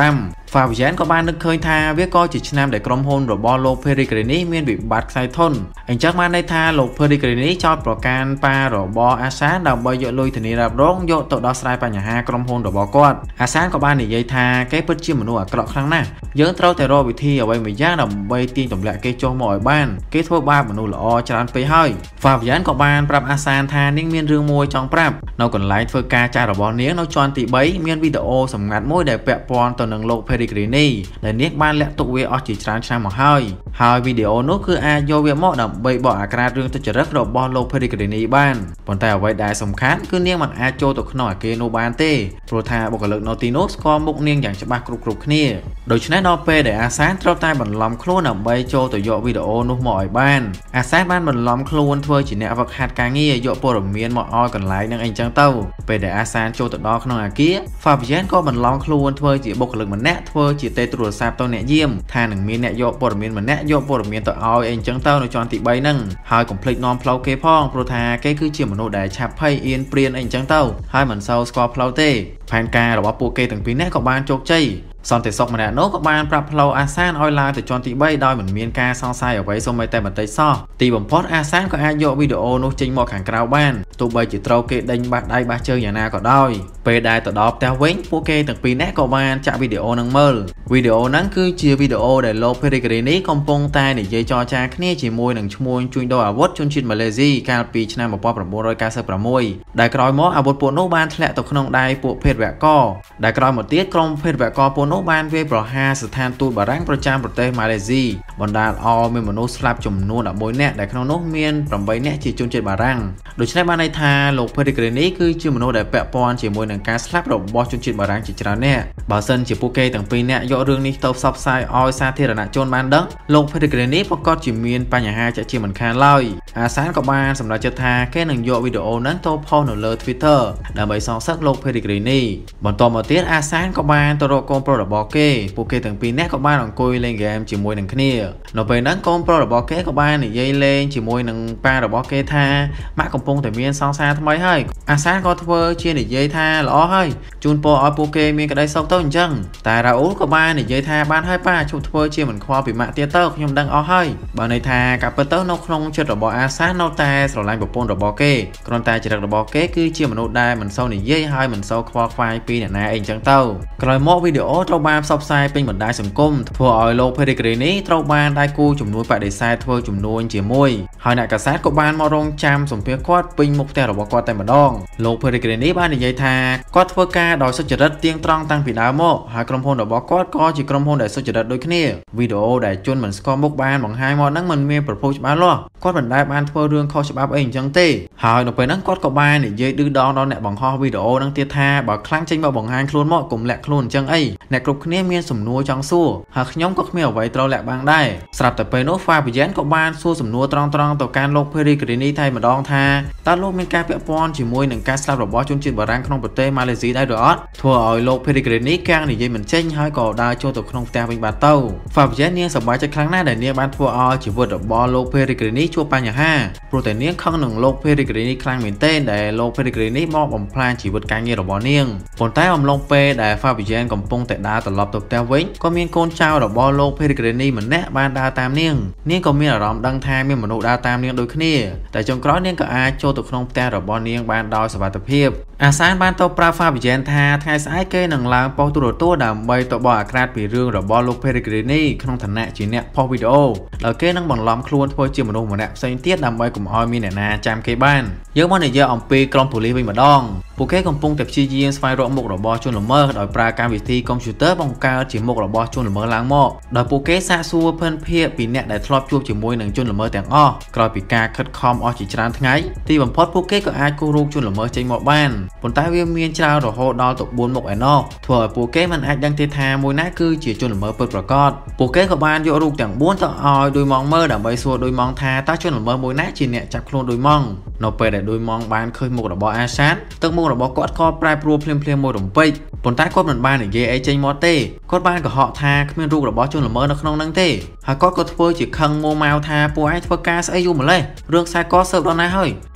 Fabian ក៏បាននឹកឃើញថាវាក៏ជាឆ្នាំដែលក្រុមហ៊ុនរបស់លោក Pellegrini មានវិបត្តិខ្សែធនអញ្ចឹងបានន័យថាលោក Pellegrini ចោទប្រកាន់ប៉ារបស់ Asan ដើម្បីយកលុយធានារ៉ាប់រងយកទៅដោះស្រាយបញ្ហាក្រុមហ៊ុនរបស់គាត់ Asan ក៏បាននិយាយថាគេពិតជាមនុស្សអាក្រក់ខ្លាំងណាស់យើងត្រូវតែរកវិធីអ្វីមួយយ៉ាងដើម្បីទាញទម្លាក់គេចុះមកឲ្យបានគេធ្វើបាបមនុស្សល្អច្រើនពេកហើយ Fabian ក៏បានប្រាប់ Asan ថានាងមានរឿងមួយចង់ប្រាប់នៅកន្លែងធ្វើការចាស់របស់នាងនៅជាន់ទី3មានវីដេអូសម្ងាត់មួយដែលពាក់ព័ន្ធទៅនឹងលោក Pellegrini ដែលនាងបានលាក់ទុកវាអស់ជាច្រើនឆ្នាំមកហើយហើយវីដេអូនោះគឺអាចយកវាមកដើម្បីបកអាក្រាតរឿងទុច្ចរិតរបស់លោក Pellegrini បានប៉ុន្តែអ្វីដែលសំខាន់គឺនាងមិនអាចចូលទៅក្នុងអាគារនោះបានទេព្រោះថាបុគ្គលិកនៅទីនោះស្គាល់មុខនាងយ៉ាងច្បាស់គ្រប់គ្រប់គ្នាដូច្នេះដល់ពេលដែល Asan ត្រូវតែបន្លំខ្លួនដើម្បីចូលទៅយកវីដេអូនោះមកឲ្យបាន Asan បានបន្លំខ្លួនធ្វើជាអ្នកវឹកហាត់ការងារយកព័ត៌មានមកឲ្យកន្លែងនឹងអីចឹងទៅពេលដែល Asan ចូលទៅដល់ក្នុងអាគារ Fabian ក៏បន្លំខ្លួនធ្វើជាបុគ្គលិកម្នាក់ធ្វើជាទេទូរស័ព្ទទៅអ្នកយាមថានឹងមានអ្នកយកព័ត៌មានម្នាក់យកព័ត៌មានទៅឲ្យអីចឹងទៅនៅជាន់ទី3ហ្នឹងហើយកុំភ្លេចនាំផ្លូវគេផងព្រោះថាគេគឺជាមនុស្សដែលឆាប់ភ័យអៀនព្រានអីចឹងទៅហើយមិនសូវស្គាល់ផ្លូវទេផែនការរបស់ពួកគេទាំងពីរនាក់ក៏បានជោគជ័យសន្តិសុខម្នាក់នោះក៏បានប្រាប់ផ្លូវ Asan ឲ្យឡើងទៅជាន់ទី3ដោយមិនមានការសង្ស័យអ្វីសូម្បីតែបន្តិចសោះទីបំផុត Asan ក៏អាចយកវីដេអូនោះចេញមកខាងក្រៅបានទោះបីជាត្រូវគេដេញបាស់ដៃបាស់ជើងយ៉ាងណាក៏ដោយពេលដែលទៅដល់ផ្ទះវិញពួកគេទាំងពីរនាក់ក៏បានចាក់វីដេអូនឹងមើលវីដេអូហ្នឹងគឺជាវីដេអូដែលលោក Pellegrini កំពុងតែនិយាយចរចាគ្នាជាមួយនឹងឈ្មួញជួញដូរអាវុធជនជាតិម៉ាឡេស៊ីកាលពីឆ្នាំmột nghìn chín trăm chín mươi sáuដែលក្រោយមកអាវុធពួកនោះបានធ្លាក់ទៅក្នុងដៃពួកភេទវករដែលក្រោយមកទៀតក្រុមភេទវករពួកនោះបានវាយប្រហារស្ថានទូតបារាំងប្រចាំប្រទេសម៉ាឡេស៊ីបណ្ដាលឲ្យមានមនុស្សស្លាប់ចំនួនelevenនាក់ដែលក្នុងនោះមានeightនាក់ជាជនជាតិបារាំងដូច្នេះបានន័យថាលោក Pellegrini គឺជាមនុស្សដែលពាក់ព័ន្ធជាមួយនឹងការស្លាប់របស់ជនជាតិបារាំងជាច្រើននាក់បើសិនជាពួកគេទាំងពីរនាក់យករឿងនេះទៅផ្សព្វផ្សាយឲ្យសាធារណជនបានដឹងលោក Pellegrini ប្រកាសជាមានបញ្ហាចាក់ជាមិនខានឡើយ Asan ក៏បានសម្រេចចិត្តថាគេនឹងយកវីដេអូហ្នឹងទៅផុសនៅលើ Twitter ដើម្បីសងសឹកលោក Pellegrini បន្តមកទៀត Asan ក៏បានទៅរកកូនប្រុសរបស់គេពួកគេទាំងពីរនាក់ក៏បានអង្គុយលេងហ្គេមជាមួយនឹងគ្នានៅពេលហ្នឹងកូនប្រុសរបស់គេក៏បាននិយាយលេងជាមួយនឹងប៉ារបស់គេថាម៉ាក់កំពុងតែមានសង្សារថ្មីហើយ Asan ក៏ធ្វើជានិយាយថាល្អហើយជូនពរឲ្យពួកគេមានក្តីសុខទៅអញ្ចឹងតែរ៉ាអ៊ូលក៏បាននិយាយថាបានហើយប៉ាជប់ធ្វើជាមិនខ្វល់ពីម៉ាក់ទៀតទៅខ្ញុំដឹងអស់ហើយបើន័យថាកាប់ពិតទៅនៅក្នុងចិត្តរបស់ Asan នៅតែស្រឡាញ់ប្រពន្ធរបស់គេគ្រាន់តែចរិតរបស់គេគឺជាមនុស្សដែលមិនសូវនិយាយហើយមិនសូវខ្វល់ខ្វាយពីអ្នកណាអីអញ្ចឹងទៅក្រោយមកវីដេអូត្រូវបានផ្សព្វផ្សាយពេញបណ្ដាញសង្គមធ្វើឲ្យលោក Pellegrini ត្រូវបានដៃគូជំនួយបដិសេធធ្វើជំនួញជាមួយហើយអ្នកកាសែតក៏បានមករងចាំសម្ភាសគាត់ពេញមុខផ្ទះរបស់គាត់តែម្ដងលោក Pellegrini បាននិយាយថាគាត់ធ្វើការដោយសុចរិតទៀងត្រង់តាំងពីដើមមកហើយក្រុមហ៊ុនរបស់គាត់ក៏ជាក្រុមហ៊ុនដែលសុចរិតដូចគ្នាវីដេអូដែលជនមិនស្គាល់មុខបានបង្ហាញមកហ្នឹងមិនមានប្រភពច្បាស់លាស់គាត់មិនដែលបានធ្វើរឿងខុសច្បាប់អីអញ្ចឹងទេហើយនៅពេលហ្នឹងគាត់ក៏បាននិយាយឌឺដងដល់អ្នកបង្ហោះវីដេអូហ្នឹងទៀតថាបើខ្លាំងចេញមកបង្ហាញខ្លួនមកកុំលាក់ខ្លួនអញ្ចឹងអីអ្នកគ្រប់គ្នាមានសំណួរចង់សួរហើយខ្ញុំក៏គ្មានអ្វីត្រូវលាក់បាំងដែរស្រាប់តែពេលនោះ Fabian ក៏បានសួរសំណួរត្រង់ៗទៅកាន់លោក Pellegrini ថែមម្ដងថាតើលោកមានការពាក់ព័ន្ធជាមួយនឹងការស្លាប់របស់ជនជាតិបារាំងក្នុងប្រទេសម៉ាឡេស៊ីដែរឬអត់ធ្វើឲ្យលោក Pellegrini កាំងនិយាយមិនចេញហើយក៏ដើរចូលទៅក្នុងផ្ទះវិញបាត់ទៅ Fabian នាងសប្បាយចិត្តខ្លាំងណាស់ដែលនាងបានធ្វើឲ្យជីវិតរបស់លោក Pellegrini ជួបបញ្ហាព្រោះតែនាងខឹងនឹងលោក Pellegrini ខ្លាំងមែនទែនដែលលោក Pellegrini មកបំផ្លាញជីវិតការងាររបស់នាងប៉ុន្តែអំឡុងពេលដែល Fabian កំពុងតែដើរត្រឡប់ទៅផ្ទះវិញក៏មានកូនចៅរបស់លោក Pellegrini ម្នាក់បានដើរតាមនាងនាងក៏មានអារម្មណ៍ដឹងថាមានមនុស្សដើរតាមនាងដូចគ្នាតែចុងក្រោយនាងក៏អាចចូលទៅក្នុងផ្ទះរបស់នាងបានដោយសុវត្ថិភាព Asan បានទៅប្រាប់ Fabian ថាថ្ងៃស្អែកគេនឹងឡើងប៉ុស្តិ៍ទូរទស្សន៍ដើម្បីទៅបកអាក្រាតពីរឿងរបស់លោក Pellegrini ក្នុងឋានៈជាអ្នកផុសវីដេអូដោយគេនឹងបន្លំខ្លួនធ្វើជាមនុស្សម្នាក់ផ្សេងទៀតដើម្បីកុំឲ្យមានអ្នកណាចាំគេបានយើងមកនិយាយអំពីក្រុមប៉ូលីសវិញម្ដងពួកគេកំពុងតែព្យាយាមស្វែងរកមុខរបស់ជនល្មើសដោយប្រើកម្មវិធីកុំព្យូទ័របង្កើតជាមុខរបស់ជនល្មើសឡើងមកដោយពួកគេសាកសួរភិនភាគពីអ្នកដែលធ្លាប់ជួបជាមួយនឹងជនល្មើសទាំងអស់ក្រោយពីការខិតខំអស់ជាច្រើនថ្ងៃទីបំផុតពួកគេក៏អាចគូសរូបជនល្មើសចេញមកបានប៉ុន្តែវាមានច្រើនរហូតដល់ទៅfourមុខឯណោះធ្វើឲ្យពួកគេមិនអាចដឹងទេថាមួយណាគឺជាជនល្មើសពិតប្រាកដពួកគេក៏បានយករូបទាំងfourទៅឲ្យដោយម៉ងមើលដើម្បីសួរដោយម៉ងថាតើជនល្មើសមួយណាជាអ្នកចាប់ខ្លួនដោយម៉ងនៅពេលដែលដោយម៉ងបានឃើញមុខរបស់ Asan ទឹកមុខរបស់គាត់ក៏ប្រែប្រួលភ្លាមៗមួយរំពេចប៉ុន្តែគាត់មិនបាននិយាយអីចេញមកទេគាត់បានកុហកថាគ្មានរូបរបស់ជនល្មើសនៅក្នុងហ្នឹងទេហើយគាត់ក៏ធ្វើជាខឹងមួម៉ៅថាពួកឯងធ្វើការស្អីយូរម្លេះរឿងខ្សែកសើបដល់ណាហើយ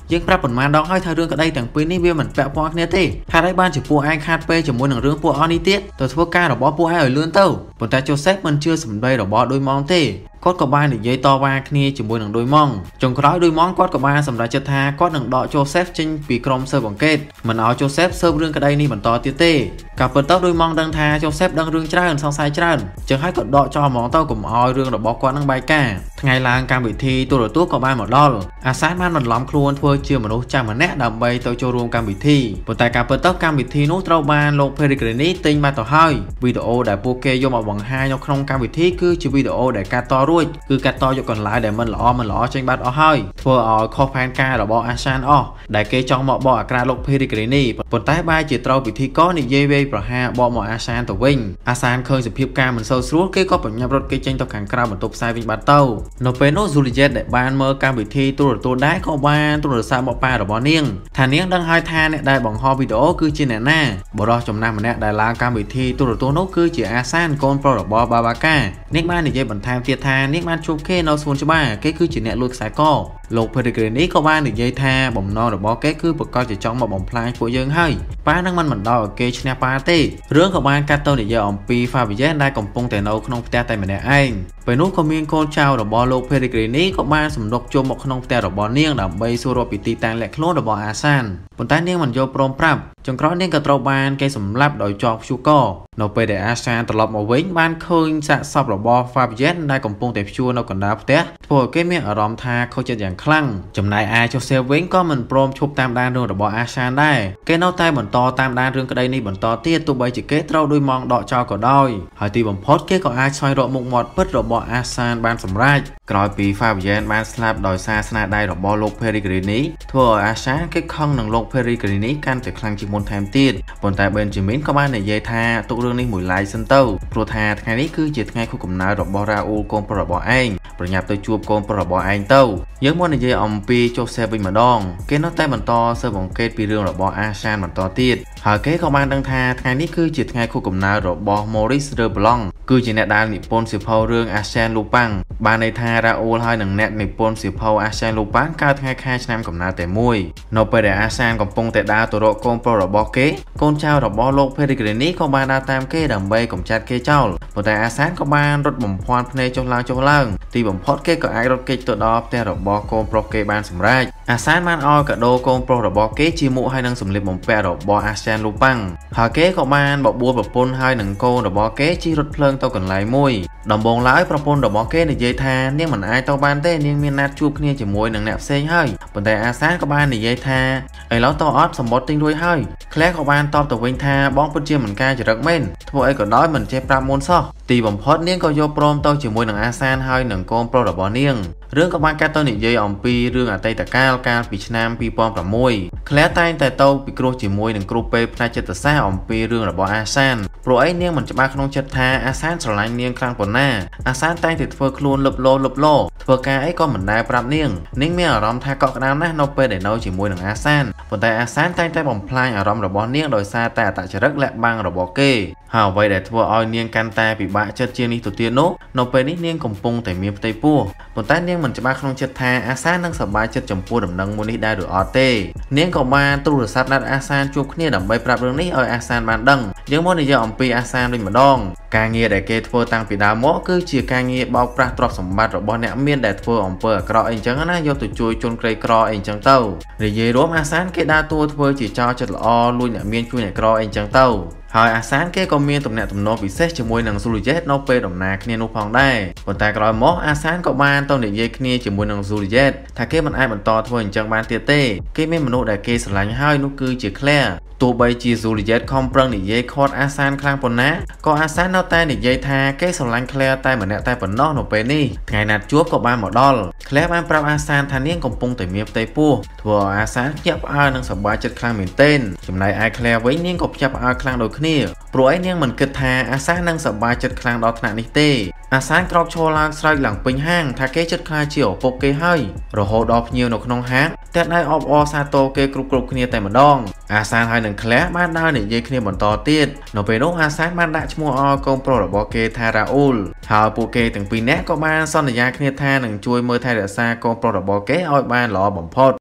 យើងប្រាប់ប៉ុន្មានដងហើយថារឿងក្តីទាំងពីរនេះវាមិនពាក់ព័ន្ធគ្នាទេហេតុអីបានជាពួកឯងខាតពេលជាមួយនឹងរឿងពួកអស់នេះទៀតទៅធ្វើការរបស់ពួកឯងឲ្យលឿនទៅប៉ុន្តែជូសេហ្វមិនជឿសម្ដីរបស់ដួយម៉ងទេគាត់ក៏បាននិយាយតវ៉ាគ្នាជាមួយនឹងដួយម៉ងចុងក្រោយដួយម៉ងគាត់ក៏បានសម្រេចចិត្តថាគាត់នឹងដកជូសេហ្វចេញពីក្រុមស៊ើបអង្កេតមិនឲ្យជូសេហ្វស៊ើបរឿងក្តីនេះបន្តទៀតទេការពិតទៅដួយម៉ងដឹងថាជូសេហ្វដឹងរឿងច្រើនសង្ស័យច្រើនចឹងហើយក៏ដកចោលហ្មងទៅកុំឲ្យរឿងរបស់គាត់នឹងបែកការថ្ងៃឡើងកម្មវិធីទូរទស្សន៍ក៏បានមកដល់អាសានបានបន្លំខ្លួនធ្វើជាមនុស្សចាស់ម្នាក់ដើម្បីទៅចូលរួមកម្មវិធីប៉ុន្តែការពិតទៅកម្មវិធីនោះត្រូវបានលោក Pellegrini ទិញមកទៅហើយវីដេអូដែលពួកគេយកមកបង្ហាញនៅក្នុងកម្មវិធីគឺជាវីដេអូដែលកាត់តរួចគឺកាត់តយកកន្លែងដែលមិនល្អមិនល្អចេញបាត់អស់ហើយធ្វើឲ្យខុសផែនការរបស់អាសានអស់ដែលគេចង់មកបកអាក្រាតលោក Pellegrini ប៉ុន្តែបែរជាត្រូវពិធីករនិយាយវេប្រហារបកមកអាសានទៅវិញអាសានឃើញសភាពការមិនសូវស្រួលគេក៏បញ្ញាប់រត់គេចេញទៅខាងក្រៅបន្ទប់ផ្សាយវិញបាត់ទៅនៅពេលនោះ Juliet ដែលបានមើលកម្មវិធីទូរទស្សន៍ដែរក៏បានទូរស័ព្ទមកប៉ារបស់នាងថានាងដឹងហើយថាអ្នកដែលបង្ហោះវីដេអូគឺជាអ្នកណាបរិសុទ្ធចំណាស់ម្នាក់ដែលឡើងកម្មវិធីទូរទស្សន៍នោះគឺជាអាសានកូនប្រុសរបស់បាបាកានាងបាននិយាយបន្ថែមទៀតថានាងបានជួបគេនៅសួនច្បារគេគឺជាអ្នកលួចខ្សែកលោក Pellegrini ក៏បាននិយាយថាបំណងរបស់គេគឺប្រកាសជាចង់មកបំផ្លាញពួកយើងហើយប៉ានឹងមិនបណ្ដោយឲ្យគេឈ្នះប៉ាទេរឿងក៏បានកាត់ទៅនិយាយអំពី Fabienne ដែលកំពុងតែនៅក្នុងផ្ទះតែម្នាក់ឯងពេលនោះក៏មានកូនចៅរបស់លោក Pellegrini ក៏បានសម្រុកចូលមកក្នុងផ្ទះរបស់នាងដើម្បីសួររកពីទីតាំងលាក់ខ្លួនរបស់អាសានប៉ុន្តែនាងមិនយល់ព្រមប្រាប់ចុងក្រោយនាងក៏ត្រូវបានគេសម្លាប់ដោយចោទព្យូកនៅពេលដែលអាសានត្រឡប់មកវិញបានឃើញសាកសពរបស់ Fabienne ដែលកំពុងតែព្យួរនៅកណ្ដាលផ្ទះធ្វើឲ្យគេមានអារម្មណ៍ថាខូចចិត្តយ៉ាងខ្លាំងចំណែកឯ Joseph វិញក៏មិនព្រមឈប់តាមដានរឿងរបស់អាសានដែរគេនៅតែបន្តតាមដានរឿងក្តីនេះបន្តទៀតទោះបីជាគេត្រូវដោយម៉ងដកចោលក៏ដោយហើយទីបំផុតគេក៏អាចស្វែងរកមុខមាត់ពិតរបស់អាសានបានសម្រេចក្រោយពី Fabienne បានស្លាប់ដោយសារស្នាដៃរបស់លោក Pellegrini ធ្វើឲ្យអាសានគេខឹងនឹងលោក Pellegrini កាន់តែខ្លាំងជាងមុនថែមទៀតប៉ុន្តែ Benjamin ក៏បាននិយាយថាទុករឿងនេះមួយឡែកសិនទៅព្រោះថាថ្ងៃនេះគឺជាថ្ងៃខួបកំណើតរបស់ Raoul កូនប្រុសរបស់ឯងប្រញាប់ទៅជួបកូនប្រុសរបស់ឯងទៅយើងមកនិយាយអំពី Joseph វិញម្ដងគេនៅតែបន្តស៊ើបអង្កេតពីរឿងរបស់អាសានបន្តទៀតហើយគេក៏បានដឹងថាថ្ងៃនេះគឺជាថ្ងៃខួបកំណើតរបស់ Maurice Leblanc គឺជាអ្នកដែលនិពន្ធសៀវភៅរឿង Arsène Lupin បានន័យថា Raoul ហើយនឹងអ្នកនិពន្ធសៀវភៅ Arsène Lupin កើតថ្ងៃខែឆ្នាំកំណើតតែមួយនៅពេលដែល Arsène កំពុងតែដើរទៅរកកូនប្រុសរបស់គេកូនចៅរបស់លោក Pellegrini ក៏បានដើរតាមគេដើម្បីកម្ចាត់គេចោលប៉ុន្តែ Arsène ក៏បានរត់បំភាន់ភ្នែកចុះឡើងចុះឡើងទីបំផុតគេក៏អាចរត់គេចទៅដល់ផ្ទះរបស់កូនប្រុសគេបានសម្រេច Arsène បានឲ្យកាដូកូនប្រុសរបស់គេជាមួកហើយនឹងសម្លៀកបំពាក់របស់ Arsène Lupin ហើយគេក៏បានបបួលប្រពន្ធហើយនឹងកូនរបស់គេជិះរថភ្លើងទៅកន្លែងមួយដំបូងឡើយប្រពន្ធរបស់គេនិយាយថានាងមិនអាចទៅបានទេនាងមានណាត់ជួបគ្នាជាមួយនឹងអ្នកផ្សេងហើយប៉ុន្តែអាសានក៏បាននិយាយថាឥឡូវតអត់សម្បត្តិទិញរួចហើយ Claire ក៏បានតបទៅវិញថាបងពិតជាមិនការចរិតមែនធ្វើអីក៏ដោយមិនចេះប្រាប់មុនសោះទីបំផុតនាងក៏យកព្រមទៅជាមួយនឹងអាសានហើយនឹងកូនប្រុសរបស់នាងរឿងក៏បានកាត់ទៅនិយាយអំពីរឿងអតីតកាលកាលពីឆ្នាំពីរពាន់ប្រាំមួយ Claire តែងតែទៅពិគ្រោះជាមួយនឹងគ្រូពេទ្យផ្នែកចិត្តសាស្ត្រអំពីរឿងរបស់អាសានព្រោះអីនាងមិនច្បាស់ក្នុងចិត្តថាអាសានស្រឡាញ់នាងខ្លាំងប៉ុណ្ណាអាសានតែងតែធ្វើខ្លួនលឹបលោលឹបលោធ្វើការអីក៏មិនដែលប្រាប់នាងនាងមានអារម្មណ៍ថាកក់ក្ដៅណាស់នៅពេលដែលនៅជាមួយនឹងអាសានប៉ុន្តែអាសានតែងតែបំផ្លាញអារម្មណ៍របស់នាងដោយសារតែអត្តចរិតលាក់បាំងរបស់គេហើយអ្វីដែលធ្វើឲ្យនាងកាន់តែពិបាកចិត្តជាងនេះទៅទៀតនោះនៅពេលនេះនាងកំពុងតែមានផ្ទៃពោះប៉ុន្តែនាងមិនច្បាស់ក្នុងចិត្តថាអាសាននឹងសប្បាយចិត្តចំពោះដំណឹងមួយនេះដែរឬអត់ទេនាងក៏បានទូរស័ព្ទណាត់អាសានជួបគ្នាដើម្បីប្រាប់រឿងនេះឲ្យអាសានបានដឹងយើងមកនិយាយអំពីអាសានវិញម្ដងការងារដែលគេធ្វើតាំងពីដើមមកគឺជាការងារបោកប្រាស់ទ្រព្យសម្បត្តិរបស់អ្នកមានដែលធ្វើអំពើអាក្រក់អីចឹងណាយកទៅជួយជនក្រីក្រអីចឹងទៅនិយាយរួមអាសានគេដើរតួធ្វើជាចោរចិត្តល្អលួចអ្នកមានជួយអ្នកក្រអីចឹងទៅហើយអាសានគេក៏មានទំនាក់ទំនងពិសេសជាមួយនឹង Juliet នៅពេលដំណើរគ្នានោះផងដែរប៉ុន្តែក្រោយមកអាសានក៏បានទៅនិយាយគ្នាជាមួយនឹង Juliet ថាគេមិនអាចបន្តធ្វើអញ្ចឹងបានទៀតទេគេមានមនុស្សដែលគេស្រឡាញ់ហើយនោះគឺជា Claire ទោះបីជា Juliet ខំប្រឹងនិយាយខាត់អាសានខ្លាំងប៉ុណ្ណាក៏អាសាននៅតែនិយាយថាគេស្រឡាញ់ Claire តែម្នាក់តែប៉ុណ្ណោះនៅពេលនេះថ្ងៃណាត់ជួបក៏បានមកដល់ Claire បានប្រាប់អាសានថានាងកំពុងតែមានផ្ទៃពោះធ្វើឲ្យអាសានភ្ញាក់ផ្អើលនិងសប្បាយចិត្តខ្លាំងមែនទែនចំណែកឯ Claire វិញនាងក៏ភ្ញាក់ផ្អើលខ្លាំងដូចគ្នាព្រោះឯនាងមិនគិតថាអាសាននឹងសប្បាយចិត្តខ្លាំងដល់ថ្នាក់នេះទេអាសានក្រោកឈរឡើងស្រែកឡើងពេញហាងថាគេចិត្តខ្លាចជាឪពុកគេហើយរហូតដល់ភ្ញៀវនៅក្នុងហាងតែដៃអបអរសាទរគេគ្រប់គ្រប់គ្នាតែម្ដងអាសានហើយនឹង Claire បានដើរនិយាយគ្នាបន្តទៀតនៅពេលនោះអាសានបានដាក់ឈ្មោះឲ្យកូនប្រុសរបស់គេថា Raoul ហើយពួកគេទាំងពីរនាក់ក៏បានសន្យាគ្នាថានឹងជួយមើលថែរក្សាកូនប្រុសរបស់គេឲ្យបានល្អបំផុត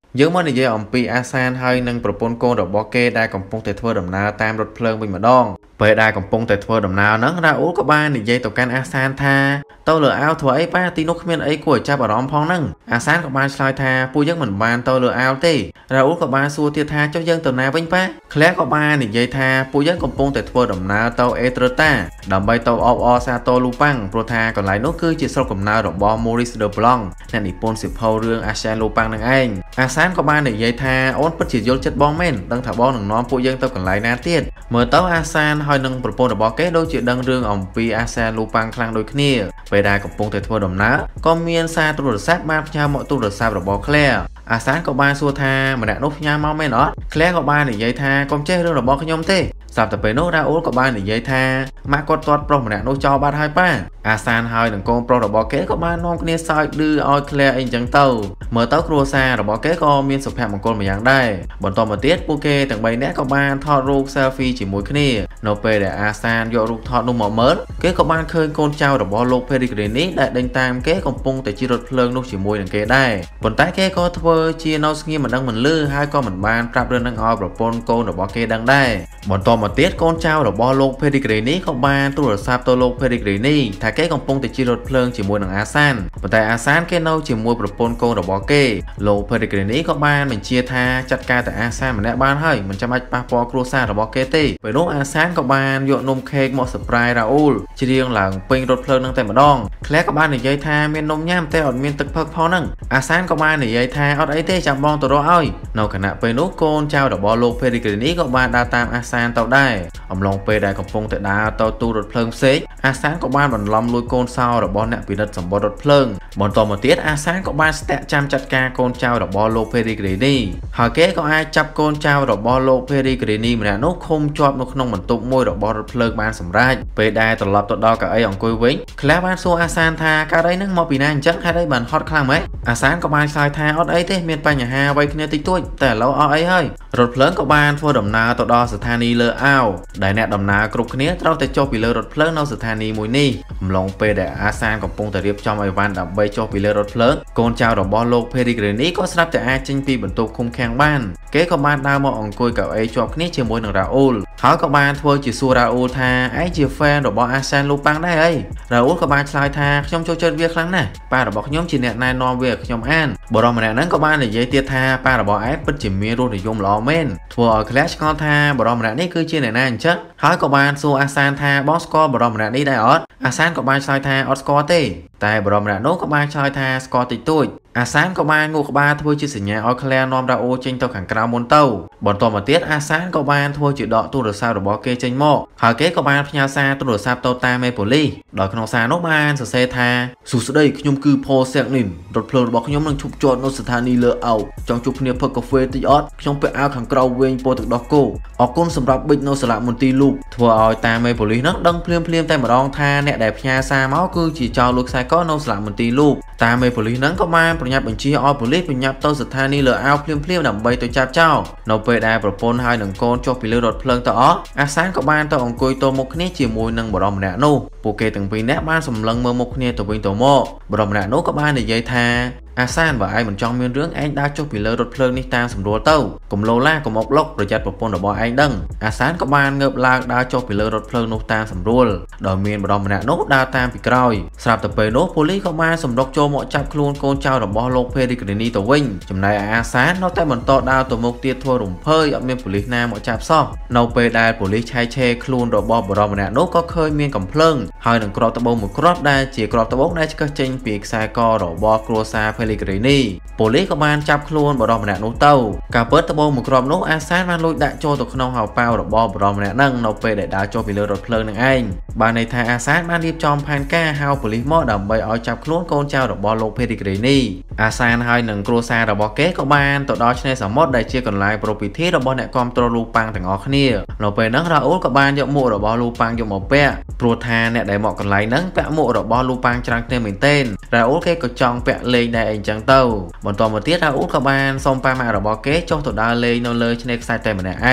យើងមកនិយាយអំពីអាសានហើយនឹងប្រពន្ធកូនរបស់គេដែលកំពុងតែធ្វើដំណើរតាមរថភ្លើងវិញម្ដងពេលដែលកំពុងតែធ្វើដំណើរហ្នឹងរ៉ាអ៊ូលក៏បាននិយាយទៅកាន់អាសានថាទៅលើអាវធ្វើអីប៉ាទីនោះគ្មានអីគួរឲ្យចាប់អារម្មណ៍ផងហ្នឹងអាសានក៏បានឆ្លើយថាពួកយើងមិនបានទៅលើអាវទេរ៉ាអ៊ូលក៏បានសួរទៀតថាចុះយើងទៅណាវិញប៉ាក្លែក៏បាននិយាយថាពួកយើងកំពុងតែធ្វើដំណើរទៅអេត្រតាដើម្បីទៅអបអរសាទរលូប៉ាំងព្រោះថាកន្លែងនោះគឺជាស្រុកកំណើតរបស់ Maurice Leblanc អ្នកនិពន្ធសៀវភៅរឿង Arsène Lupin នឹងឯងអាសានក៏បាននិយាយថាអូនពិតជាយល់ចិត្តបងមែនដឹងថាបងនឹងនាំពួកយើងទៅកន្លែងណាទៀតមើលទៅអាសានហើយនឹងប្រពន្ធរបស់គេដូចជាដឹងរឿងអំពី Arsène Lupin ខ្លាំងដូចគ្នាពេលដែលកំពុងតែធ្វើដំណើរក៏មានសារទូរស័ព្ទបានផ្ញើមកទូរស័ព្ទរបស់ Claire អាសានក៏បានសួរថាម្នាក់នោះផ្ញើមកមែនអត់ Claire ក៏បាននិយាយថាកុំចេះរឿងរបស់ខ្ញុំទេស្រាប់តែពេលនោះរ៉ាអ៊ូលក៏បាននិយាយថាម៉ាក់គាត់ទាត់ប្រុសម្នាក់នោះចោលបាត់ហើយប៉ាអាសានហើយនឹងកូនប្រុសរបស់គេក៏បាននាំគ្នាសើចឌឺឲ្យ Claire អីចឹងទៅមើលទៅគ្រួសាររបស់គេក៏មានសុភមង្គលម្យ៉ាងដែរបន្តមកទៀតពួកគេទាំងបីនាក់ក៏បានថតរូប selfie ជាមួយគ្នានៅពេលដែលអាសានយករូបថតនោះមកមើលគេក៏បានឃើញកូនចៅរបស់លោក Pellegrini ដែលដេញតាមគេកំពុងតែជិះរថភ្លើងនោះជាមួយនឹងគេដែរប៉ុន្តែគេក៏ធ្វើជានៅស្ងៀមមិនដឹងមិនលឺហើយក៏មិនបានប្រាប់រឿងនឹងឲ្យប្រពន្ធកូនរបស់គេដឹងដែរបន្តមកទៀតកូនចៅរបស់លោក Pellegrini ក៏បានទូរស័ព្ទទៅលោក Pellegrini ថាគេកំពុងតែជិះរថភ្លើងជាមួយនឹងអាសានប៉ុន្តែអាសានគេនៅជាមួយប្រពន្ធកូនរបស់គេលោក Pellegrini ក៏បានបញ្ជាថាចាត់ការតែអាសានម្នាក់បានហើយមិនចាំបាច់ប៉ះពាល់គ្រួសាររបស់គេទេពេលនោះអាសានក៏បានយកនំខេកមក surprise រ៉ាអ៊ូលច្រៀងឡើងពេញរថភ្លើងនឹងតែម្ដង Claire ក៏បាននិយាយថាមាននំញ៉ាំតែអត់មានទឹកផឹកផងហ្នឹងអាសានក៏បាននិយាយថាអត់អីទេចាំបងទៅរកឲ្យនៅខណៈពេលនោះកូនចៅរបស់លោក Pellegrini ក៏បានដើរតាមអាសានទៅដែរអំឡុងពេលដែលកំពុងតែដើរទៅទូរថភ្លើងផ្សេងអាសានក៏បានបន្លំលួចកូនសោរបស់អ្នកពិនិត្យសម្បត្តិរថភ្លើងបន្តមកទៀតអាសានក៏បានស្ទាក់ចាំចាត់ការកូនចៅរបស់លោក Pellegrini ហើយគេក៏អាចចាប់កូនចៅរបស់លោក Pellegrini ម្នាក់នោះឃុំជាប់នៅក្នុងបន្ទប់មួយរបស់រថភ្លើងបានសម្រេចពេលដែលត្រឡប់ទៅដល់កៅអីអង្គុយវិញ Claire បានសួរអាសានថាកើតអីនឹងមកពីណាអញ្ចឹងហេតុអីបានហត់ខ្លាំងម៉េចអាសានក៏បានឆ្លើយថាអត់អីទេមានបញ្ហាអ្វីគ្នាតិចតួចតែឥឡូវអស់អីហើយរថភ្លើងក៏បានធ្វើដំណើរទៅដល់ស្ថានីយ៍លើអាវដែលអ្នកដំណើរគ្រប់គ្នាត្រូវតែចុះពីលើរថភ្លើងនៅស្ថានីយ៍មួយនេះអំឡុងពេលដែលអាសានកំពុងតែរៀបចំអីវ៉ាន់ដើម្បីចុះពីលើរថភ្លើងកូនចៅរបស់លោក Pellegrini ក៏ស្រាប់តែអាចចេញពីបន្ទប់ឃុំឃាំងបានគេក៏បានដើរមកអង្គុយកៅអីជាប់គ្នាជាមួយនឹងរ៉ាអ៊ូលហើយក៏បានធ្វើជាសួររ៉ាអ៊ូលថាឯងជា fan របស់ Arsène Lupin ដែរអីរ៉ាអ៊ូលក៏បានឆ្លើយថាខ្ញុំចូលចិត្តវាខ្លាំងណាស់ប៉ារបស់ខ្ញុំជាអ្នកណែនាំវាឲ្យខ្ញុំអានបរិសម្នាក់ហ្នឹងក៏បាននិយាយទៀតថាប៉ារបស់ឯងពិតជាមានរសនិយមល្អមែនធ្វើឲ្យ Claire ឆ្ងល់ថាបរិសម្នាក់នេះគឺជាអ្នកណាអញ្ចឹងហើយក៏បានសួរអាសានថាបងស្គាល់បរិសម្នាក់នេះដែរអត់អាសានក៏បានឆ្លើយថាអត់ស្គាល់ទេតែបរិសម្នាក់នោះក៏បានឆ្លើយថាស្គាល់តិចតួចអាសានក៏បានងក់ក្បាលធ្វើជាសញ្ញាឲ្យ Claire នាំរ៉ាអ៊ូចេញទៅខាងក្រៅមុនទៅបន្តមកទៀតអាសានក៏បានធ្វើជាដកទូរស័ព្ទរបស់គេចេញមកហើយគេក៏បានផ្ញើសារទូរស័ព្ទទៅតាមមេប៉ូលីសដោយក្នុងសារនោះបានសរសេរថាសួស្តីខ្ញុំគឺ Paul Sagnin រថភ្លើងរបស់ខ្ញុំនឹងឈប់ចតនៅស្ថានីយ៍លើអោចង់ជួបគ្នាផឹកកាហ្វេតិចអត់ខ្ញុំពាក់អាវខាងក្រៅវែងពណ៌ទឹកដោះគោអរគុណសម្រាប់ប៊ិចនៅសាលាមន្ទីរលូបធ្វើឲ្យតាមមេប៉ូលីសនោះដឹងភ្លាមភ្លាមតែម្ដងថាអ្នកដែលផ្ញើសារមកគឺជាចោរលួចខ្សែកនៅសាលាមន្ទីរលូបតាមមេប៉ូលីសហ្នឹងក៏បានប្រញាប់បញ្ជាឲ្យប៉ូលីសប្រញាប់ទៅស្ថានីយ៍លើអាវភ្លាមភ្លាមដើម្បីទៅចាប់ចោរនៅពេលដែលប្រពន្ធហើយនឹងកូនចុះពីលើរថភ្លើងទៅអស់អាសានក៏បានទៅអង្គុយទល់មុខគ្នាជាមួយនឹងបរិសម្នាក់នោះពួកគេទាំងពីរនាក់បានសម្លឹងមើលមុខគ្នាទៅវិញទៅមកបរិសម្នាក់នោះក៏បាននិយាយថាអាសានបើឯងមិនចង់មានរឿងឯងដើរចុះពីលើរថភ្លើងនេះតាមស្រួលទៅកុំលោឡាកុំអុកឡុកប្រយ័ត្នប្រពន្ធរបស់ឯងដឹងអាសានក៏បានងើបឡើងដើរចុះពីលើរថភ្លើងនោះតាមស្រួលដោយមានបរិសម្នាក់នោះដើរតាមពីក្រោយស្រាប់តែពេលនោះប៉ូលីសក៏បានសម្រុកចូលមកចាប់ខ្លួនកូនចៅរបស់លោក Pellegrini ទៅវិញចំណែកអាសាននៅតែបន្តដើរទៅមុខទៀតធ្វើរំភើយអត់មានប៉ូលីសណាមកចាប់សោះនៅពេលដែលប៉ូលីសឆែកឆេរខ្លួនរបស់បរិសម្នាក់នោះក៏ឃើញមានកំភ្លើងហើយនឹងគ្រាប់ត្បូងមួយគ្រាប់ដែលជាគ្រាប់ត្បូងដែលឆ្កឹះចេញពីខ្សែករបស់គ្រួសារ Pellegriniប៉ូលីសក៏បានចាប់ខ្លួនបរិសម្នាក់នោះទៅការពិតត្បូងមួយគ្រាប់នោះអាសានបានលួចដាក់ចូលទៅក្នុងហោប៉ៅរបស់បរិសម្នាក់ហ្នឹងនៅពេលដែលដើរចូលពីលើរថភ្លើងនឹងឯងបានន័យថាអាសានបានរៀបចំផែនការហៅប៉ូលីសមកដើម្បីឲ្យចាប់ខ្លួនកូនចៅរបស់លោក Pellegriniអាសានហើយនឹងគ្រួសាររបស់គេក៏បានទៅដល់ឆ្នេរសមុទ្រដែលជាកន្លែងប្រពៃពិធីរបស់អ្នកគាំទ្រលូប៉ាំងទាំងអស់គ្នានៅពេលហ្នឹងរ៉ាអ៊ូលក៏បានយកមួករបស់លូប៉ាំងយកមកពាក់ព្រោះថាអ្នកដែលមកកន្លែងហ្នឹងពាក់មួករបស់លូប៉ាំងច្រើនគ្នាមែនទែនរ៉ាអ៊ូលគេក៏ចង់ពាក់លេងដែរអីចឹងទៅបន្តមកទៀតរ៉ាអ៊ូលក៏បានសុំប៉ាម៉ាក់របស់គេចុះទៅដើរលេងនៅលើឆ្នេរខ្សាច់តែម្នាក់ឯង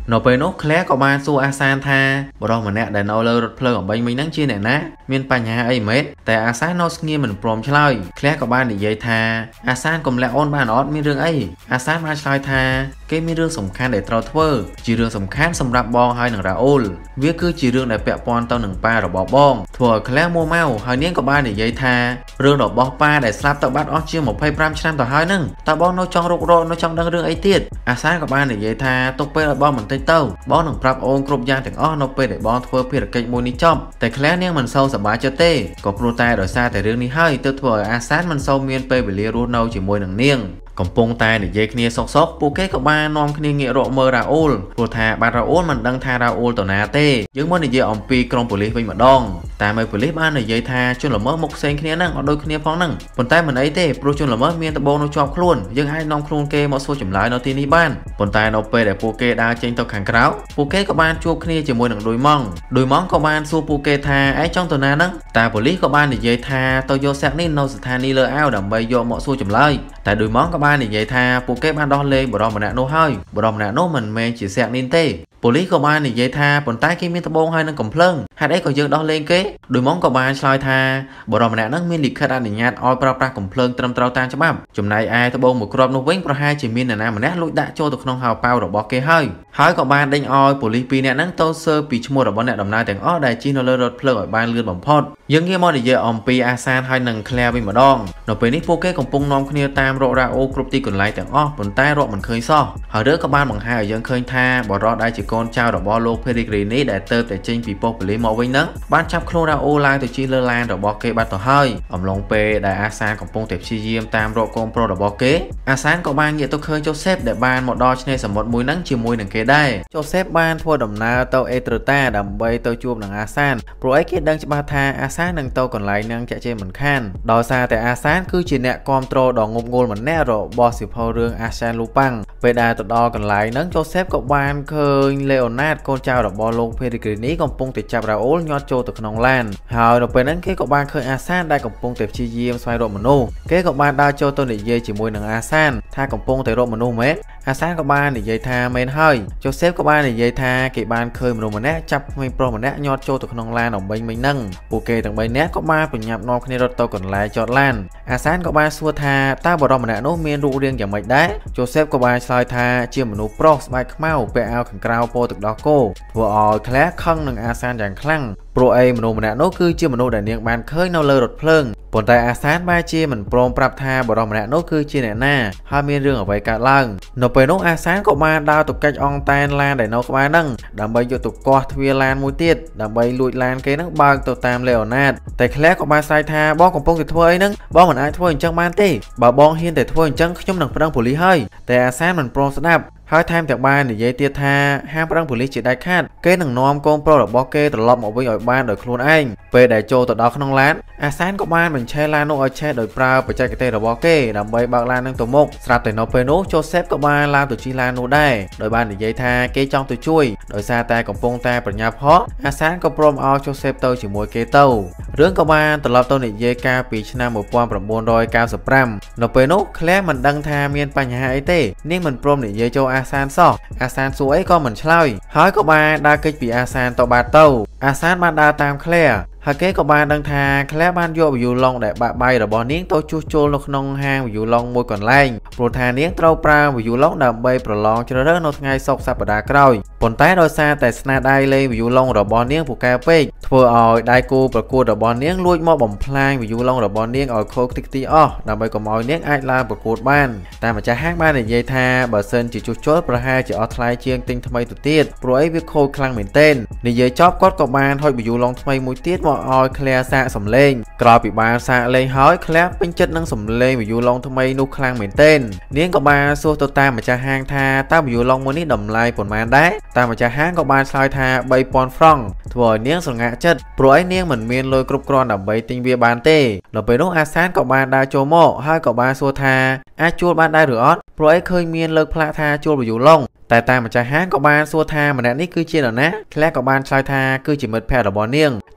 នៅពេលនោះក្លែក៏បានសួរអាសានថាបរិសម្នាក់ដែលនៅលើរថភ្លើងអំបិញមិញហ្នឹងជាអ្នកណាមានបញ្ហាអីមែនតែអាសាននៅស្ងៀមមិនព្រមឆ្លើយក្លែក៏បាននិយាយថាអាសានកុំលាក់អូនបានអត់មានរឿងអីអាសានបានឆ្លើយថាគេមានរឿងសំខាន់ដែលត្រូវធ្វើជារឿងសំខាន់សម្រាប់បងហើយនឹងរ៉ាអូលវាគឺជារឿងដែលពាក់ព័ន្ធទៅនឹងប៉ារបស់បងធ្វើឲ្យក្លែមួម៉ៅហើយនាងក៏បាននិយាយថារឿងរបស់ប៉ាដែលស្លាប់ទៅបាត់អស់ជាងម្ភៃប្រាំឆ្នាំទៅហើយនឹងតើបងនៅចង់រុករកនៅចង់ដឹងរឿងអីទៀតអាសានក៏បាននិយាយថាទុកពេលឲ្យបងបន្តិចទៅបងនឹងប្រាប់អូនគ្រប់យ៉ាងទាំងអស់នៅពេលដែលបងធ្វើភារកិច្ចមួយនេះចប់តែក្លែនាងមិនសូវសប្បាយចិត្តទេក៏ព្រោះតែដោយសារតែរឿងនេះហើយទើបធ្វើឲ្យអាសានមិនសូវមានពេលវេលារស់នៅជាមួយនឹងនាងកំពុងតែនិយាយគ្នាសុកសុកពួកគេក៏បាននាំគ្នាងាករកមើលរ៉ាអូលព្រោះថាបាទរ៉ាអូលមិនដឹងថារ៉ាអូលទៅណាទេយើងមកនិយាយអំពីក្រុមប៉ូលីសវិញម្ដងតែមេប៉ូលីសបាននិយាយថាជនល្មើសមុខផ្សេងគ្នាហ្នឹងអត់ដូចគ្នាផងហ្នឹងប៉ុន្តែមិនអីទេព្រោះជនល្មើសមានដបងនៅជាប់ខ្លួនយើងអាចនាំខ្លួនគេមកសួរចម្លើយនៅទីនេះបានប៉ុន្តែនៅពេលដែលពួកគេដើរចេញទៅខាងក្រៅពួកគេក៏បានជួបគ្នាជាមួយនឹងឌុយម៉ង់ឌុយម៉ង់ក៏បានសួរពួកគេថាឯងចង់ទៅណាហ្នឹងតែប៉ូលីសក៏បាននិយាយថាទៅយកសាក់នេះនៅស្ថានីយ៍លើអាវដើម្បីយកមកសួរចម្លើយតែឌុយម៉ង់ក៏បាននិយាយថាពួកគេបានដោះលែងបរិសម្នាក់នោះហើយបរិសម្នាក់នោះមិនមែនជាសាក់នេះទេប៉ូលីសក៏បាននិយាយថាប៉ុន្តែគេមានត្បូងហើយនឹងកំភ្លើងហេតុអីក៏យើងដោះលែងគេឌុយម៉ង់ក៏បានឆ្លើយថាបរិសម្នាក់នឹងមានលិខិតអនុញ្ញាតឲ្យប្រើប្រាស់កំភ្លើងត្រឹមត្រូវតាមច្បាប់ចំណែកឯត្បូងមួយគ្រាប់នោះវិញប្រហែលជាមាននរណាម្នាក់លួចដាក់ចូលទៅក្នុងហោប៉ៅរបស់គេហើយហើយក៏បានដេញឲ្យប៉ូលីសពីរនាក់ហ្នឹងទៅស៊ើបពីឈ្មោះរបស់អ្នកដំណើរទាំងអស់ដែលជិះនៅលើរថភ្លើងឲ្យបានលឿនបំផុតយើងងាកមកនិយាយអំពីអាសានហើយនឹងក្លែវិញម្ដងនៅពេលនេះពួកគេកំពុងនាំគ្នាតាមរករ៉ាអូគ្រប់ទីកន្លែងទាំងអស់ប៉ុន្តែរកមិនឃើញសោះហើយរឿងក៏បានបង្ហាញឲ្យយើងឃើញថាបរិសុទ្ធដែលជាកូនចៅរបស់លោក Pellegrini ដែលទៅតែចេញពីប៉ុស្តិ៍ប៉ូលីសមកវិញហ្នឹងបានចាប់ខ្លួនរ៉ាអូឡើងទៅជិះលើឡានរបស់គេបាត់ទៅហើយអំឡុងពេលដែលអាសានកំពុងតែព្យាយាមតាមរកកូនប្រុសរបស់គេអាសានក៏បានងាកទៅឃើញជូសេបដែលបានមកដល់ឆ្នេរសមុទ្រមួយហ្នឹងជាមួយនឹងគេដែរជូសេបបានធ្វើដំណើរទៅអេត្រតាដើម្បីទៅជួបនឹងអាសានព្រោះអីគេដឹងច្បាស់ថាអាសាននឹងទៅកន្លែងហ្នឹងចាក់ជេមិនខានដោយសារតែអាសានគឺជាអ្នកគ្រប់គ្រងដ៏ងប់ងល់ម្នាក់របស់សៀវភៅរឿងអាសានលូប៉ាំងពេលដែលទៅដល់កន្លែងហ្នឹងជូសេបក៏បានឃើញលេអូណាតកូនចៅរបស់លោក Pellegrini កំពុងតែចាប់រ៉ាអូលញាត់ចូលទៅក្នុងឡានហើយនៅពេលហ្នឹងគេក៏បានឃើញអាសានដែលកំពុងតែព្យាយាមស្វែងរកមនុស្សគេក៏បានដើរចូលទៅនិយាយជាមួយនឹងអាសានថាកំពុងតែរកមនុស្សមែនអាសានក៏បាននិយាយថាមែនហើយជូសេបក៏បាននិយាយថាគេបានឃើញមនុស្សម្នាក់ចាប់ក្មេងប្រុសម្នាក់ញាត់ចូលទៅក្នុងឡានអំបិញមិញហ្នឹងពួកគេទាំងបីនាក់ក៏បានប្រញាប់នាំគ្នារត់ទៅកន្លែងចតឡានអាសានក៏បានសួរថាតើបរិសម្នាក់នោះមានរូបរាងយ៉ាងម៉េចដែរជូសេបក៏បានឆ្លើយថាជាមនុស្សប្រុសស្បែកខ្មៅពាក់អាវខាងក្រៅពោទឹកដោះគោធ្វើឲ្យក្លែខឹងនឹងអាសានយ៉ាងខ្លាំងព្រោះអីមនុស្សម្នាក់នោះគឺជាមនុស្សដែលនាងបានឃើញនៅលើរថភ្លើងប៉ុន្តែអាសានបែរជាមិនព្រមប្រាប់ថាបរិសម្នាក់នោះគឺជាអ្នកណាហើយមានរឿងអ្វីកើតឡើងនៅពេលនោះអាសានក៏បានដើរទៅកាច់អងតែនឡានដែលនៅក្បែរហ្នឹងដើម្បីយកទៅកោះទ្វារឡានមួយទៀតដើម្បីលួចឡានគេហ្នឹងបើកទៅតាមលេអូណាតតែក្លែក៏បានស្រែកថាបងកំពុងតែធ្វើអីហ្នឹងបងមិនអាចធ្វើអញ្ចឹងបានទេបើបងហ៊ានតែធ្វើអញ្ចឹងខ្ញុំនឹងប្តឹងប៉ូលីសហើយតែអាសានមិនព្រមស្ដាប់ហើយថែមទាំងបាននិយាយទៀតថាហាមប្តឹងប៉ូលីសជាដាច់ខាតគេនឹងនាំកូនប្រុសរបស់គេត្រឡប់មកវិញឲ្យបានដោយខ្លួនឯងពេលដែលចូលទៅដល់ក្នុងឡានអាសានក៏បានបញ្ឆេះឡាននោះឲ្យឆេះដោយប្រើបច្ចេកទេសរបស់គេដើម្បីបើកឡាននឹងទៅមុខស្រាប់តែនៅពេលនោះជូសេបក៏បានឡើងទៅជិះឡាននោះដែរដោយបាននិយាយថាគេចង់ទៅជួយដោយសារតែកំពុងតែប្រញាប់ហោះអាសានក៏ព្រមឲ្យជូសេបទៅជាមួយគេទៅរឿងក៏បានត្រឡប់ទៅនិយាយកាលពីឆ្នាំmột nghìn chín trăm chín mươi lămនៅពេលនោះក្លែមិនដឹងថាមានបញ្ហាអីទេនាងមិនព្រមនិយាយចូលអាសានសោះអាសានសួរអីក៏មិនឆ្លើយហើយក៏បានដើរគេចពីអាសានទៅបាត់ទៅអាសានបានដើរតាមក្លែហើយគេក៏បានដឹងថាក្លែបានយកវីយូឡុងដែលបាក់បាយរបស់នាងទៅជួសជុលនៅក្នុងហាងវីយូឡុងមួយកន្លែងព្រោះថានាងត្រូវប្រើវីយូឡុងដើម្បីប្រឡងជ្រើសរើសនៅថ្ងៃសុក្រសប្តាហ៍ក្រោយប៉ុន្តែដោយសារតែស្នាដៃលេងវីយូឡុងរបស់នាងពូកែពេកធ្វើឲ្យដៃគូប្រកួតរបស់នាងលួចមកបំផ្លាញវីយូឡុងរបស់នាងឲ្យខូចខ្ទេចខ្ទីអស់ដើម្បីកុំឲ្យនាងអាចឡើងប្រកួតបានតែម្ចាស់ហាងបាននិយាយថាបើសិនជាជួសជុលប្រហែលជាអត់ថ្លៃជាងទិញថ្មីទៅទៀតព្រោះអីវាខូចខ្លាំងមែនទែននិយាយចប់គាត់ក៏បានហុចវីយូឡុងថ្មីមួយទៀតមកឲ្យក្លែសាកសំឡេងក្រោយពីបានសាកលេងហើយក្លែពេញចិត្តនឹងសំឡេងវីយូឡុងថ្មីនោះខ្លាំងមែនទែននាងក៏បានសួរទៅតាមម្ចាស់ហាងថាតើវីយូឡុងមួយនេះតម្លៃប៉ុន្មានដែរតាមម្ចាស់ហាងក៏បានឆ្លើយថាបីពាន់ហ្វ្រង់ធ្វើឲ្យនាងស្រងាក់ចិត្តព្រោះឯនាងមិនមានលុយគ្រប់គ្រាន់ដើម្បីទិញវាបានទេនៅពេលនោះអាសានក៏បានដើរចូលមកហើយក៏បានសួរថាអាចជួលបានដែរឬអត់ព្រោះឯឃើញមានលើកផ្លាកថាជួលវីយូឡុងតែតាមម្ចាស់ហាងក៏បានសួរថាម្នាក់នេះគឺជានរណាក្លែក៏បានឆ្លើយថាគឺជាមិត្តភក្តិរបស់នាង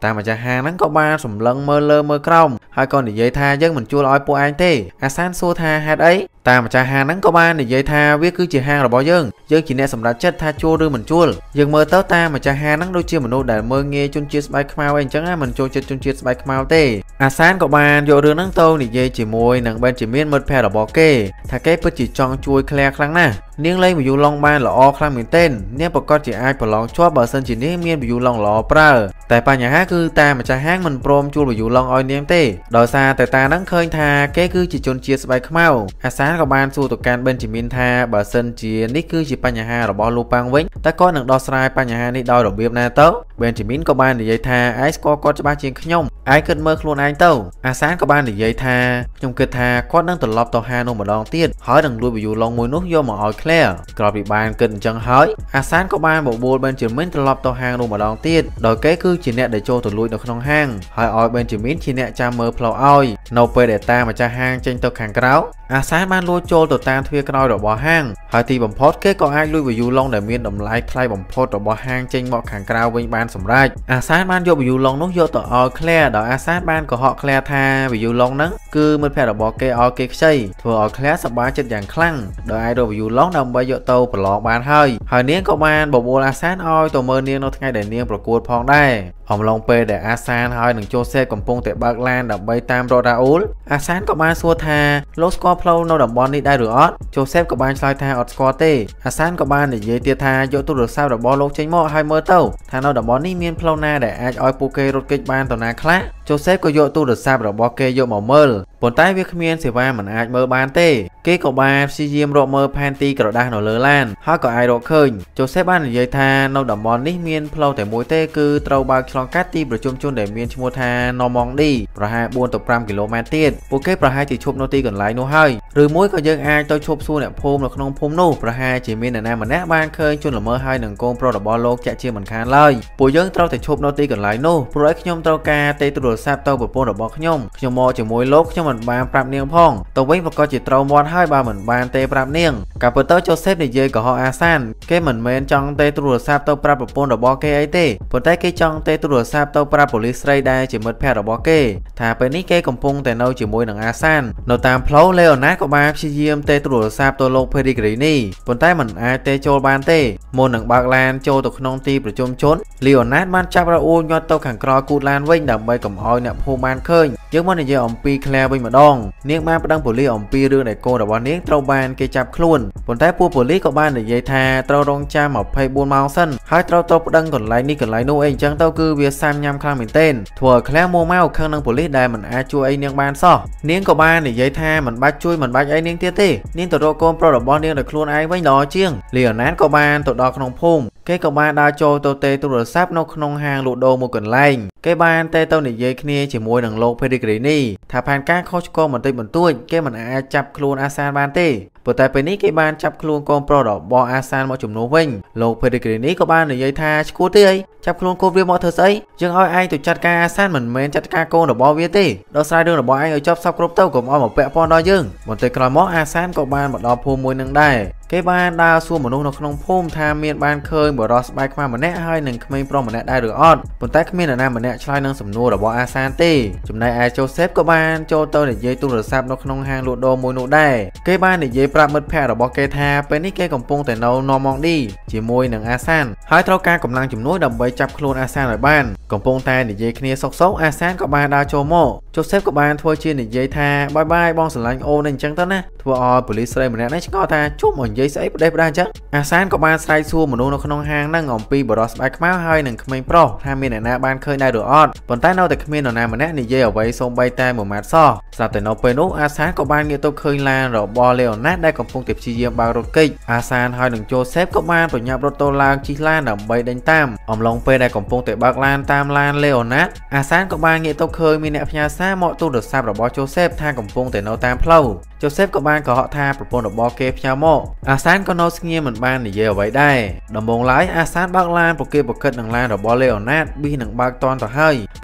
តាមម្ចាស់ហាងហ្នឹងក៏បានសម្លឹងមើលលើមើលក្រោមហើយក៏និយាយថាយើងមិនជួលឲ្យពួកឯងទេអាសានសួរថាហេតុអីតាមម្ចាស់ហាងហ្នឹងក៏បាននិយាយថាវាគឺជាហាងរបស់យើងយើងជាអ្នកសម្រេចចិត្តថាជួលឬមិនជួលយើងមើលទៅតាមម្ចាស់ហាងហ្នឹងដូចជាមនុស្សដែលមើលងាយជនជាតិស្បែកខ្មៅអីអញ្ចឹងមិនចូលចិត្តជនជាតិស្បែកខ្មៅទេអាសានក៏បានយករឿងហ្នឹងទៅនិយាយជាមួយនឹងបេនជីមានមិត្តភក្តិរបស់គេថាគេពិតជាចង់ជួយក្លែខ្លាំងណាស់នាងលេងវីយូឡុងបានល្អខ្លាំងមែនទែននាងប្រកាសជាអាចប្រឡងជាប់បើសិនជានាងមានវីយូឡុងល្អប្រើតែបញ្ហាគឺតាម្ចាស់ហាងមិនព្រមជួលវីយូឡុងឲ្យនាងទេដោយសារតែតាហ្នឹងឃើញថាគេគឺជាជនជាតិស្បែកខ្មៅអាសានក៏បានសួរទៅកាន់បេនជីមីនថាបើសិនជានេះគឺជាបញ្ហារបស់លូប៉ាំងវិញតើគាត់នឹងដោះស្រាយបញ្ហានេះដោយរបៀបណាទៅបេនជីមីនក៏បាននិយាយថាឯងស្គាល់គាត់ច្បាស់ជាងខ្ញុំឯងគិតមើលខ្លួនឯងទៅអាសានក៏បាននិយាយថាខ្ញុំគិតថាគាត់នឹងត្រឡប់ទៅហាងនោះម្ដងទៀតហើយនឹងលួចវីយូឡុងមួយនោះយកមកឲ្យក្លែក្រោយពីបានគិតអញ្ចឹងហើយអាសានក៏បានបបួលបេនជីមីនត្រឡប់ទៅហាងនោះម្ដងទៀតដោយគេគឺជាអ្នកដែលចូលទៅលួចនៅក្នុងហាងហើយឲ្យបេនជីមីនជាអ្នកចាំមើលផ្លូវឲ្យនៅពេលដែលតាម្ចាស់ហាងចេញទៅខាងក្រៅអាសានបានលួចចូលទៅតាមទ្វារក្រោយរបស់ហាងហើយទីបំផុតគេក៏អាចលួចវីយូឡុងដែលមានតម្លៃថ្លៃបំផុតរបស់ហាងចេញមកខាងក្រៅវិញបានសម្រេចអាសានបានយកវីយូឡុងនោះយកទៅឲ្យក្លែដោយអាសានបានកុហកក្លែថាវីយូឡុងហ្នឹងគឺមិត្តភក្តិរបស់គេឲ្យគេខ្ចីធ្វើឲ្យក្លែសប្បាយចិត្តយ៉ាងខ្លាំងដោយអាចរកវីយូឡុងដើម្បីយកទៅប្រឡងបានហើយហើយនាងក៏បានបបួលអាសានឲ្យទៅមើលនាងនៅថ្ងៃដែលនាងប្រកួតផងដែរអំឡុងពេលដែលអាសានហើយនឹងចូលសេកំពុងតែបើកឡានដើម្បីតាមរករ៉ាអ៊ូលអាសានក៏បានសួរថាលោកស្គាល់ផ្លូវនៅតំបន់នេះដែរឬអត់ជូសេហ្វក៏បានឆ្លើយថាអត់ស្គាល់ទេអាសានក៏បាននិយាយទៀតថាយកទូរស័ព្ទរបស់លោកចេញមកហើយមើលទៅថានៅតំបន់នេះមានផ្លូវណាដែលអាចឲ្យពួកគេរត់គេចបានទៅណាខ្លះជូសេហ្វក៏យកទូរស័ព្ទរបស់គេយកមកមើលប៉ុន្តែវាគ្មានសេវាមិនអាចមើលបានទេគេក៏បានព្យាយាមរកមើលផែនទីក្រដាស់នៅលើឡានហើយក៏អាចរកឃើញជូសេហ្វបាននិយាយថានៅតំបន់នេះមានផ្លូវតែមួយទេគឺត្រូវបើកឆ្លងកាត់ទីប្រជុំជនដែលមានឈ្មោះថា Normandy ប្រហែលបួនទៅប្រាំគីឡូម៉ែត្រទៀតពួកគេប្រហែលជាឈប់នៅទីកន្លែងនោះហើយឬមួយក៏យើងអាចទៅឈប់សួរអ្នកភូមិនៅក្នុងភូមិនោះប្រហែលជាមានអ្នកណាម្នាក់បានឃើញជនល្មើសហើយនឹងកូនប្រុសរបស់លោកចាក់ជាមិនខានឡើយពួកយើងត្រូវតែឈប់នៅទីកន្លែងនោះព្រោះឲ្យខ្ញុំត្រូវការទេទូរស័ព្ទទៅប្រពន្ធរបស់ខ្ញុំខ្ញុំមកជាមួយលោកខ្ញុំមិនបានប្រាប់នាងផងទៅវិញប្រកាសជាត្រូវមាត់ហើយបើមិនបានទេប្រាប់នាងកាលពិតទៅជូសេហ្វនិយាយកុហកអាសានគេមិនមែនចង់ទេទូរស័ព្ទទៅប្រាប់ប្រពន្ធរបស់គេអីទេប៉ុន្តែគេចង់ទេទូរស័ព្ទទៅប្រាប់ប៉ូលីសស្រីដែលជាមិត្តភក្តិរបស់គេថាពេលនេះគេកំពុងតែនៅជាមួយនឹងអាសាននៅតាមផ្លូវលេអូណាតក៏បានព្យាយាមទេទូរស័ព្ទទៅលោក Pellegrini ប៉ុន្តែមិនអាចទេចូលបានទេមុននឹងបើកឡានចូលទៅក្នុងទីប្រជុំជនលេអូណាតបានចាប់រ៉ាអ៊ូលញាត់ទៅខាងក្រោយគូតឡានវិញដើម្បីកុំឲ្យអ្នកភូមិបានឃើញយើងមកនិយាយអំពីក្លែវិញម្ដងនាងបានប្តឹងប៉ូលីសអំពីរឿងដែលកូនរបស់នាងត្រូវបានគេចាប់ខ្លួនប៉ុន្តែពួកប៉ូលីសក៏បាននិយាយថាត្រូវរងចាំម្ភៃបួនម៉ោងសិនហើយត្រូវទៅប្តឹងកន្លែងនេះកន្លែងនោះអីអញ្ចឹងទៅគឺវាសាំញ៉ាំខ្លាំងមែនទែនធ្វើឲ្យក្លែមួម៉ៅខឹងនឹងប៉ូលីសដែលមិនអាចជួយអីនាងបានសោះនាងក៏បាននិយាយថាមិនបាច់ជួយមិនបាច់អីនាងទៀតទេនាងទៅរកកូនប្រុសរបស់នាងដោយខ្លួនឯងវិញល្អជាងលីអូណាតក៏បានទៅដល់ក្នុងភូមិគេក៏បានដើរចូលទៅទេទូរស័ព្ទនៅក្នុងហាងលក់ដូរមួយកន្លែងគេបានទេទៅនិយាយគ្នាជាមួយនឹងលោក Pellegrini ថាផែនការខុសឆ្គងបន្តិចបន្តួចគេមិនអាចចាប់ខ្លួនអាសានបានទេប៉ុន្តែពេលនេះគេបានចាប់ខ្លួនកូនប្រុសរបស់អាសានមកជំនួសវិញលោក Pellegrini ក៏បាននិយាយថាឈួតទេអីចាប់ខ្លួនកូនវាមកធ្វើស្អីយើងឲ្យឯងទៅចាត់ការអាសានមិនមែនចាត់ការកូនរបស់វាទេដោះស្រាយរឿងរបស់ឯងឲ្យចប់សពគ្រប់ទៅកុំឲ្យមកពាក់ព័ន្ធដល់យើងបន្តិចក្រោយមកអាសានក៏បានមកដល់ភូមិមួយនឹងដែរគេបានដើរសួរមនុស្សនៅក្នុងភូមិថាមានបានឃើញបរិសុទ្ធស្បែកខ្មៅម្នាក់ហើយនឹងក្មេងប្រុសម្នាក់ដែរឬអត់ប៉ុន្តែគ្មាននរណាម្នាក់ឆ្លើយនឹងសំណួររបស់អាសានទេចំណែកឯជូសេហ្វក៏បានចូលទៅនិយាយទូរស័ព្ទនៅក្នុងហាងលក់ដូរមួយនោះដែរគេបាននិយាយប្រាប់មិត្តភក្តិរបស់គេថាពេលនេះគេកំពុងតែនៅ Normandy ជាមួយនឹងអាសានហើយត្រូវការកម្លាំងជំនួយដើម្បីចាប់ខ្លួនអាសានឲ្យបានកំពុងតែនិយាយគ្នាសុកសុកអាសានក៏បានដើរចូលមកជូសេហ្វក៏បានធ្វើជានិយាយថាបាយបាយបងស្រឡាញ់អូនអញ្ចឹងទៅណាធ្វើឲ្យប៉ូលីសស្រីម្នាក់នេះឆ្ងល់ថាជុំនិយាយស្អីប្រដេះប្រដាអញ្ចឹងអាសានក៏បានស្រែកសួរមនុស្សនៅក្នុងហាងហ្នឹងអំពីបរិសុទ្ធស្បែកខ្មៅហើយនឹងក្មេងប្រុសថាមានអ្នកណាបានឃើញដែរឬអត់ប៉ុន្តែនៅតែគ្មាននរណាម្នាក់និយាយអ្វីសូម្បីតែមួយម៉ាត់សោះស្រាប់តែនៅពេលនោះអាសានក៏បានងាកទៅឃើញឡានរបស់លេអូណាតដែលកំពុងតែព្យាយាមបើករថគេចអាសានហើយនឹងជូសេហ្វក៏បានប្រញាប់រត់ទៅឡើងជិះឡានដើម្បីដេញតាមអំឡុងពេលដែលកំពុងតែបើកឡានតាមឡានលេអូណាតអាសានក៏បានងាកទៅឃើញមានអ្នកផ្ញើសារមកទូរស័ព្ទរបស់ជូសេហ្វថាកំពុងតែនៅតាមផ្លូវជូសេហ្វក៏បានកុហកថាប្រពន្ធរបស់គេផ្ញើមកអាសានក៏នៅស្ងៀមមិនបាននិយាយអ្វីដែរដំបូងឡើយអាសានបើកឡានប្រគេប្រកិតនឹងឡានរបស់លេអូណាតប៊ីនឹងបើកតន់ទៅហើយ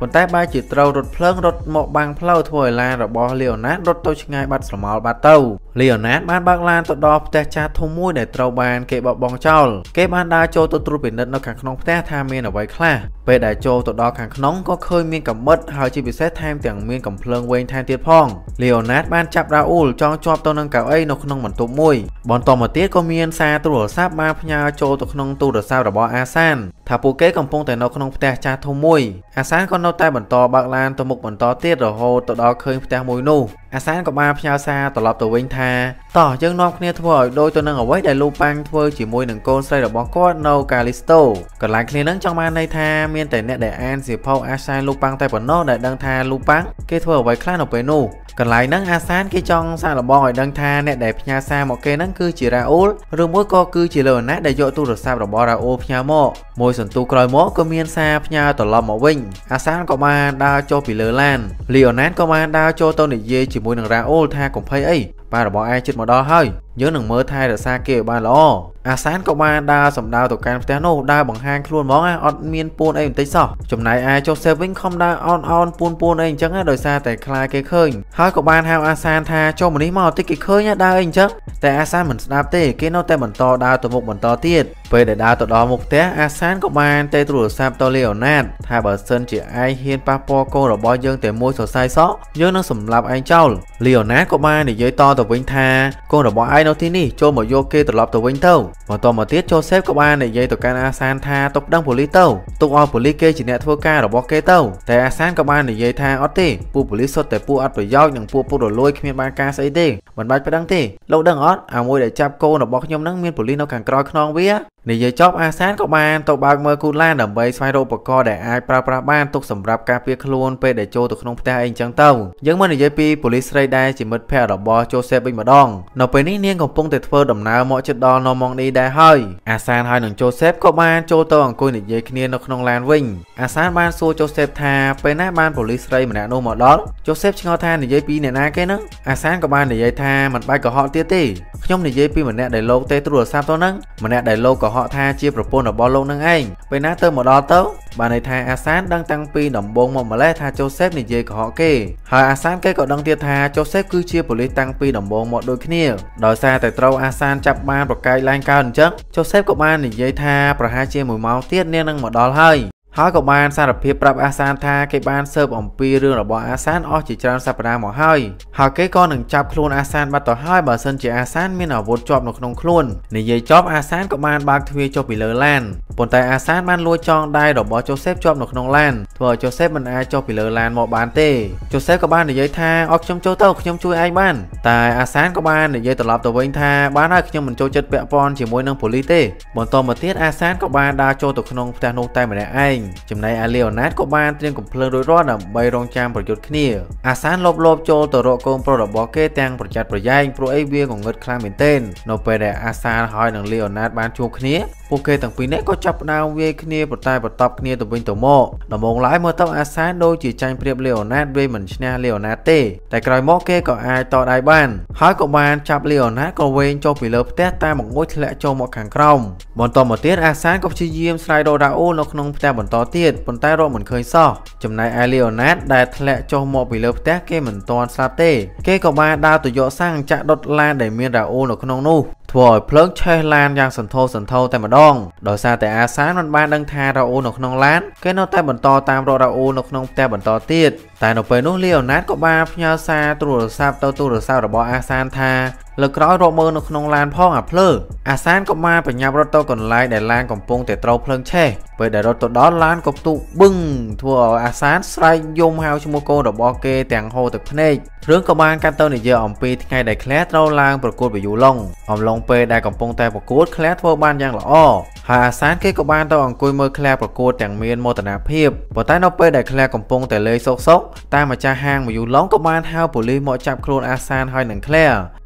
ប៉ុន្តែបែរជាត្រូវរត់ភ្លើងរត់មកបាំងផ្លូវធ្វើឲ្យឡានរបស់លីអូណាតរត់ទៅឆ្ងាយបាត់ស្រមោលបាត់ទៅលីអូណាតបានបើកឡានទៅដល់ផ្ទះចាស់ធំមួយដែលត្រូវបានគេបោះបង់ចោលគេបានដើរចូលទៅត្រួតពិនិត្យនៅខាងក្នុងផ្ទះថាមានអ្វីខ្លះពេលដែលចូលទៅដល់ខាងក្នុងក៏ឃើញមានកាំបិតហើយជាពិសេសថែមទាំងមានកំភ្លើងវែងថែមទៀតផងលីអូណាតបានចាប់រ៉ាអ៊ូលចងជាប់ទៅនឹងកៅអីនៅក្នុងបន្ទប់មួយបន្តមកទៀតក៏មានសារទូរស័ព្ទបានផ្ញើចូលទៅក្នុងទូរស័ព្ទរបស់អាសានថាពួកគេកំពុងតែនៅក្នុងផ្ទះចាស់ធំមួយអាសានក៏នៅតែបន្តបើកឡានទៅមុខបន្តទៀតរហូតទៅដល់ឃើញផ្ទះមួយនោះអាសានក៏បានផ្ញើសារត្រឡប់ទៅវិញថាតោះយើងនាំគ្នាធ្វើឲ្យដូចទៅនឹងអ្វីដែលលូប៉ាំងធ្វើជាមួយនឹងកូនស្រីរបស់គាត់នៅកាលីស្តូកន្លែងគ្នានឹងចង់បានន័យថាមានតែអ្នកដែលអានសៀវភៅអាសានលូប៉ាំងតែប៉ុណ្ណោះដែលដឹងថាលូប៉ាំងគេធ្វើអ្វីខ្លះនៅពេលនោះកន្លែងហ្នឹងអាសានគេចង់សាកល្បងឲ្យដឹងថាអ្នកដែលផ្ញើសារមកគេហ្នឹងគឺជារ៉ាអ៊ូលឬមួយក៏គឺជាលីអូណាតដែលយកទូរស័ព្ទរបស់រ៉ាអ៊ូលផ្ញើមកមួយសន្ទុះក្រោយមកក៏មានសារផ្ញើត្រឡប់មកវិញអាសានក៏បានដើរចូលពីលើឡានលីអូណាតក៏បានដើរចូលទៅនិយាយជាមួយនឹងរ៉ាអ៊ូលថាកុំភ័យអីបាទរបស់ឯងជិតមកដល់ហើយយើងនឹងមើលថែរក្សាគេឲ្យបានល្អអាសានក៏បានដើរសម្ដៅទៅកាន់ផ្ទះនោះដើរបង្ហាញខ្លួនហ្មងអត់មានពួនអីបន្តិចសោះចំណែកឯចុះសេវិញខំដើរអោនអោនពួនពួនអីអញ្ចឹងដោយសារតែខ្លាចគេឃើញហើយក៏បានហៅអាសានថាចុះមកនេះមកតិចគេឃើញដើរអីអញ្ចឹងតែអាសានមិនស្ដាប់ទេគេនៅតែបន្តដើរទៅមុខបន្តទៀតពេលដែលដើរទៅដល់មុខផ្ទះអាសានក៏បានទេទូរស័ព្ទទៅលីអូណាតថាបើសិនជាឯងហ៊ានប៉ះពាល់កូនរបស់យើងតែមួយសរសៃសក់យើងនឹងសម្លាប់ឯងចោលលីអូណាតក៏បាននិយាយតទៅវិញថាកូនរបស់ឯងនៅទីនេះចូលមកយកគេត្រឡប់ទៅវិញទៅបន្តមកទៀតជូសេហ្វក៏បាននិយាយទៅកាន់អាសានថាទៅប្តឹងប៉ូលីសទៅទុកឲ្យប៉ូលីសគេជាអ្នកធ្វើការរបស់គេទៅតែអាសានក៏បាននិយាយថាអត់ទេពួកប៉ូលីសសុទ្ធតែពួកអត់ប្រយោជន៍និងពួកពុករលួយគ្មានបានការស្អីទេមិនបាច់ប្តឹងទេលោកដឹងអត់អាមួយដែលចាប់កូនរបស់ខ្ញុំនឹងមានប៉ូលីសនៅខាងក្រោយខ្នងវានិយាយចប់អាសានក៏បានទៅបើកមើលគូឡានដើម្បីស្វែងរកឧបករណ៍ដែលអាចប្រើប្រាស់បានទុកសម្រាប់ការពារខ្លួនពេលដែលចូលទៅក្នុងផ្ទះអីចឹងទៅយើងមកនិយាយពីប៉ូលីសស្រីដែលជាមិត្តភក្តិរបស់ជូសេហ្វវិញម្ដងនៅពេលនេះនាងកំពុងតែធ្វើដំណើរមកជិតដល់ Normandy ដែរហើយអាសានហើយនឹងជូសេហ្វក៏បានចូលទៅអង្គុយនិយាយគ្នានៅក្នុងឡានវិញអាសានបានសួរជូសេហ្វថាពេលណាបានប៉ូលីសស្រីម្នាក់នោះមកដល់ជូសេហ្វឆ្ងល់ថានិយាយពីអ្នកណាគេហ្នឹងអាសានក៏បាននិយាយថាមិនបាច់កុហកទៀតទេខ្ញុំនិយាយពីម្នាក់ដែលលោកទេទូរស័ព្ទទៅហ្នឹងម្នាក់ដែលលោកកុហកថាជាប្រពន្ធរបស់លោកនឹងឯងពេលណាទៅមកដល់ទៅបានន័យថាអាសានដឹងតាំងពីដំបូងមកម្លេះថាជូសេហ្វនិយាយកុហកគេហើយអាសានគេក៏ដឹងទៀតថាជូសេហ្វគឺជាប៉ូលីសតាំងពីដំបូងមកដូចគ្នាដោយសារតែត្រូវអាសានចាប់បានប្រកែកឡើងកើតអញ្ចឹងជូសេហ្វក៏បាននិយាយថាប្រហែលជាមួយម៉ោងទៀតនាងនឹងមកដល់ហើយហើយក៏បានសារភាពប្រាប់អាសានថាគេបានស៊ើបអំពីរឿងរបស់អាសានអស់ជាច្រើនសប្តាហ៍មកហើយហើយគេក៏នឹងចាប់ខ្លួនអាសានបាត់ទៅហើយបើសិនជាអាសានមានអាវុធជាប់នៅក្នុងខ្លួននិយាយចប់អាសានក៏បានបើកទ្វារចុះពីលើឡានប៉ុន្តែអាសានបានលួចចងដៃរបស់ជូសេហ្វជាប់នៅក្នុងឡានធ្វើឲ្យជូសេហ្វមិនអាចចុះពីលើឡានមកបានទេជូសេហ្វក៏បាននិយាយថាអត់ខ្ញុំចូលទៅខ្ញុំជួយឯងបានតែអាសានក៏បាននិយាយត្រឡប់ទៅវិញថាបានហើយខ្ញុំមិនចូលចិត្តពាក់ព័ន្ធជាមួយនឹងប៉ូលីសទេបន្តមកទៀតអាសានក៏បានដើរចូលទៅក្នុងផ្ទះនោះតែម្នាក់ឯងចំណែកឯលីអូណាតក៏បានត្រៀមកំភ្លើងរួចរាល់ដើម្បីរងចាំប្រយុទ្ធគ្នាអាសានលបលបចូលទៅរកកូនប្រុសរបស់គេទាំងប្រយ័ត្នប្រយែងព្រោះអីវាងងឹតខ្លាំងមែនទែននៅពេលដែលអាសានហើយនឹងលីអូណាតបានជួបគ្នាពួកគេទាំងពីរនាក់ក៏ចាប់ផ្ដើមវាយគ្នាប្រតែប្រតប់គ្នាទៅវិញទៅមកដំបូងឡើយមើលទៅអាសានដូចជាចាញ់ប្រៀបលីអូណាតវាមិនឈ្នះលីអូណាតទេតែក្រោយមកគេក៏អាចតដៃបានហើយក៏បានចាប់លីអូណាតក៏វែងចុះពីលើផ្ទះតាមបង្អួចធ្លាក់ចូលមកខាងក្រោមបន្តមកទៀតអាសានក៏ព្យាយាមស្រាយរករ៉ាអ៊ូលនៅក្នុងផ្ទះបន្តទៀតប៉ុន្តែរកមិនឃើញសោះចំណែកឯលីអូណាតដែលធ្លាក់ចុះមកពីលើផ្ទះគេមិនទាន់ស្លាប់ទេគេក៏បានដើរទៅយកសាំងចាក់ដុតឡានដែលមានរ៉ាអ៊ូលនៅក្នុងនោះធ្វើឲ្យភ្លើងឆេះឡានយ៉ាងសន្ធោសន្ធៅតែម្ដងដោយសារតែអាសានមិនបានដឹងថារ៉ាអ៊ូលនៅក្នុងឡានគេនៅតែបន្តតាមរករ៉ាអ៊ូលនៅក្នុងផ្ទះបន្តទៀតតែនៅពេលនោះលីអូណាតក៏បានផ្ញើសារទូរស័ព្ទទៅទូរស័ព្ទរបស់អាសានថាលើក្រោយរកមើលនៅក្នុងឡានផងអាភ្លើអាសានក៏បានបញ្ញាប់រត់ទៅកន្លែងដែលឡានកំពុងតែត្រូវភ្លើងឆេះពេលដែលរត់ទៅដល់ឡានក៏ផ្ទុះបឹងធ្វើឲ្យអាសានស្រែកយំហៅឈ្មោះកូនរបស់គេទាំងហូរទឹកភ្នែករឿងក៏បានកាត់ទៅនិយាយអំពីថ្ងៃដែលក្លែត្រូវឡើងប្រកួតវីយូឡុងអំឡុងពេលដែលកំពុងតែប្រកួតក្លែធ្វើបានយ៉ាងល្អហើយអាសានគេក៏បានទៅអង្គុយមើលក្លែប្រកួតទាំងមានមោទនភាពប៉ុន្តែនៅពេលដែលក្លែកំពុងតែលេងសោកសោកតាមម្ចាស់ហាងវីយូឡុងក៏បានហៅប៉ូលីសមកចាប់ខ្លួនអាសានហើយនឹងក្លែ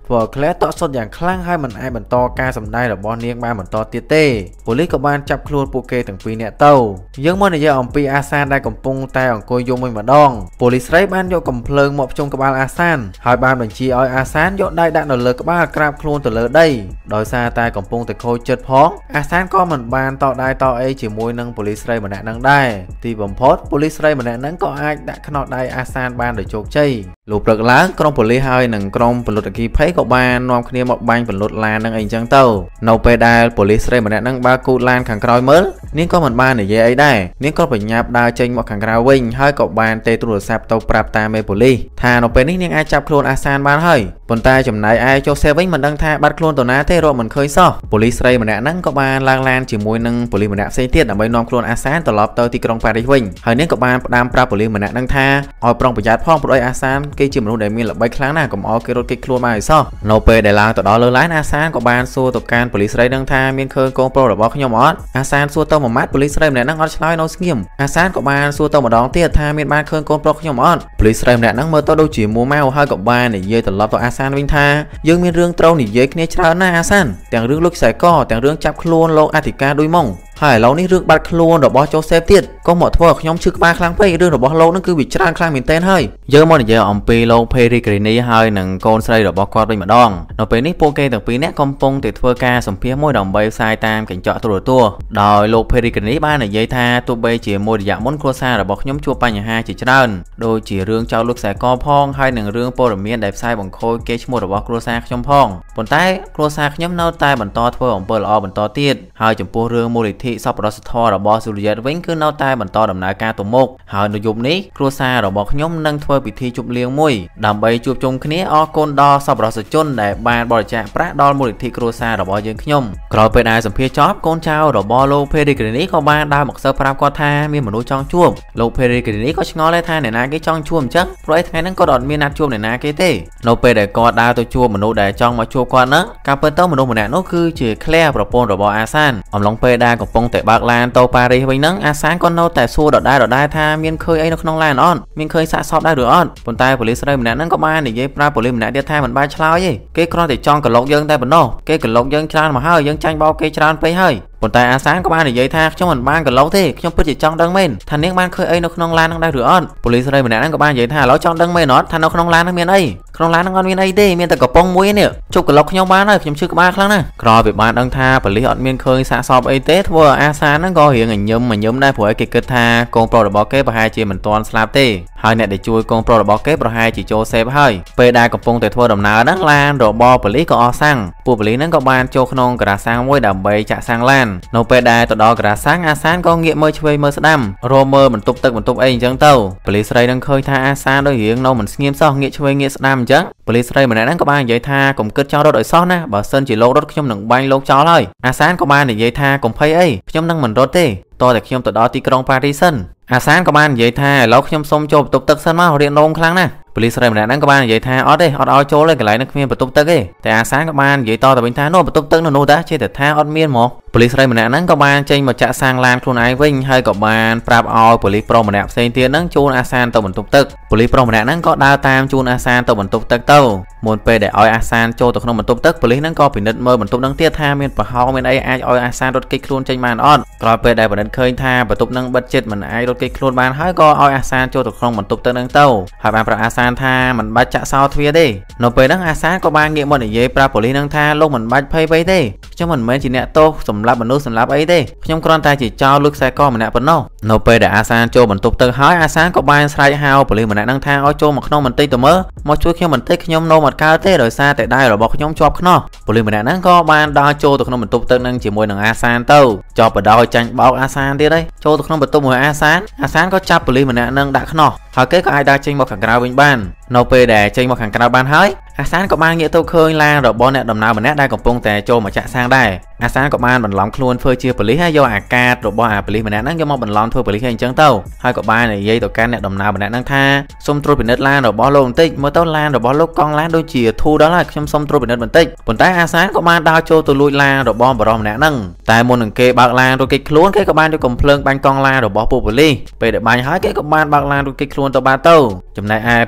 ព្រោះ Claire តក់សុទ្ធយ៉ាងខ្លាំងហើយមិនអាចបន្តការសម្ដែងរបស់នាងបានបន្តទៀតទេប៉ូលីសក៏បានចាប់ខ្លួនពួកគេទាំងពីរនាក់ទៅយើងមកនិយាយអំពីអាសានដែលកំពុងតែអង្គុយយំវិញម្ដងប៉ូលីសស្រីបានយកកំភ្លើងមកភ្ជុំក្បាលអាសានហើយបានបញ្ជាឲ្យអាសានយកដៃដាក់នៅលើក្បាលក្រាបខ្លួនទៅលើដីដោយសារតែកំពុងតែខូចចិត្តផងអាសានក៏មិនបានតដៃតអីជាមួយនឹងប៉ូលីសស្រីម្នាក់នឹងដែរទីបំផុតប៉ូលីសស្រីម្នាក់នឹងក៏អាចដាក់ខ្នោះដៃអាសានបានដោយជោគជ័យលុះព្រឹកឡើងក្រុមប៉ូលីសហើយនិងក្រុមពលរដ្ឋអគ្គីភ័យក៏បាននាំគ្នាមកបាញ់ពលរដ្ឋឡាននឹងអីចឹងទៅនៅពេលដែលប៉ូលីសស្រីម្នាក់នឹងបើកគូតឡានខាងក្រោយមើលនាងក៏មិនបាននិយាយអីដែរនាងក៏បញ្ញាប់ដើរចេញមកខាងក្រៅវិញហើយក៏បានទេទូរស័ព្ទទៅប្រាប់តាមមេប៉ូលីសថានៅពេលនេះនាងអាចចាប់ខ្លួនអាសានបានហើយប៉ុន្តែចំណែកឯជូសេវិញមិនដឹងថាបាត់ខ្លួនទៅណាទេរកមិនឃើញសោះប៉ូលីសស្រីម្នាក់ហ្នឹងក៏បានឡើងឡានជាមួយនឹងប៉ូលីសម្នាក់ផ្សេងទៀតដើម្បីនាំខ្លួនអាសានត្រឡប់ទៅទីក្រុងប៉ារីសវិញហើយនាងក៏បានផ្ដាំប្រាប់ប៉ូលីសម្នាក់ហ្នឹងថាឲ្យប្រុងប្រយ័ត្នផងព្រោះអាសានគេជាមនុស្សដែលមានល្បិចខ្លាំងណាស់កុំឲ្យគេរត់គេចខ្លួនមកឲ្យសោះនៅពេលដែលឡើងទៅដល់លើឡានអាសានក៏បានសួរទៅកាន់ប៉ូលីសស្រីហ្នឹងថាមានឃើញកូនប្រុសរបស់ខ្ញុំអត់អាសានសួរទៅមួយម៉ាត់ប៉ូលីសស្រីម្នាក់ហ្នឹងអត់ឆ្លើយនៅស្ងៀមអាសានក៏បានសួរទៅម្ដងទៀតថាមានបានឃើញកូនប្រុសខ្ញុំអត់ប៉ូលីសស្រីម្នាក់ហ្នឹងមើលទៅដូចជាមួម៉ៅហើយក៏បាននិយាយត្រឡប់ទៅអាសានវិញថាយើងមានរឿងត្រូវនិយាយគ្នាច្រើនណាស់អាសានទាំងរឿងលុចខ្សែកទាំងរឿងចាប់ខ្លួនលោកអធិការដូចម៉ងហើយឥឡូវនេះរឿងបាត់ខ្លួនរបស់ជូសេបទៀតក៏មកធ្វើឲ្យខ្ញុំឈឺក្បាលខ្លាំងពេករឿងរបស់លោកនឹងគឺវាច្រើនខ្លាំងមែនទែនហើយយើងមកនិយាយអំពីលោក Pellegrini ហើយនឹងកូនស្រីរបស់គាត់វិញម្ដងនៅពេលនេះពួកគេទាំងពីរនាក់កំពុងតែធ្វើការសម្ភាសន៍មួយដើម្បីផ្សាយតាមកញ្ចក់ទូរទស្សន៍ដោយលោក Pellegrini បាននិយាយថាទោះបីជាមួយរយៈមុនគ្រួសាររបស់ខ្ញុំជួបបញ្ហាជាច្រើនដូចជារឿងចោលលុកខ្សែកផងហើយនឹងរឿងព័ត៌មានដែលផ្សាយបង្ខូចគេឈ្មោះរបស់គ្រួសារខ្ញុំផងប៉ុន្តែគ្រួសារខ្ញុំនៅតែបន្តធ្វើអំពើល្អបន្តទៀតហើយចំពោះរឿងមូលនិធិសប្បុរសធម៌របស់ស៊ូលីយ៉ែតវិញគឺនៅតែបន្តដំណើរការទៅមុខហើយនៅយប់នេះគ្រួសាររបស់ខ្ញុំនឹងធ្វើពិធីជប់លៀងមួយដើម្បីជួបជុំគ្នាអរគុណដល់សប្បុរសជនដែលបានបរិច្ចាគប្រាក់ដល់មូលនិធិគ្រួសាររបស់យើងខ្ញុំក្រោយពេលដែលសម្ភាសចប់កូនចៅរបស់លោក Pellegrini ក៏បានដើរមកសើប្រាប់គាត់ថាមានមនុស្សចង់ជួបលោក Pellegrini ក៏ឆ្ងល់ដែរថាអ្នកណាគេចង់ជួបអញ្ចឹងព្រោះឯថ្ងៃហ្នឹងគាត់អត់មានណាត់ជួបអ្នកណាគេទេនៅពេលដែលគាត់ដើរទៅជួបមនុស្សដែលចង់មកជួបគាត់ហ្នឹងការពិតទៅមនុស្សម្នាក់នោះគឺជា Claire ប្រពន្ធរបស់អាសានអំឡុងពេលដែលកំពុងតែបើកឡានទៅប៉ារីសវិញហ្នឹងអាសានក៏នៅតែសួរដដែលដដែលថាមានឃើញអីនៅក្នុងឡានអត់មានឃើញសាកសពដែរឬអត់ប៉ុន្តែប៉ូលីសស្រីម្នាក់ហ្នឹងក៏បាននិយាយប្រាប់ប៉ូលីសម្នាក់ទៀតថាមិនបានឆ្លើយទេគេគ្រាន់តែចង់កឡុកយើងតែប៉ុណ្ណោះគេកឡុកយើងច្រើនមកហើយយើងចាញ់បោកគេច្រើនពេកហើយប៉ុន្តែអាសានក៏បាននិយាយថាខ្ញុំមិនបានកឡុកទេខ្ញុំពិតជាចង់ដឹងមែនថានាងបានឃើញអីនៅក្នុងឡានហ្នឹងដែរឬអត់ប៉ូលីសស្រីម្នាក់ហ្នឹងក៏បាននិយាយថាឥឡូវចង់ដឹងមែនអត់ថានៅក្នុងឡានហ្នឹងមានអីក្នុងឡានហ្នឹងអត់មានអីទេមានតែកំប៉ុងមួយនេះជប់កឡុកខ្ញុំបានហើយខ្ញុំឈឺក្បាលខ្លាំងណាស់ក្រោយពីបានដឹងថាប៉ូលីសអត់មានឃើញសាកសពអីទេធ្វើឲ្យអាសានហ្នឹងក៏រៀងញញឹមញញឹមដែរព្រោះគេគិតថាកូនប្រុសរបស់គេប្រហែលជាមិនទាន់ស្លាប់ទេហើយអ្នកដែលជួយកូនប្រុសរបស់គេប្រហែលជាចូលសេពហើយពេលដែលកំពុងតែធ្វើដំណើរហ្នឹងឡានរបស់ប៉ូលីសក៏អស់សាំងពួកប៉ូលីសហ្នឹងក៏បានចូលក្នុងការ៉ាសាំងមួយដើម្បីចាក់សាំងឡាននៅពេលដែលទៅដល់ការ៉ាសាំងអាសានក៏ងាកមើលឆ្វេងមើលស្ដាំរមើលបន្ទប់ទឹកបន្ទប់អីអញ្ចឹងទៅប៉ូលីសស្រីនឹងឃើញថាអាសានដូចរៀងនៅមិនស្ងៀមសោះងាកឆ្វេងងាកស្ដាំអញ្ចឹងប៉ូលីសស្រីម្នាក់ហ្នឹងក៏បាននិយាយថាកុំគិតចោលរត់ឲ្យសោះណាបើសិនជាលោករត់ខ្ញុំនឹងបាញ់លោកចោលហើយអាសានក៏បាននិយាយថាកុំភ័យអីខ្ញុំនឹងមិនរត់ទេតតែខ្ញុំទៅដល់ទីក្រុងប៉ារីសសិនអាសានក៏បាននិយាយថាឥឡូវខ្ញុំសុំចូលបន្ទប់ទឹកសិនមករៀននោមខ្លាំងណាស់ប៉ូលីសស្រីម្នាក់ហ្នឹងក៏បាននិយាយថាអត់ទេអត់ឲ្យចូលទេកន្លែងហ្នឹងគ្មានបន្ទប់ទឹកទេតែអាសានក៏បាននិយាយតទៅវិញថានោះបន្ទប់ទឹកនៅនោះតាចេះតែថាអត់មានហ្មងប៉ូលីសស្រីម្នាក់ហ្នឹងក៏បានចេញមកចាក់សាំងឡានខ្លួនឯងវិញហើយក៏បានប្រាប់ឲ្យប៉ូលីសប្រុសម្នាក់ផ្សេងទៀតហ្នឹងជូនអាសានទៅបន្ទប់ទឹកប៉ូលីសប្រុសម្នាក់ហ្នឹងក៏ដើរតាមជូនអាសានទៅបន្ទប់ទឹកទៅមុនពេលដែលឲ្យអាសានចូលទៅក្នុងបន្ទប់ទឹកប៉ូលីសហ្នឹងក៏ពិនិត្យមើលបន្ទប់ហ្នឹងទៀតថាមានប្រហោងមានអីអាចឲ្យអាសានរត់គេចខ្លួនចេញបានអត់ក្រោយពេលដែលពិនិត្យឃើញថាបន្ទប់ហ្នឹងបិទជិតមិនអាចរត់គេចខ្លួនបានហើយក៏ឲ្យអាសានចូលទៅក្នុងបន្ទប់ទឹកហ្នឹងទៅហើយបានប្រាប់អាសានថាមិនបាច់ចាក់សោទ្វារទេនៅពេលហ្នឹងអាសានក៏បានងាកមកនិយាយប្រាប់ប៉ូលីសហ្នឹងថាលោកមិនបាច់ភ័យអ្វីទេខ្ញុំមិនមែនជាអ្នកទោសសម្រាប់មនុស្សសម្រាប់អីទេខ្ញុំគ្រាន់តែជាចោរលួចខ្សែកម្នាក់ប៉ុណ្ណោះនៅពេលដែលអាសានចូលបន្ទប់ទឹកហើយអាសានក៏បានស្រែកហៅប៉ូលីសម្នាក់ហ្នឹងថាឲ្យចូលមកក្នុងបន្តិចទៅមើលមកជួយខ្ញុំបន្តិចខ្ញុំនោមអត់កើតទេដោយសារតែដៃរបស់ខ្ញុំជាប់ខ្នោះប៉ូលីសម្នាក់ហ្នឹងក៏បានដើរចូលទៅក្នុងបន្ទប់ទឹកហ្នឹងជាមួយនឹងអាសានទៅចប់បដ ឲ្យចាញ់បោកអាសានទៀតហើយចូលទៅក្នុងបន្ទប់មួយអាសានអាសានក៏ចាប់ប៉ូលីសម្នាក់ហ្នឹងដាក់ខ្នោះហើយគេក៏អាចដើរចេញមកខាងក្រៅវិញបាននៅពេលដែលចេញមកខាងក្រៅបានហើយអាសានក៏បានងាកទៅឃើញឡានរបស់អ្នកដំណើរម្នាក់ដែលកំពុងតែចូលមកចាក់សាំងដែរអាសានក៏បានបន្លំខ្លួនធ្វើជាប៉ូលីសហើយយកអាកាសរបស់អាប៉ូលីសម្នាក់ហ្នឹងយកមកបន្លំធ្វើប៉ូលីសអញ្ចឹងទៅហើយក៏បាននិយាយទៅកាន់អ្នកដំណើរម្នាក់ហ្នឹងថាសូមត្រួតពិនិត្យឡានរបស់លោកបន្តិចមើលទៅឡានរបស់លោកកង់ឡានដូចជាធូរដល់ហើយខ្ញុំសូមត្រួតពិនិត្យបន្តិចប៉ុន្តែអាសានក៏បានដើរចូលទៅលួចឡានរបស់បរិសម្នាក់ហ្នឹងតែមុននឹងគេបើកឡានរួចគេខ្លួនគេក៏បានយកកំភ្លើងបាញ់កង់ឡានរបស់ពួកប៉ូលីសពេលដែលបាញ់ហើយគេក៏បានបើកឡានរួចគេខ្លួនទៅបានទៅចំណែកឯប៉ូលីសស្រី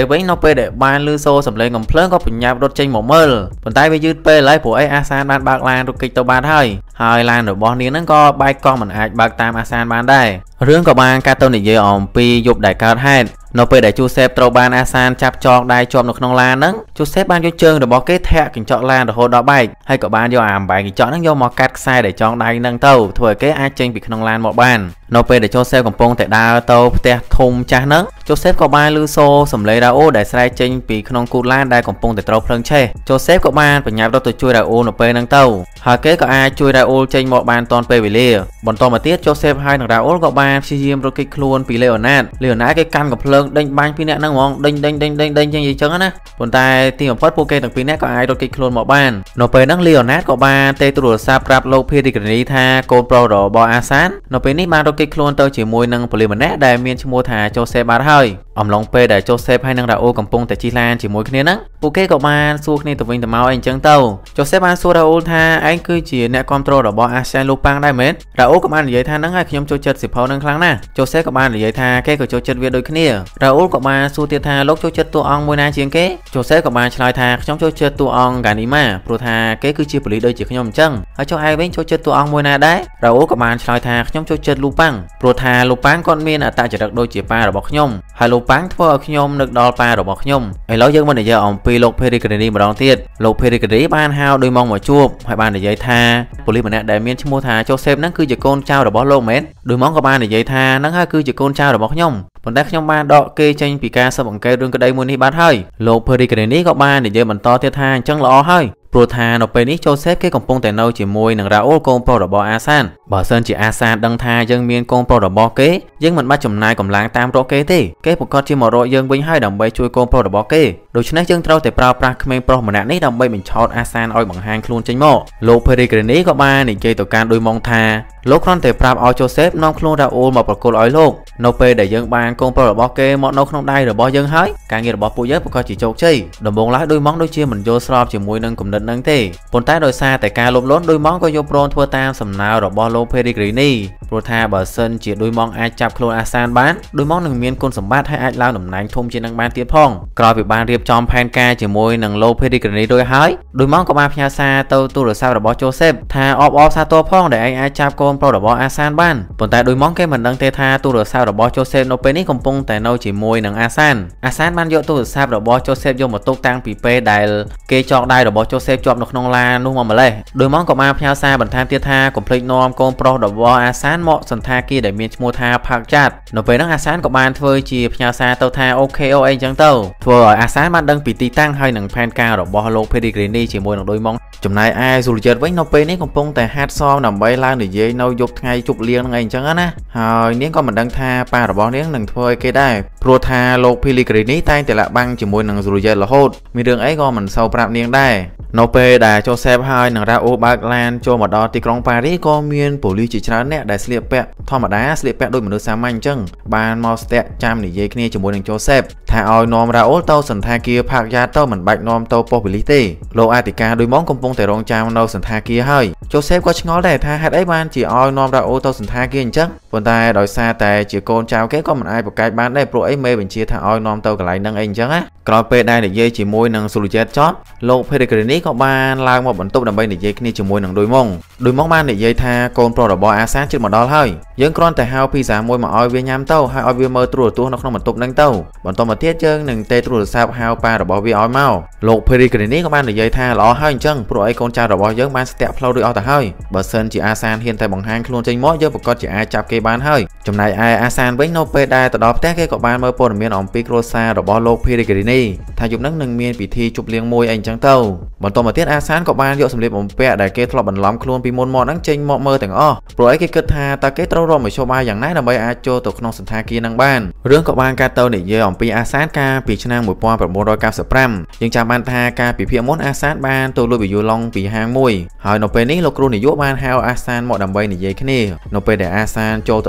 វិញនៅពេលដែលបានលឺសូរសំឡេងកំភ្លើងក៏បញ្ញាប់រត់ចេញមកមើលប៉ុន្តែវាយឺតពេលហើយព្រោះអីអាសានបានបើកឡានរត់គេចទៅបានហើយហើយឡានរបស់នាងហ្នឹងក៏បែកកង់មិនអាចបើកតាមអាសានបានដែររឿងក៏បានកាត់ទៅនិយាយអំពីយប់ដែលកើតហេតុនៅពេលដែលជូសេបត្រូវបានអាសានចាប់ចងដៃជាប់នៅក្នុងឡានហ្នឹងជូសេបបានយកជើងរបស់គេធាក់កញ្ចក់ឡានរហូតដល់បែកហើយក៏បានយកអាអំបែកកញ្ចក់ហ្នឹងយកមកកាត់ខ្សែដែលចងដៃហ្នឹងទៅធ្វើឲ្យគេអាចចេញពីក្នុងឡានមកបាននៅពេលដែលជូសេបកំពុងតែដើរទៅផ្ទះធំចាស់ហ្នឹងជូសេបក៏បានឮសូរសំឡេងរ៉ាអូដែលស្រែកចេញពីក្នុងគូតឡានដែលកំពុងតែត្រូវភ្លើងឆេះជូសេបក៏បានបញ្ញាប់រត់ទៅជួយរ៉ាអូនៅពេលហ្នឹងទៅហើយគេក៏អាចជួយរ៉ាអូចេញមកបានទាន់ពេលវេលាបន្តមកទៀតជូសេបហើយនិងរ៉ាអូក៏បានព្យាយាមរត់គេចខ្លួនពីលេអូណាតលេអូណាតគេកាន់កំភ្លើងដេញបាញ់ពីអ្នកហ្នឹងហ្មងដេញដេញដេញដេញដេញចឹងចឹងណាប៉ុន្តែទីបំផុតពួកគេទាំងពីរនាក់ក៏អាចរត់គេចខ្លួនមកបាននៅពេលហ្នឹងលេអូណាតក៏បានទេទូរស័ព្ទប្រាប់លោកភេរីក្រានីថាកូនប្រុសរបស់អាសាននៅពេលនេះបានរត់គេចខ្លួនទៅជាមួយនឹងប៉ូលីសម្នាក់ដែលមានឈ្មោះថាជូសេបបានហើយអំឡុងពេលដែលជូសេបហើយនិងរ៉ាអូកំពុងតែជិះឡានជាមួយគ្នាហ្នឹងពួកគេក៏បានសួរគ្នាទៅវិញទៅមកអីចឹងទៅជូសេបបានសួររ៉ាអូថាឯងគឺជាអ្នកគ្រប់គ្រងរបស់អាសានលោកប៉ាំងដែរមែនរ៉ាអូក៏បាននិយាយថាហ្នឹងហើយខ្ញុំចូលចិត្តសិភៅហ្នឹងខ្លាំងណាស់ជូសេបក៏បាននិយាយថាគេក៏ចូលចិត្តវាដូចគ្នារ៉ាអូក៏បានសួរទៀតថាលោកចូលចិត្តតួអង្គមួយណាជាងគេជូសេបក៏បានឆ្លើយថាខ្ញុំចូលចិត្តតួអង្គហ្គានីម៉ាព្រោះថាគេគឺជាប៉ូលីសដូចជាខ្ញុំអញ្ចឹងហើយចុះឯងវិញចូលចិត្តតួអង្គមួយណាដែររ៉ាអូក៏បានឆ្លើយថាខ្ញុំចូលចិត្តលូប៉ាំងព្រោះថាលូប៉ាំងគាត់មានអត្តចរិតដូចជាប៉ារបស់ខ្ញុំហើយលូប៉ាំងធ្វើឲ្យខ្ញុំនឹកដល់ប៉ារបស់ខ្ញុំឥឡូវយើងមកនិយាយអំពីលោកភេរីក្រានីម្ដងទៀតលោកភេរីក្រានីបានហៅដោយមកមកជួបហើយបាននិយាយថាប៉ូលីសម្នាក់ដែលមានឈ្មោះថាជូសេបហ្នឹងគឺជាកូនចៅរបស់លោកមែនដោយមកក៏បាននិយាយថាហ្នឹងហើយគឺជាកូនចៅរបស់ខ្ញុំប៉ុន្តែខ្ញុំបានដកគេចេញពីការស៊ើបអង្កេតរឿងក្តីមួយនេះបាត់ហើយលោកភេរីក្រានីក៏បាននិយាយបន្តទៀតថាអញ្ចឹងល្អហើយព្រោះថានៅពេលនេះជូសេបគេកំពុងតែនៅជាមួយនឹងរ៉ាអូលកូនប្រុសរបស់អាសានបើសិនជាអាសានដឹងថាយើងមានកូនប្រុសរបស់គេយើងមិនបាច់ចំណាយកម្លាំងតាមរកគេទេគេប្រកាសជាមករកយើងវិញហើយដើម្បីជួយកូនប្រុសរបស់គេដូច្នេះយើងត្រូវតែប្រើប្រាស់ក្មេងប្រុសម្នាក់នេះដើម្បីបញ្ឆោតអាសានឲ្យបង្ហាញខ្លួនចេញមកលោកភេរីក្រានីក៏បាននិយាយទៅកាន់ដោយម៉ងថាលោកគ្រាន់តែប្រាប់ឲ្យជូសេបនាំខ្លួនរ៉ាអូលមកប្រគល់ឲ្យលោកនៅពេលដែលយើងបានកូនប្រុសរបស់គេមកនៅក្នុងដៃរបស់យើងហើយការងាររបស់ពួកយើងប្រកាសជាជោគជ័យដំបូងឡើយដោយម៉ងដូចជាមិនយល់ស្របជាមួយនឹងគំនិតហ្នឹងទេប៉ុន្តែដោយសារតែការលោភលន់ដោយម៉ងក៏យល់ព្រមធ្វើតាមសំណើរបស់លោកភេរីក្រានីព្រោះថាបើសិនជាដោយម៉ងអាចចាប់ខ្លួនអាសានបានដោយម៉ងនឹងមានគុណសម្បត្តិហើយអាចឡើងតំណែងធំជាងនឹងបានទៀតផងក្រោយពីបានរៀបចំផែនការជាមួយនឹងលោកភេរីក្រានីរួចហើយដោយម៉ងក៏បានផ្ញើសារទៅទូរស័ព្ទរបស់ជូសេបថាអបអរសាទរផងដែលឯងអាចចាប់កូនប្រុសរបស់អាសានបានប៉ុន្តែដោយម៉ងគេមិនដឹងទេថាទូរស័ព្ទរបស់ជូសេបនៅពេលនេះកំពុងតែនៅជាមួយនឹងអាសានអាសានបានយកទូរស័ព្ទរបស់ជូសេបយកមកទុកតាំងពីពេលដែលគេចងដៃរបស់ជូសេបជាប់នៅក្នុងឡាននោះមកម្លេះដោយម៉ងក៏បានផ្ញើសារបន្ថែមទៀតថាកុំភ្លេចនាំកូនប្រុសរបស់អាសានមកសន្តាគារដែលមានឈ្មោះថាផាក់ចាត់នៅពេលហ្នឹងអាសានក៏បានធ្វើជាផ្ញើសារទៅថាអូខេអូអីចឹងទៅធ្វើឲ្យអាសានបានដឹងពីទីតាំងហើយនឹងផែនការរបស់លោកភេរីក្រានីជាមួយនឹងដោយម៉ងចំណែកឯស៊ូលីយ៉ិតវិញនៅពេលនេះកំពុងតែហាត់សមដើម្បីឡើងនិយាយនៅយប់ថ្ងៃជប់លៀងហ្នឹងអីចឹងណាហើយនាងក៏មិនដឹងថាប៉ារបស់នាងនឹងធ្វើឲ្យគេដែរព្រោះថាលោកភេរីក្រានីតែងតែលាក់បាំងជាមួយនឹងស៊ូលីយ៉ិតរហូតមានរឿងអីក៏មិនសូវប្រាប់នាងដែរនៅពេលដែលជូសេបហើយនឹងរ៉ាអូបើកឡានចូលមកដល់ទីក្រុងប៉ារីសក៏មានប៉ូលីសជាច្រើនអ្នកដែលស្លៀកពាក់ធម្មតាស្លៀកពាក់ដូចមនុស្សសាមញ្ញអញ្ចឹងបានមកស្ទាក់ចាំនិយាយគ្នាជាមួយនឹងជូសេបថាឲ្យនាំរ៉ាអូទៅសន្តាគារផាក់យ៉ាទៅមិនបាច់នាំទៅប៉ុស្តិ៍ប៉ូលីសទេលោកអធិការដោយម៉ងកំពុងតែរងចាំនៅសន្តាគារហើយជូសេបក៏ឆ្ងល់ដែរថាហេតុអីបានជាឲ្យនាំរ៉ាអូទៅសន្តាគារអញ្ចឹងប៉ុន្តែដោយសារតែជាកូនចៅគេក៏មិនអាចប្រកែកបានដែរព្រោះអីមេបញ្ជាថាឲ្យនាំទៅកន្លែងហ្នឹងអីអញ្ចឹងណាក្រោយពេលដែលនិយាយជាមួយនឹងស៊ូលីយ៉ិតចប់លោកភេរីក្រានីក៏បានឡើងមកបន្ទប់ដើម្បីនិយាយគ្នាជាមួយនឹងដោយម៉ងដោយម៉ងបាននិយាយថាកូនប្រុសរបស់អាសាជិតមកដល់ហើយយើងគ្រាន់តែហៅពីសាមួយមកឲ្យវាញ៉ាំទៅហើយឲ្យវាមើលទូរទស្សន៍នៅក្នុងបន្ទប់ហ្នឹងទៅបន្តមកទៀតយើងនឹងទេទូរស័ព្ទហៅប៉ារបស់វាឲ្យមកលោកភេរីក្រានីក៏បាននិយាយថាល្អហើយអញ្ចឹងព្រោះអីកូនចៅរបស់យើងបានស្ទាក់ផ្លូវរួចអស់ទៅហើយបើសិនជាអាសានហ៊ានតែបង្ហាញខ្លួនចេញមកយើងប្រកាសជាអាចចាប់គេបានហើយចំណែកឯអាសានវិញនៅពេលដែលទៅដល់ផ្ទះគេក៏បានមើលព័ត៌មានអំពីគ្រួសាររបស់លោកភេរីក្រានីថាយប់ហ្នឹងនឹងមានពិធីជប់លៀងមួយអីអញ្ចឹងទៅបន្តមកទៀតអាសានក៏បានយកសម្លៀកបំពាក់ដែលគេធ្លាប់បន្លំខ្លួនពីមុនមកហ្នឹងចេញមកមើលទាំងអស់ព្រោះអីគេគិតថាតើគេត្រូវរកមធ្យោបាយយ៉ាងណាដើម្បីអាចចូលទៅក្នុងសន្តាគារហ្នឹងបានរឿងក៏បានកើតទៅនិយាយអំពីអាសានកាលពីឆ្នាំmột nghìn chín trăm chín mươi lămយើងចាំបានថាកាលពីភាគមុនអាសានបានទៅលួចវីយូឡុងពីហាងមួយហើយនៅពេលនេះលោកគ្រូនាយកបានហៅអាសានមកដើម្បីនិយាយគ្នានៅពេលដែលអាសានចូលទៅដល់ក្នុងបន្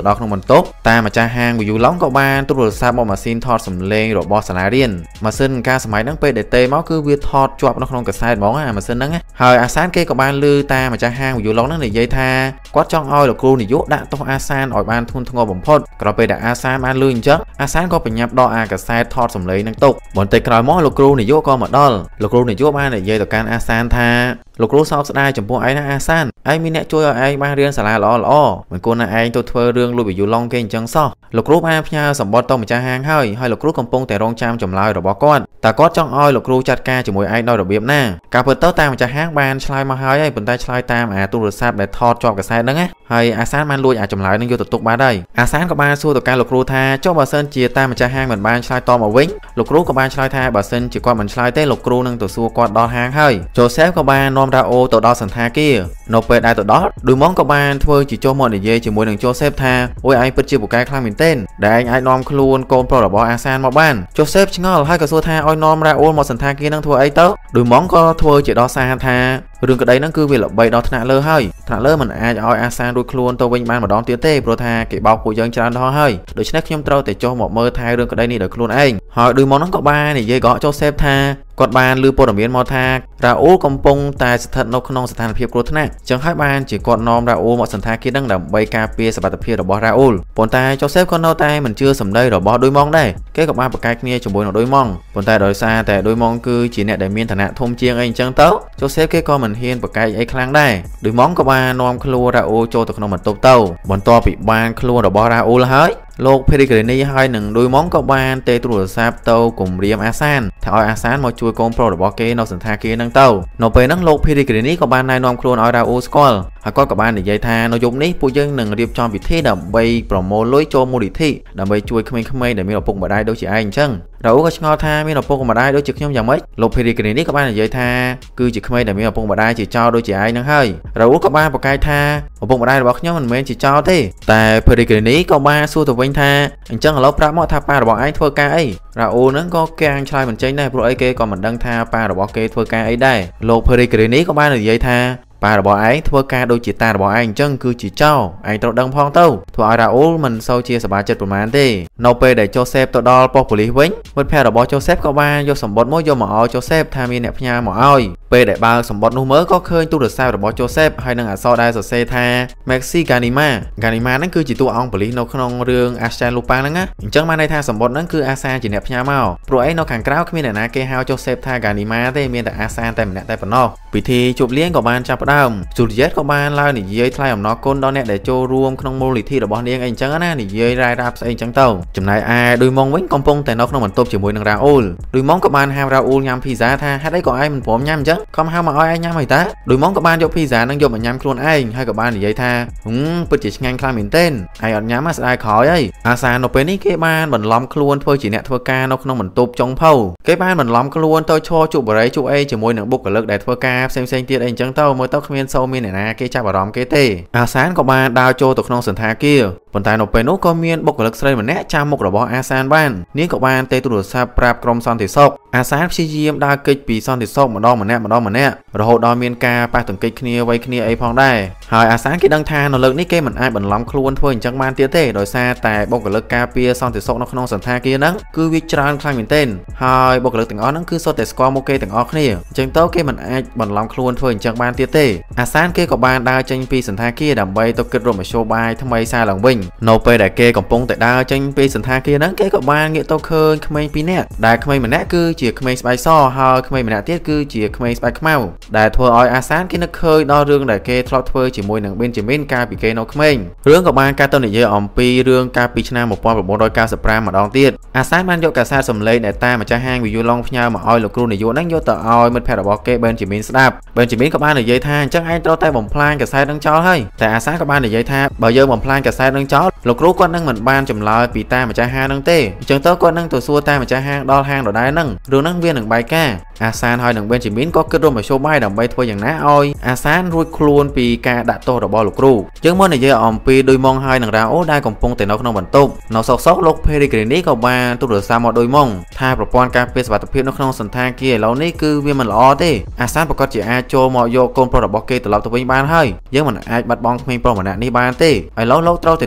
tốp ta mà cha hàng của dù lóng có ban tôi rồi sao bọn mà xin thọt sầm lên rồi bỏ xả riêng mà xin ca sầm máy nắng pe để tê máu cứ việc thọt chọp nó không có sai món à mà xin nắng á hơi asan kia có ban lư ta mà cha hàng của dù lóng nắng này dây tha quát trong oi là cô này dốt đạn tông asan ỏi ban thun thung ngô bẩm phốt rồi pe đã asan ban lư chứ asan có phải nhập đo à cả sai thọt sầm lên nắng tục bọn tê còi món là cô này dốt con mà đo là cô này dốt ban này dây tàu can asan tha lục rú sau sẽ chấm buông ấy là asan ai mi nè chui ai ban riêng xả là lò lò mình cô là ai tôi thuê riêng lui bị dù long kênh chẳng so lục rú ai nha sầm bọt tông mà cha hàng hơi hay lục rú cầm pôngแต่รองcham chấm lai rồi bỏ con ta có trong oi lục rú chặt ca chỉ mùi ai đôi rồi biếm na cả phần tớ ta mà cha hàng ban slide mà hơi ấy phần tay slide tam à tu được sáp để thọt cho cái sai đó á hay asan man lui à chấm lai nó vô tục tục ba đây asan có ba xua từ ca lục rú tha cho bà sơn chia ta mà cha hàng mình ban slide to mà vĩnh lục rú có ban slide tha bà sơn chỉ qua mình slide té lục rú nâng từ xua qua đo hàng hơi Joseph có ba nom ra ô từ đo sẵn tha kia nộp về đại từ đó đôi món có ban thôi chỉ cho mọi người dê chỉ muốn đừng Joseph tha ôi anh bật chia một cái khang mình tên để anh ai nom luôn con pro là bỏ asan mà ban Joseph chính là hai cái xua tha ôi nom ra ô một sẵn tha kia năng thua ấy tớ đôi món có thôi chỉ đo xa tha đường cái đấy nó cứ vì là bày đó thằng lơ hơi thằng lơ mình ai oi asan đôi luôn tôi bên ban mà đón tiếng tê pro tha cái bao của dân tràn đó hơi đối với nhom trâu để cho một mơ thay đường cái đấy này được luôn anh hỏi đôi món nó có ba này dê gọi Joseph tha còn ban lưu po đồng biến mò tha ra ô công pông tài thật nó khôngสถานភាពគ្រោះថ្នាក់ចឹងហើយបានជាគាត់នាំរ៉ាអូមកសន្តាគារនឹងដើម្បីការពារសុវត្ថិភាពរបស់រ៉ាអូលប៉ុន្តែ Joseph ក៏នៅតែមិនជឿសម្ដីរបស់ដួយម៉ងដែរគេក៏បានប្រកែកគ្នាជាមួយនឹងដួយម៉ងប៉ុន្តែដោយសារតែដួយម៉ងគឺជាអ្នកដែលមានឋានៈធំជាងអីអញ្ចឹងទៅ Joseph គេក៏មិនហ៊ានប្រកែកអីខ្លាំងដែរដួយម៉ងក៏បាននាំខ្លួនរ៉ាអូចូលទៅក្នុងបន្ទប់ទៅបន្ទាប់ពីបានខ្លួនរបស់រ៉ាអូលហើយលោក Pellegrini ហើយនឹងដួយម៉ងក៏បានទេទូរស័ព្ទទៅគំរាមអាសានថាឲ្យអាសានមកជួយកូនប្រុសរបស់គេនៅសន្តាគារហ្នឹងទៅនៅពេលហ្នឹងលោក Pellegrini ក៏បានណែនាំខ្លួនឲ្យរ៉ាអូស្គាល់ហើយគាត់ក៏បាននិយាយថានៅយប់នេះពួកយើងនឹងរៀបចំពិធីដើម្បីប្រមូលលុយចូលមូលនិធិដើម្បីជួយក្មេងៗដែលមានឪពុកម្ដាយដូចជាឯងអញ្ចឹងរ៉ាអូក៏ឆ្ងល់ថាមានឪពុកម្ដាយដូចជាខ្ញុំយ៉ាងម៉េចលោក Pellegrini ក៏បាននិយាយថាគឺជាក្មេងដែលមានឪពុកម្ដាយជាចោរដូចជាឯងហ្នឹងហើយរ៉ាអូក៏បានប្រកែកថាឪពុកម្ដាយរបស់ខ្ញុំមិនមែនជាចោរទេតែ Pellegrini ក៏បានសួរទៅវិញថាអញ្ចឹងឥឡូវប្រាប់មកថាប៉ារបស់ឯងធ្វើការអីរ៉ាអូហ្នឹងក៏កាំងឆ្លើយមិនចេញដែរព្រោះអីគេក៏មិនដឹងថាប៉ារបស់គេធ្វើការអីដែរលោក Pellegrini ក៏បាននិយាយថាប៉ារបស់ឯងធ្វើការដូចជាតារបស់ឯងអញ្ចឹងគឺជាចោរឯងត្រូវដឹងផងទៅធ្វើឲ្យរ៉ាអូលមិនសូវជាសប្បាយចិត្តប្រហែលទេនៅពេលដែល Joseph ទៅដល់ប៉ុស្តិ៍ប៉ូលីសវិញមិត្តភ័ក្តិរបស់ Joseph ក៏បានយកសម្បត្តិមកយកមកឲ្យ Joseph ថាមានអ្នកផ្ញើមកឲ្យពេលដែលបើកសម្បត្តិនោះមើលក៏ឃើញទូរស័ព្ទរបស់ Joseph ហើយនឹងអក្សរដែលសរសេរថា Maxi Ganima Ganima ហ្នឹងគឺជាតួអង្គប៉ូលីសនៅក្នុងរឿង Arsène Lupin ហ្នឹងណាអញ្ចឹងបានន័យថាសម្បត្តិហ្នឹងគឺអាសាជាអ្នកផ្ញើមកព្រោះអីនៅខាងក្រៅគ្មានអ្នកណាគេហៅ Joseph ថា Ganima ទេមានតែអាសាតែម្នាក់តែប៉ុណ្ណោះពិធីជួបលៀងក៏បានចាប់ផ្ដើម Juliet ក៏បានឡើងនិយាយថ្លែងអំណរគុណដល់អ្នកដែលចូលរួមក្នុងមូលនិធិរបស់នាងអីអញ្ចឹងណានិយាយរ៉ាយរ៉ាប់ស្អីអញ្ចឹងទៅចំណែកឯដួយម៉ងវិញកំពុងតែនៅក្នុងបន្ទប់ជាមួយនឹងរ៉ាអូលដួយម៉ងក៏បានហៅរ៉ាអូលញ៉ាំភីហ្សាថាហេតុអីក៏ឯងមិនព្រមញ៉ាំអញ្ចឹងខំហៅមកឲ្យឯងញ៉ាំហីតាដួយម៉ងក៏បានយកភីហ្សានឹងយកមកញ៉ាំខ្លួនឯងហើយក៏បាននិយាយថាហឹមពិតជាឆ្ងាញ់ខ្លាំងមែនទែនឯងអត់ញ៉ាំស្ដាយក្រោយអីអាសានៅពេលនេះគេបានបន្លំខ្លួនធ្វើជាអ្នកធ្វើការនៅក្នុងបន្ទប់ចុងភៅគេបានបន្លំខ្លួនទៅឈរជក់បរិយជក់អីជាមួយនឹងបុគ្គលិកដែលធ្វើការផ្សេងៗទៀតអីអញ្ចឹងទៅមើលទៅគ្មានសូវមានអ្នកណាគេចាប់អារម្មណ៍គេទេអាសានក៏បានដើរចូលទៅក្នុងសន្តាគារប៉ុន្តែនៅពេលនោះក៏មានបុគ្គលិកស្រីម្នាក់ចាំមុខរបស់អាសានបាននាងក៏បានទេទូរស័ព្ទប្រាប់ក្រុមសន្តិសុខអាសានព្យាយាមដើរគេចពីសន្តិសុខម្ដងម្នាក់ម្ដងម្នាក់រហូតដល់មានការប៉ះទង្គិចគ្នាវ័យគ្នាអីផងដែរហើយអាសានគេដឹងថានៅលើកនេះគេមិនអាចបន្លំខ្លួនធ្វើអញ្ចឹងបានទៀតទេដោយសារតែបុគ្គលិកការពារសន្តិសុខនៅក្នុងសន្តាគារហ្នឹងគឺវាច្រើនខ្លាំងមែនទែនហើយបុគ្គលិកទាំងអស់ហ្នឹងគឺសុទ្ធតែស្គាល់មុខគេទាំងអស់គ្នាអញ្ចឹងទៅគេមិនអាចបន្លំខ្លួនធ្វើអញ្ចឹងបានទៀតទេអាសានគេក៏បានដើរចេញពីសន្តាគារដើម្បីទៅគិតរកមធ្យោបាយថ្មីសារឡើងវិញនៅពេលដែលគេកំពុងតែដើរចេញពីសន្តាគារហ្នឹងគេក៏បានងាកទៅឃើញក្មេងពីរនាក់ដែលក្មេងម្នាក់គឺជាក្មេងស្បែកសហើយក្មេងម្នាក់ទៀតគឺជាក្មេងស្បែកខ្មៅដែលធ្វើឲ្យអាសានគេនឹកឃើញដល់រឿងដែលគេធ្លាប់ធ្វើជាមួយនឹង Benjamin កាលពីគេនៅក្មេងរឿងក៏បានកើតទៅនិយាយអំពីរឿងកាលពីឆ្នាំmột nghìn chín trăm chín mươi lămម្ដងទៀតអាសានបានយកកាសែតសំឡេងដែលតាម្ចាស់ហាងវីយូឡុងផ្ញើមកឲ្យលោកគ្រូនាយកហ្នឹងយកទៅឲ្យមិត្តភក្តិរបស់គេ Benjamin ស្ដាប់ Benjamin ក៏បាននិយាយថាអញ្ចឹងឯងត្រូវតែបំផ្លាញកាសែតហ្នឹងចោលហើយតែអាសានក៏បាននិយាយថាបើយើងបំផ្លាញកាសែតហ្នឹងចោលលោកគ្រូគាត់នឹងមិនបានចម្លើយពីតាម្ចាស់ហាងហ្នឹងទេអញ្ចឹងទៅគាត់នឹងទៅសួរតាម្ចាស់ហាងដល់ហាងដដែលហ្នឹងរឿងហ្នឹងវានឹងបែកការអាសានហើយនឹង Benjamin ក៏គិតរកមធ្យោបាយដើម្បីធ្វើយ៉ាងណាឲ្យអាសានរួចខ្លួនពីការដាក់ទោសរបស់លោកគ្រូយើងមកនិយាយអំពីដួយម៉ងហើយនឹងរ៉ាអូដែលកំពុងតែនៅក្នុងបន្ទប់នៅសោកសោកលោក Pellegrini ក៏បានទូរស័ព្ទមកដួយម៉ងថាប្រព័ន្ធការពារសុវត្ថិភាពនៅក្នុងសន្តាគារឥឡូវនេះគឺវាមិនល្អទេអាសានប្រកាសជាអាចចូលមកយកកូនប្រុសរបស់គេត្រឡប់ទៅវិញបានហើយយើងមិនអាចបាត់បង់ក្មេងប្រុសម្នាក់នេះបានទេឥឡូវលោកត្រូវតែនាំរ៉ាអូ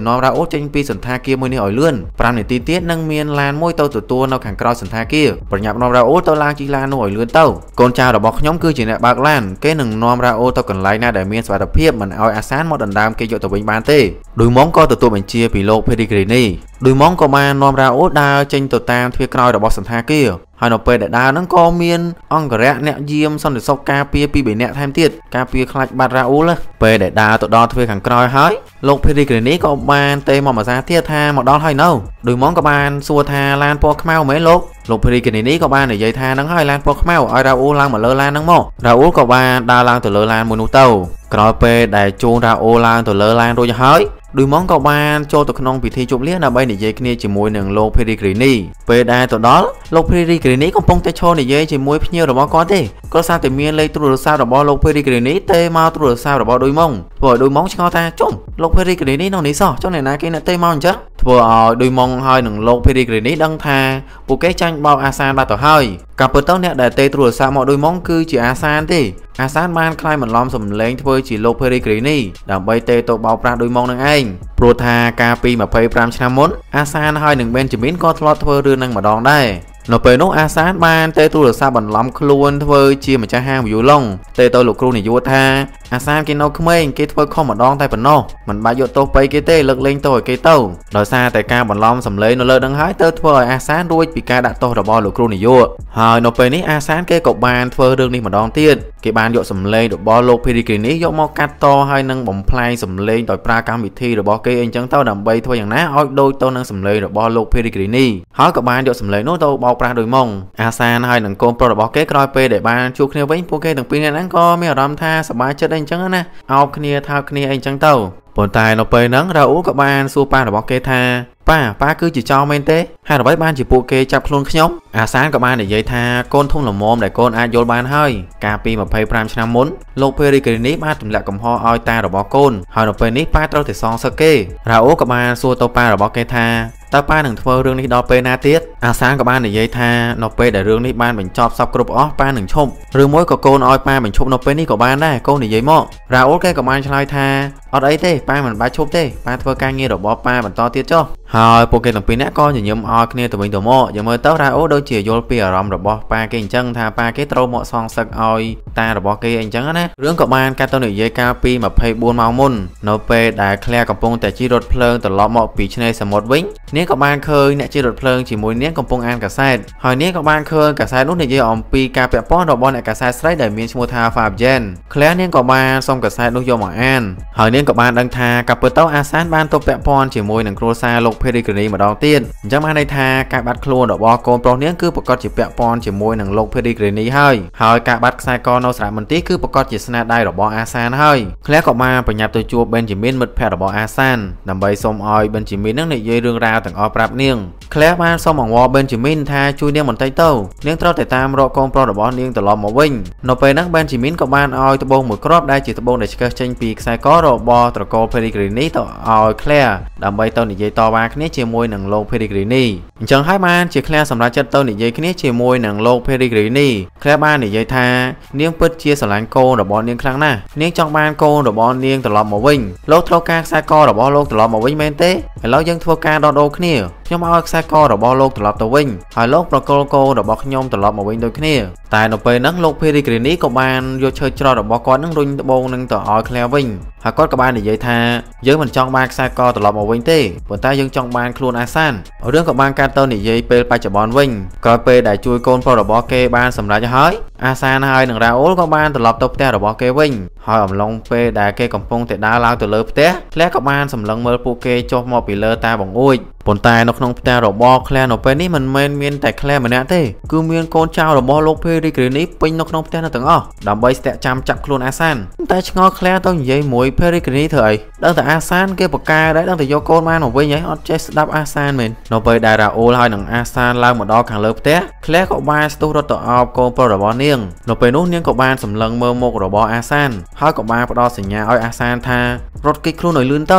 អូចេញពីសន្តាគារមួយនេះឲ្យលឿនប្រាំនាទីទៀតនឹងមានឡានមួយទៅទទួលនៅខាងក្រោយសន្តាគារប្រញាប់នាំរ៉ាអូទៅឡើងជិះឡាននោះឲ្យលឿនទៅកូនចៅរបស់ខ្ញុំគឺជាអ្នកបើកឡានគេនឹងនាំរ៉ាអូទៅកន្លែងណាដែលមានសុវត្ថិភាពមិនឲ្យអាសានមកដណ្ដើមគេយកទៅវិញបានទេដោយម៉ងក៏ទទួលបញ្ជាពីលោក Pellegrini ដោយម៉ងក៏បាននាំរ៉ាអូដើរចេញទៅតាមទ្វារក្រោយរបស់សន្តាគារហើយនៅពេលដែលដើរហ្នឹងក៏មានអង្គរៈអ្នកយាមសន្តិសុខការពារពីរបីនាក់ថែមទៀតការពារខ្លាចបាត់រ៉ាអូលពេលដែលដើរទៅដល់ទ្វារខាងក្រោយហើយលោក Pellegrini ក៏បានទេមកមួយសារទៀតថាមកដល់ហើយនៅដោយម៉ងក៏បានសួរថាឡានពណ៌ខ្មៅមែនលោកលោក Pellegrini ក៏បាននិយាយថាហ្នឹងហើយឡានពណ៌ខ្មៅឲ្យរ៉ាអូឡើងមកលើឡានហ្នឹងមករ៉ាអូក៏បានដើរឡើងទៅលើឡានមួយនោះទៅក្រោយពេលដែលជូនរ៉ាអូឡើងទៅលើឡានរួចហើយដោយម៉ងក៏បានចូលទៅក្នុងពិធីជប់លៀងដើម្បីនិយាយគ្នាជាមួយនឹងលោក Pellegrini ពេលដែលទៅដល់លោក Pellegrini កំពុងតែឈរនិយាយជាមួយភ្ញៀវរបស់គាត់ទេគាត់សារតែមានលេខទូរស័ព្ទរបស់លោក Pellegrini ទេមកទូរស័ព្ទរបស់ដោយម៉ងធ្វើឲ្យដោយម៉ងឆ្ងល់ថាចុំលោក Pellegrini នៅនេះសោះចុះអ្នកណាគេអ្នកទេមកអញ្ចឹងធ្វើឲ្យដោយម៉ងហើយនឹងលោក Pellegrini ដឹងថាពួកគេចាញ់បោកអាសានបាត់ទៅហើយក៏ពិតទៅអ្នកដែលទេទូរស័ព្ទមកដោយម៉ងគឺជាអាសានទេអាសានបានខ្លាយបន្លំសំឡេងធ្វើជាលោក Pellegrini ដើម្បីទេទៅបោកប្រាស់ដោយម៉ងនឹងឯងព្រោះថាកាលពីម្ភៃប្រាំឆ្នាំមុនអាសានហើយនឹង Benjamin ក៏ធ្លាប់ធ្វើរឿងនឹងម្ដងដែរនៅពេលនោះអាសានបានទេទូរស័ព្ទបន្លំខ្លួនធ្វើជាម្ចាស់ហាងវីយូឡុងទេទៅលោកគ្រូនាយកថាអាសានគេនៅក្មេងគេធ្វើខុសម្ដងតែប៉ុណ្ណោះមិនបាច់យកទោសបីគេទេលើកលែងទោសឲ្យគេទៅដោយសារតែការបន្លំសម្លេងនៅលើនឹងហើយទៅធ្វើឲ្យអាសានរួចពីការដាក់ទោសរបស់លោកគ្រូនាយកហើយនៅពេលនេះអាសានគេក៏បានធ្វើរឿងនេះម្ដងទៀតគេបានយកសម្លេងរបស់លោក Pellegrini យកមកកាត់តហើយនឹងបំផ្លាញសម្លេងដោយប្រើកម្មវិធីរបស់គេអីចឹងទៅដើម្បីធ្វើយ៉ាងណាឲ្យដូចទៅនឹងសម្លេងរបស់លោក Pellegrini ហើយក៏បានយកសម្លេងនោះទៅបោកប្រាស់ដោយម៉ងអាសានហើយនឹងកូនប្រុសរបស់គេក្រោយពេលដែលបានជួបគ្នាវិញពួកគេទាំងពីរនាក់ហ្នឹងក៏មានអារម្មណ៍ថាសប្បាយចិត្តអីចឹងណាអោបគ្នាថើបគ្នាអីចឹងទៅប៉ុន្តែនៅពេលហ្នឹងរ៉ាអ៊ូក៏បានសួរប៉ារបស់គេថាប៉ាប៉ាគឺជាចោរមែនទេហើយអ្វីបានជាពួកគេចាប់ខ្លួនខ្ញុំអាសានក៏បាននិយាយថាកូនធំល្មមដែលកូនអាចយល់បានហើយកាលពីម្ភៃប្រាំឆ្នាំមុនលោក Pellegrini បានទម្លាក់កំហុសឲ្យតារបស់កូនហើយនៅពេលនេះប៉ាត្រូវតែសងសឹកគេរ៉ាអ៊ូក៏បានសួរទៅប៉ារបស់គេថាតើប៉ានឹងធ្វើរឿងនេះដល់ពេលណាទៀតអាសានក៏បាននិយាយថានៅពេលដែលរឿងនេះបានបញ្ចប់សពគ្រប់អស់ប៉ានឹងឈប់ឬមួយក៏កូនឲ្យប៉ាបញ្ឈប់នៅពេលនេះក៏បានដែរកូននិយាយមករ៉ាអ៊ូគេក៏បានឆ្លើយថាអត់អីទេប៉ាមិនបាច់ឈប់ទេប៉ាធ្វើការងាររបស់ប៉ាបន្តទៀតចុះហើយពួកគេទាំងពីរនាក់ក៏ញញឹមឲ្យគ្នាទៅវិញទៅមកយ៉ាងមើលទៅរ៉ាអ៊ូដូចជាយល់ពីអារម្មណ៍របស់ប៉ាគេអញ្ចឹងថាប៉ាគេត្រូវមកសងសឹកឲ្យតារបស់គេអញ្ចឹងណារឿងក៏បានកាត់ទៅនិយាយកាលពីម្ភៃបួនម៉ោងមុននៅពេលដែល Claire កំពុងតែជិះរថភ្លើងត្រឡប់មកពីឆ្នេរសមុទ្រវិញនាងក៏បានឃើញអ្នកជិះរថភ្លើងជាមួយនាងកំពុងអានកាសែតហើយនាងក៏បានឃើញកាសែតនោះនិយាយអំពីការពាក់ព័ន្ធរបស់អ្នកកាសែតស្រីដែលមានឈ្មោះថា Fabienne Claire នាងក៏បានសុំកាសែតនោះយកមកអានហើយនាងក៏បានដឹងថាកាលពិតទៅអាសានបានទៅពាក់ព័ន្ធជាមួយនឹងគ្រួសារលោក Pellegrini ម្ដងទៀតអញ្ចឹងបានន័យថាការបាត់ខ្លួនរបស់កូនប្រុសនាងគឺប្រកាសជាពាក់ព័ន្ធជាមួយនឹងលោក Pellegrini ហើយហើយការបាត់ខ្សែកនៅសារមន្ទីរគឺប្រកាសជាស្នាដៃរបស់អាសានហើយ Claire ក៏បានប្រញាប់ទៅជួប Benjamin មិត្តភក្តិរបស់អាសានដើម្បីសុំឲ្យ Benjamin នឹងនិយាយរឿងរ៉ាវទាំងអស់ប្រាប់នាង Claire បានសុំអង្វរ Benjamin ថាជួយនាងបន្តិចទៅនាងត្រូវតែតាមរកកូនប្រុសរបស់នាងត្រឡប់មកវិញនៅពេលហ្នឹង Benjamin ក៏បានឲ្យត្បូងមួយគ្រាប់ដែលជាត្បូងដែលឆ្កឹះចេញពីខ្សែករបស់ត្រកូល Pellegrini ទៅឲ្យ Claire ដើម្បីទៅនិយាយតវ៉ាគ្នាជាមួយនឹងលោក Pellegrini អញ្ចឹងហើយបានជា Claire សម្រាប់ចិត្តទៅនិយាយគ្នាជាមួយនឹងលោក Pellegrini Claire បាននិយាយថានាងពិតជាស្រឡាញ់កូនរបស់នាងខ្លាំងណាស់នាងចង់បានកូនរបស់នាងត្រឡប់មកវិញលោកត្រូវការខ្សែករបស់លោកត្រឡប់មកវិញមែនទេឥឡូវយើងធ្វើការដោះដូរគ្នាខ្ញុំឲ្យខ្សែករបស់លោកត្រឡប់ទៅវិញហើយលោកប្រកល់កូនរបស់ខ្ញុំត្រឡប់មកវិញដូចគ្នាតែនៅពេលហ្នឹងលោក Pellegrini ក៏បានយកឈើច្រត់របស់គាត់នឹងរុញត្បូងនឹងទៅឲ្យ Claire វិញហើយគាត់ក៏បាននិយាយថាយើងមិនចង់បានខ្សែកត្រឡប់មកវិញទេប៉ុន្តែយើងចង់បានខ្លួនអាសានរឿងក៏បានកាត់ទៅនិយាយពេលបច្ចុប្បន្នវិញក្រោយពេលដែលជួយកូនប្រុសរបស់គេបានសម្រេចហើយអាសានហើយនឹងរ៉ាអ៊ូលក៏បានត្រឡប់ទៅផ្ទះរបស់គេវិញហើយអំឡុងពេលដែលគេកំពុងតែដើរឡើងទៅលើផ្ទះ Claire ក៏បានសម្លឹងមើលពួកគេចុះមកពីលើតាបង្អួចប៉ុន្តែនៅក្នុងផ្ទះរបស់ Claire នៅពេលនេះមិនមែនមានតែ Claire ម្នាក់ទេគឺមានកូនចៅរបស់លោក Pellegrini ពេញនៅក្នុងផ្ទះទាំងអស់ដើម្បីស្ទាក់ចាំចាប់ខ្លួនអាសានតែឆ្ងល់ Claire ទៅនិយាយមួយ Pellegrini ធ្វើអីដឹងតែអាសានគេបកកែដែរដឹងតែយកកូនបានមកវិញហើយអត់ចេះស្ដាប់អាសានមែននៅពេលដែលរ៉ាអ៊ូលហើយនឹងអាសានឡើងមកដល់ខាងលើផ្ទះ Claire ក៏បានស្ទុះរត់ទៅអោបកូនប្រុសរបស់នាងនៅពេលនោះនាងក៏បានសម្លឹងមើលមុខរបស់អាសានហើយក៏បានផ្ដល់សញ្ញាឲ្យអាសានថារត់គេចខ្លួនឲ្យលឿនទៅ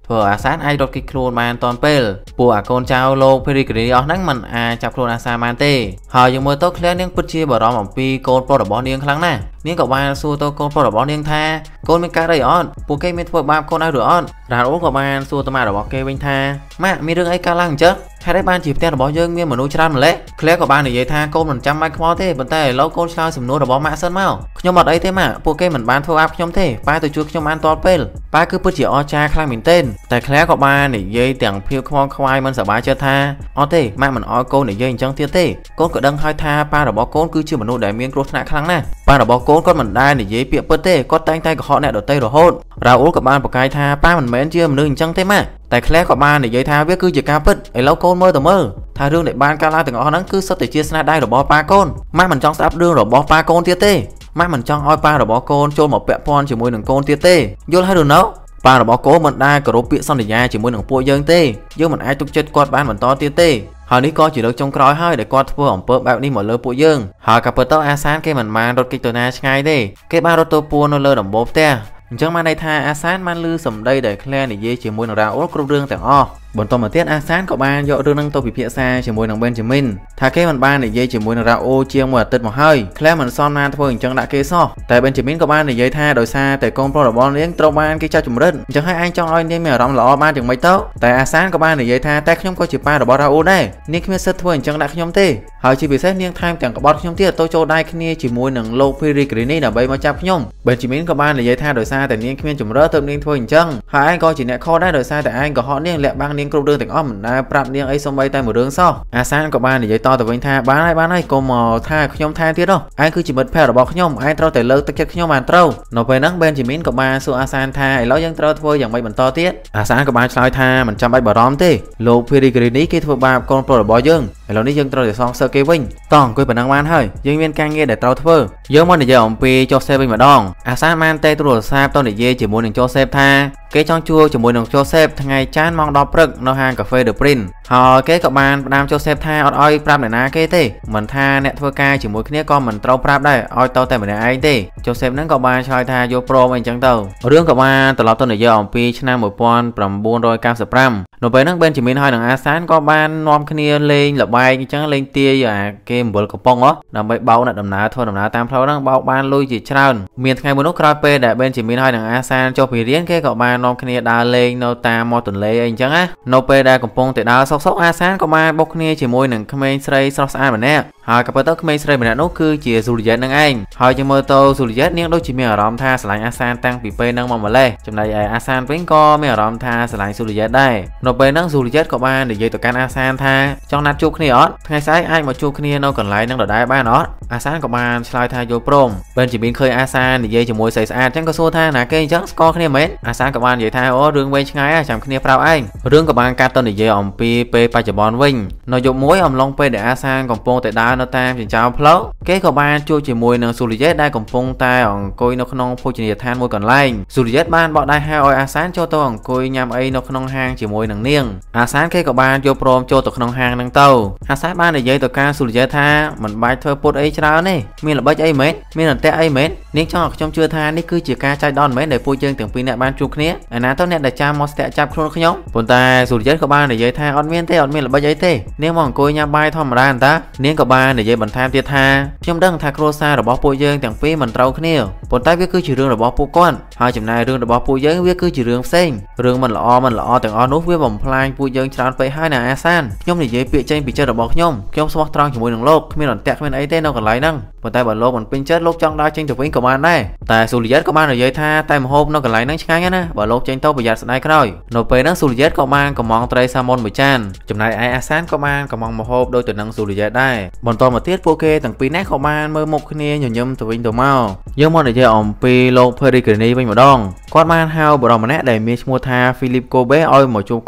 ព្រោះអាសានអាចរត់គេចខ្លួនបានតាន់ពេលពួកអាកូនចៅលោក Peregrine អស់ហ្នឹងមិនអាចចាប់ខ្លួនអាសានបានទេហើយយើងមើលទៅ Claire នាងពិតជាបារម្ភអំពីកូនប្រុសរបស់នាងខ្លាំងណាស់នាងក៏បានសួរទៅកូនប្រុសរបស់នាងថាកូនមានកើតអីអត់ពួកគេមានធ្វើបាបកូនឲ្យឬអត់រ៉ាអូលក៏បានសួរទៅម៉ាក់របស់គេវិញថាម៉ាក់មានរឿងអីកើតឡើងអញ្ចឹងហេតុអីបានជាផ្ទះរបស់យើងមានមនុស្សច្រើនម្ល៉េះ Claire ក៏បាននិយាយថាកូនមិនចាំបាច់ខ្វល់ទេប៉ុន្តែឥឡូវកូនឆ្លើយសំណួររបស់ម៉ាក់សិនមកខ្ញុំអត់អីទេម៉ាក់ពួកគេមិនបានធ្វើបាបខ្ញុំទេប៉ាទៅជួយខ្ញុំបានទាល់ពេលប៉ាគឺពិតជាអស្ចារ្យខ្លាំងមែនទែនតែ Claire ក៏បាននិយាយទាំងភាពខ្វល់ខ្វាយមិនសប្បាយចិត្តថាអត់ទេម៉ាក់មិនអោយកូននិយាយអញ្ចឹងទៀតទេកូនក៏ដឹងហើយថាប៉ារបស់កូនគឺជាមនុស្សដែលមានគ្រោះថ្នាក់ខ្លាំងណាស់ប៉ារបស់កូនគាត់មិនដែលនិយាយពាក្យពិតទេគាត់តែងតែកុហកអ្នកដទៃរហូតរ៉ាអូលក៏បានប្រកាយថាប៉ាមិនមែនជាមនុស្សអញ្ចឹងទេម៉ាក់តែ Claire ក៏បាននិយាយថាវាគឺជាការពិតឥឡូវកូនមើលទៅមើលថារឿងដែលបានកើតឡើងទាំងអស់ហ្នឹងគឺសុទ្ធតែជាស្នាដៃរបស់ប៉ាកូនម៉ាក់មិនចង់ស្ដាប់រឿងរបស់ប៉ាកូនទៀតទេម៉ាក់មិនចង់ឲ្យប៉ារបស់កូនចូលមកពាក់ព័ន្ធជាមួយនឹងកូនទៀតទេយល់ហើយឬនៅប៉ារបស់កូនមិនដែលគោរពពាក្យសន្យាជាមួយនឹងពួកយើងទេយើងមិនអាចទុកចិត្តគាត់បានបន្តទៀតទេហើយនេះក៏ជាលើកចុងក្រោយហើយដែលគាត់ធ្វើអំពើបែបនេះមកលើពួកយើងហើយក៏ពិតទៅអាសានគេមិនបានរត់គេចទៅណាឆ្ងាយទេគេបានរត់ទៅពួននៅលើដំបូលផ្ទះអញ្ចឹងបានន័យថាអាសានបានឮសម្ដីដែល Claire និយាយជាមួយនឹងរ៉ាអូលគ្រប់រឿងទាំងអស់បន្តមកទៀតអាសានក៏បានយករឿងនឹងទៅពិភាក្សាជាមួយនឹង Benjamin ថាគេមិនបាននិយាយជាមួយនឹងរ៉ាអូលជាងមួយអាទិត្យមកហើយ Claire មិនសមណាធ្វើអញ្ចឹងដាក់គេសោះតែ Benjamin ក៏បាននិយាយថាដោយសារតែកូនប្រុសរបស់នាងត្រូវបានគេចាប់ចម្រិតអញ្ចឹងហើយឯងចង់ឲ្យនាងមានអារម្មណ៍ល្អបានយ៉ាងម៉េចទៅតែអាសានក៏បាននិយាយថាតែខ្ញុំក៏ជាប៉ារបស់រ៉ាអូលដែរនាងគ្មានសិទ្ធិធ្វើអញ្ចឹងដាក់ខ្ញុំទេហើយជាពិសេសនាងថែមទាំងក្បត់ខ្ញុំទៀតទៅចូលដៃគ្នាជាមួយនឹងលោក Peregrine ដើម្បីមកចាប់ខ្ញុំ Benjamin ក៏បាននិយាយថាដោយសារតែនាងគ្មានចម្រើសទើបនាងធ្វើអញ្ចឹងហើយឯងក៏ជាអ្នកខុសដែរដោយសារតែឯងកុហកនាងលាក់បាំងនាងគ្រប់រឿងទាំងអស់មិនដែលប្រាប់នាងអីសូម្បីតែមួយរឿងសោះអាសានក៏បាននិយាយតទៅវិញថាបានហើយបានហើយកុំមកថាខ្ញុំថែមទៀតហ៎ឯងគឺជាមិត្តភក្តិរបស់ខ្ញុំឯងត្រូវតែលើកទឹកចិត្តខ្ញុំបានត្រូវនៅពេលហ្នឹង Benjamin ក៏បានសួរអាសានថាឥឡូវយើងត្រូវធ្វើយ៉ាងម៉េចបន្តទៀតអាសានក៏បានឆ្លើយថាមិនចាំបាច់បារម្ភទេលោក Peregrine គេធ្វើបាបកូនប្រុសរបស់យើងឥឡូវនេះយើងត្រូវតែសងសឹកគេវិញតោះអង្គុយប៉ុណ្ណឹងបានហើយយើងមានការងារដែលត្រូវធ្វើយើងមកនិយាយអំពី Joseph វិញម្ដងអាសានបានតែទូរស័ព្ទទៅនិយាយជាមួយនឹង Joseph ថាគេចង់ជួបជាមួយនឹង Joseph ថ្ងៃច័ន្ទម៉ោងដប់ព្រឹកនៅហាងកាហ្វេ The Prince ហើយគេក៏បានផ្ដាំ Joseph ថាអត់ឲ្យប្រាប់អ្នកណាគេទេមិនថាអ្នកធ្វើការជាមួយគ្នាក៏មិនត្រូវប្រាប់ដែរឲ្យទៅតែម្នាក់ឯងទេ Joseph ហ្នឹងក៏បានឆ្លើយថាយកព្រមអីចឹងទៅរឿងក៏បានត្រឡប់ទៅនិយាយអំពីឆ្នាំmột nghìn chín trăm chín mươi lămនៅពេលហ្នឹង Benjamin ហើយនឹងអាសានក៏បាននាំគ្នាលេងល្បែងអញ្ចឹងលេងទាយអាគេអំបិលកំប៉ុងហ៎ដើម្បីបោកអ្នកដំណើរធ្វើដំណើរតាមផ្លូវហ្នឹងបោកបានលុយជាច្រើនមានថ្ងៃមួយនោះក្រោយពេលដែល Benjamin ហើយនឹងអាសានចុះពីរៀនគេក៏បាននាំគ្នាដើរលេងនៅតាមមាត់ទន្លេអីអញ្ចឹងណានៅពេលដែលកំពុងតែដើរសុកសុកអាសានក៏បានបុកគ្នាជាមួយនឹងក្មេងស្រីស្រស់ស្អាតម្នាក់ហើយក៏ពិតទៅក្មេងស្រីម្នាក់នោះគឺជា Juliet នឹងឯងហើយយើងមើលទៅ Juliet នាងដូចជាមានអារម្មណ៍ថាស្រឡាញ់អាសានតាំងពីពេលហ្នឹងមកម្លេះចំណែកឯអាសានវិញក៏មានអារម្មណ៍ថាស្រឡាញ់ Juliet ដែរនៅពេលហ្នឹង Juliet ក៏បាននិយាយទៅកាន់អាសានថាចង់ណាត់ជួបគ្នាអត់ថ្ងៃស្អែកអាចមកជួបគ្នានៅកន្លែងហ្នឹងដដែលបានអត់អាសានក៏បានឆ្លើយថាយល់ព្រម Benjamin ឃើញអាសាននិយាយជាមួយស្រីស្អាតអញ្ចឹងក៏សួរថាណាគេអញ្ចឹងស្គាល់គ្នាមែនអាសានក៏បាននិយាយថាអូរឿងវែងឆ្ងាយចាំគ្នាប្រាប់ឯងរឿងក៏បានកាត់ទៅនិយាយអំពីពេលបច្ចុប្បន្នវិញនៅយប់មួយអំឡុងពេលដែលអាសានកំពុងតែដើរនៅតាមចិញ្ចើមផ្លូវគេក៏បានជួបជាមួយនឹង Juliet ដែលកំពុងតែអង្គុយនៅក្នុងភោជនីយដ្ឋានមួយកន្លែង Juliet បានបកដៃហៅឲ្យអាសានចូលទៅអង្គុយញ៉ាំអីនៅក្នុងហាងជាមួយនឹងនាងអាសានគេក៏បានយកព្រមចូលទៅក្នុងហាងហ្នឹងទៅអាសានបាននិយាយទៅកាន់ Juliet ថាមិនបាច់ធ្វើពុតអីច្រើនទេមានល្បិចអីមែនមានអន្ទាក់អីមែននាងចង់ឲ្យខ្ញុំជឿថានេះគឺជាការចៃដន្យមែនដែលពួកយើងទាំងពីរអ្នកបានជួបគ្នាឯណាទៅអ្នកដែលចាំមកស្ទាក់ចាប់ខ្លួនខ្ញុំប៉ុន្តែ Juliet ក៏បាននិយាយថាអត់មានទេអត់មានល្បិចអីទេនាងមកអង្គុយញ៉ាំបាយធម្មតាអន្តានាងក៏បាននិយាយបន្ថែមទៀតថាខ្ញុំដឹងថាគ្រួសាររបស់ពួកយើងទាំងពីរមិនត្រូវគ្នាប៉ុន្តែវាគឺជារឿងរបស់ពួកគាត់ហើយចំណាយរឿងរបស់ពួកយើងវាគឺជារឿងផ្សេងរឿងមិនល្អមិនល្អទាំងអស់នោះវាបំផ្លាញពួកយើងច្រើនពេកហើយណាអាសានខ្ញុំនិយាយពាក្យចេញពីចិត្តរបស់ខ្ញុំខ្ញុំស្មោះត្រង់ជាមួយនឹងលោកគ្មានអន្ទាក់គ្មានអីទេនៅកន្លែងហ្នឹងប៉ុន្តែបើលោកមិនពេញចិត្តលោកចង់ដើរចេញទៅវិញក៏បានដែរតែ Juliet ក៏បាននិយាយថាតែម្ហូបនៅកន្លែងហ្នឹងឆ្ងាញ់ណាស់បើលោកចេញទៅប្រយ័ត្នស្ដាយក្រោយនៅពេលហ្នឹង Juliet ក៏បានកំងត្រីសាម៉ុនមួយចានចំណែកឯអាសានក៏បានកំងម្ហូបដូចទៅនឹង Juliet ដែរបន្តមកទៀតពួកគេទាំងពីរនាក់ក៏បានមើលមុខគ្នាញញឹមទៅវិញទៅមកយើងមកនិយាយអំពីលោក Peregrine វិញម្ដងគាត់បានហៅបរិមម្នាក់ដែលមានឈ្មោះថា Philip Kobe ឲ្យមកជួបគាត់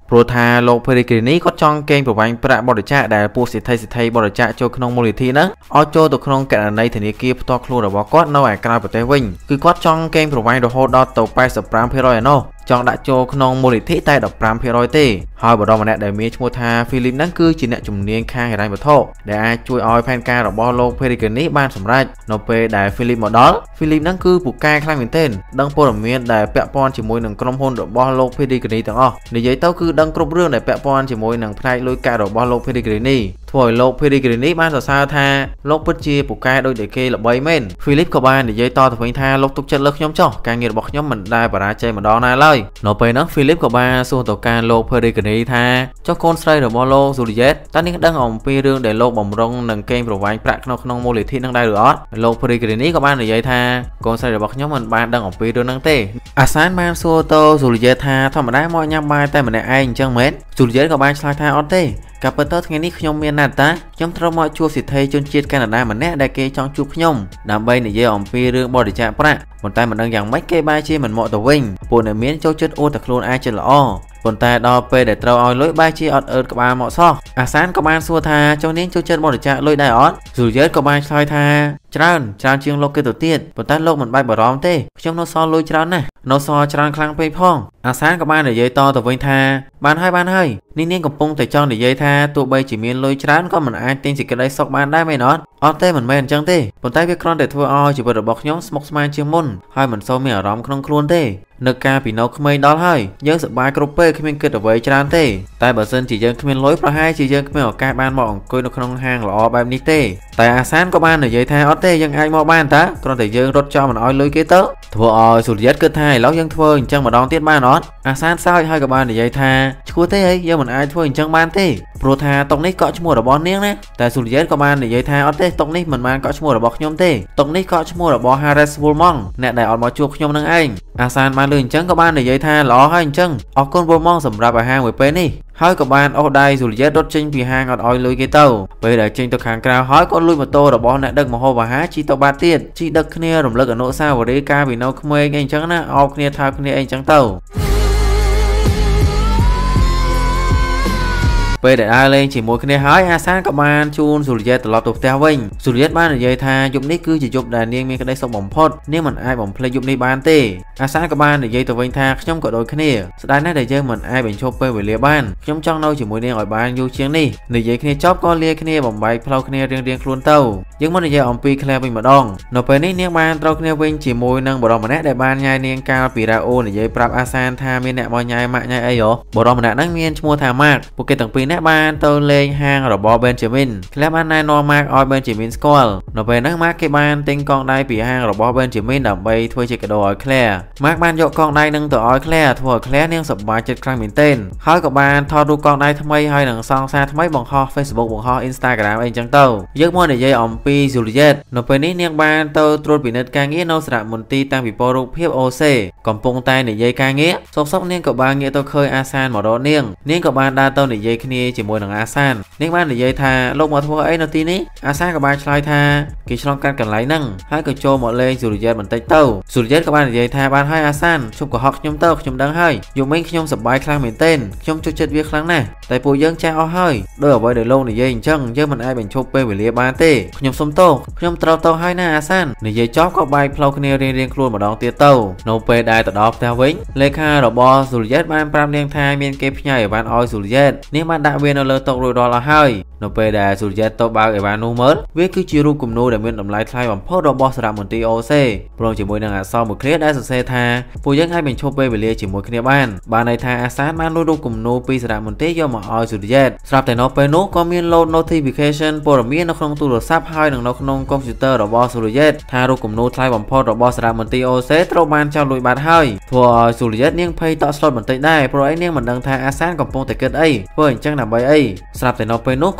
ព្រោះថាលោក Pellegrini គាត់ចង់កេងប្រវ័ញ្ចប្រាក់បរិច្ចាគដែលពួកសិទ្ធិសិទ្ធិបរិច្ចាគចូលក្នុងមូលនិធិហ្នឹងឲ្យចូលទៅក្នុងករណីធនាគារផ្ទាល់ខ្លួនរបស់គាត់នៅឯក្រៅប្រទេសវិញគឺគាត់ចង់កេងប្រវ័ញ្ចរហូតដល់ទៅแปดสิบห้าเปอร์เซ็นต์ ឯណោះចង់ដាក់ចូលក្នុងមូលនិធិតែสิบห้าเปอร์เซ็นต์ ទេហើយបរិបម្នាក់ដែលមានឈ្មោះថា Philip ហ្នឹងគឺជាអ្នកជំនាញខាងហិរញ្ញវត្ថុដែលអាចជួយឲ្យផែនការរបស់លោក Pellegrini បានសម្រេចនៅពេលដែល Philip មកដល់ Philip ហ្នឹងគឺពូកែខ្លាំងមែនទែនដឹងព័ត៌មានដែលពាក់ព័ន្ធជាមួយនឹងក្រុមហ៊ុនរបស់លោក Pellegrini ទាំងអស់និយាយទៅគឺដឹងគ្រប់រឿងដែលពាក់ព័ន្ធជាមួយនឹងផ្នែកលុយកាក់របស់លោក Pellegrini ធ្វើឲ្យលោក Pellegrini បានសរសើរថាលោកពិតជាពូកែដូចតែគេល្បីមែន Philip ក៏បាននិយាយតទៅវិញថាលោកទុកចិត្តលើខ្ញុំចុះការងាររបស់ខ្ញុំមិនដែលបរាជ័យម្ដងណាឡើយនៅពេលហ្នឹង Philip ក៏បានសួរទៅកាន់លោក Pellegrini ថាចុះកូនស្រីរបស់លោក Juliet តើនាងដឹងអំពីរឿងដែលលោកបំរុងនឹងកេងប្រវ័ញ្ចប្រាក់ក្នុងក្នុងមូលនិធិនឹងដែរឬអត់លោក Pellegrini ក៏បាននិយាយថាកូនស្រីរបស់ខ្ញុំមិនបានដឹងអំពីរឿងហ្នឹងទេអាសានបានសួរទៅ Juliet ថាធម្មតាមកញ៉ាំបាយតែម្នាក់ឯងអញ្ចឹងមែន Juliet ក៏បានឆ្លើយថាអត់ទេកាលពិតទៅថ្ងៃនេះខ្ញុំមានណាត់តាខ្ញុំត្រូវមកជួបសិទ្ធិជនជាតិកាណាដាម្នាក់ដែលគេចង់ជួបខ្ញុំដើម្បីនិយាយអំពីរឿងបរិច្ចាគប្រាក់ប៉ុន្តែមិនដឹងយ៉ាងម៉េចគេបែរជាមិនមកទៅវិញពួកអ្នកមានចូលចិត្តអួតតែខ្លួនឯងចិត្តល្អប៉ុន្តែដល់ពេលដែលត្រូវឲ្យលុយបែរជាអត់អើតក្បាលមកសោះអាសានក៏បានសួរថាចុះនាងចូលចិត្តបរិច្ចាគលុយដែរអត់ Juliet ក៏បានឆ្លើយថាច្រើនច្រើនជាងលោកគេទៅទៀតប៉ុន្តែលោកមិនបាច់បារម្ភទេខ្ញុំនៅសល់លុយច្រើនណាស់នៅសល់ច្រើនខ្លាំងពេកផងអាសានក៏បាននិយាយតទៅវិញថាបានហើយបានហើយនេះនាងកំពុងតែចង់និយាយថាទោះបីជាមានលុយច្រើនក៏មិនអាចទិញសេចក្តីសុខបានដែរមែនអត់អត់ទេមិនមែនអញ្ចឹងទេប៉ុន្តែវាគ្រាន់តែធ្វើឲ្យជីវិតរបស់ខ្ញុំស្មុគស្មាញជាងមុនហើយមិនសូវមានអារម្មណ៍ក្នុងខ្លួនទេនៅកាលពីនៅក្មេងដល់ហើយយើងសប្បាយគ្រប់ពេលគ្មានគិតអ្វីច្រើនទេតែបើសិនជាយើងគ្មានលុយប្រហែលជាយើងគ្មានឱកាសបានមកអង្គុយនៅក្នុងហាងល្អបែបនេះទេតែអាសានក៏បាននិយាយថាអត់ទេយើងអាចមកបានតើគ្រាន់តែយើងរត់ចោលមិនឲ្យលុយគេទៅធ្វើឲ្យ Juliet គិតថាឥឡូវយើងធ្វើអញ្ចឹងម្ដងទៀតបានអត់អាសានសើចហើយក៏បាននិយាយថាឈួរទេអីយើងមិនអាចធ្វើអញ្ចឹងបានទេព្រោះថាតុកនេះកក់ឈ្មោះរបស់នាងណាតែ Juliet ក៏បាននិយាយថាអត់ទេតុកនេះមិនបានកក់ឈ្មោះរបស់ខ្ញុំទេតុកនេះកក់ឈ្មោះរបស់ Harris Woolmong អ្នកដែលអត់មកជួបខ្ញុំនឹងឯងអាសានបានលើអញ្ចឹងក៏បាននិយាយថាល្អហើយអញ្ចឹងអរគុណ Woolmong សម្រាប់អាហារមួយពេលនេះហើយក៏បានអូសដៃ Juliet រត់ចេញពីហាងអត់ឲ្យលុយគេទៅពេលដែលចេញទៅខាងក្រៅហើយក៏លួចម៉ូតូរបស់អ្នកដឹកម្ហូបអាហារជិះទៅបាត់ទៀតជិះដឹកគ្នារំលឹកអនុស្សាវរីយ៍កាលពីនៅក្មេងអីអញ្ចឹងណាអោបគ្នាថើបគ្នាអីអញ្ចឹងទៅពេលដែលដើរលេងជាមួយគ្នាហើយអាសានក៏បានជូន Juliet ត្រឡប់ទៅផ្ទះវិញ Juliet បាននិយាយថាយប់នេះគឺជាយប់ដែលនាងមានក្តីសុខបំផុតនាងមិនអាចបំភ្លេចយប់នេះបានទេអាសានក៏បាននិយាយទៅវិញថាខ្ញុំក៏ដូចគ្នាស្ដាយណាស់ដែលយើងមិនអាចបញ្ឈប់ពេលវេលាបានខ្ញុំចង់នៅជាមួយនាងឲ្យបានយូរជាងនេះនិយាយគ្នាចប់ក៏លាគ្នាបំបែកផ្លូវគ្នារៀងៗខ្លួនទៅយើងមកនិយាយអំពី Claire វិញម្ដងនៅពេលនេះនាងបានត្រូវគ្នាវិញជាមួយនឹងបរិបម្នាក់ដែលបានញ៉ាយនាងកាលពីរ៉ាអូនិយាយប្រាប់អាសានថាមានអ្នកមកញ៉ាយម៉ាក់ញ៉ាយអីហ៎បរិបម្នាក់ហ្នឹងមានឈ្មោះថា Mark ពួកគេទាំងពីរអ្នកបានទៅលេងហាងរបស់ Benjamin Claire បានណែនាំ Mark ឲ្យ Benjamin ស្គាល់នៅពេលហ្នឹង Mark គេបានទិញកងដៃពីហាងរបស់ Benjamin ដើម្បីធ្វើជាកាដូឲ្យ Claire Mark បានយកកងដៃនឹងទៅឲ្យ Claire ធ្វើឲ្យ Claire នាងសប្បាយចិត្តខ្លាំងមែនទែនហើយក៏បានថតរូបកងដៃថ្មីហើយនឹងសង្សារថ្មីបង្ហោះ Facebook បង្ហោះ Instagram អីចឹងទៅយើងមកនិយាយអំពី Juliet នៅពេលនេះនាងបានទៅត្រួតពិនិត្យការងារនៅសារមន្ទីរតាំងពីពណ៌រូបភាព អូ សេ កំពុងតែនិយាយការងារសុកសុកនាងក៏បានងាកទៅឃើញអាសានមករកនាងនាងក៏បានដើរទៅនិយាយគ្នាជាមួយនឹងអាសាននាងបាននិយាយថាលោកមកធ្វើអីនៅទីនេះអាសានក៏បានឆ្លើយថាគេឆ្លងកាត់កន្លែងហ្នឹងហើយក៏ចូលមកលេង Juliet បន្តិចទៅ Juliet ក៏បាននិយាយថាបានហើយអាសានជប់កុហកខ្ញុំទៅខ្ញុំដឹងហើយយប់មិញខ្ញុំសប្បាយខ្លាំងមែនទែនខ្ញុំចូលចិត្តវាខ្លាំងណាស់តែពួកយើងចាស់អស់ហើយដោយអ្វីដែលលោកនិយាយអញ្ចឹងយើងមិនអាចបញ្ឈប់ពេលវេលាបានទេខ្ញុំសុំទោសខ្ញុំត្រូវទៅហើយណាអាសាននិយាយចប់ក៏បែកផ្លូវគ្នារៀងៗខ្លួនម្ដងទៀតទៅនៅពេលដែលទៅដល់ផ្ទះវិញលេខារបស់ Juliet បានប្រាប់នាងថាមានគេផ្ញើអីវ៉ាន់ឲ្យ Juliet នាងបានដាក់វានៅលើតុរួចរាល់អស់ហើយនៅពេលដែល Juliet ទៅបើកអីវ៉ាន់នោះមើលវាគឺជារូបគំនូរដែលមានតម្លៃថ្លៃបំផុតរបស់សារមន្ទីរ អូ សេ ព្រមជាមួយនឹងអក្សរមួយឃ្លាដែលសរសេរថាពួកយើងអាចបញ្ឈប់ពេលវេលាជាមួយគ្នាបានបានន័យថាអាសានបានលួចរូបគំនូរពីសារមន្ទីរយកមកឲ្យ Juliet ស្រាប់តែនៅពេលនោះក៏មាន load notification ព័ត៌មាននៅក្នុងទូរស័ព្ទហើយនិងនៅក្នុងកុំព្យូទ័ររបស់ Juliet ថារូបគំនូរថ្លៃបំផុតរបស់សារមន្ទីរ អូ សេ ត្រូវបានចោលលួចបាត់ហើយធ្វើឲ្យ Juliet នាងភ័យតក់ស្លុតបន្តិចដែរព្រោះឯនាងមិនដឹងថាអាសានកំពុងតែគិតអីធ្វើអញ្ចឹងដើម្បីអីស្រាប់តែនៅពេលនោះក៏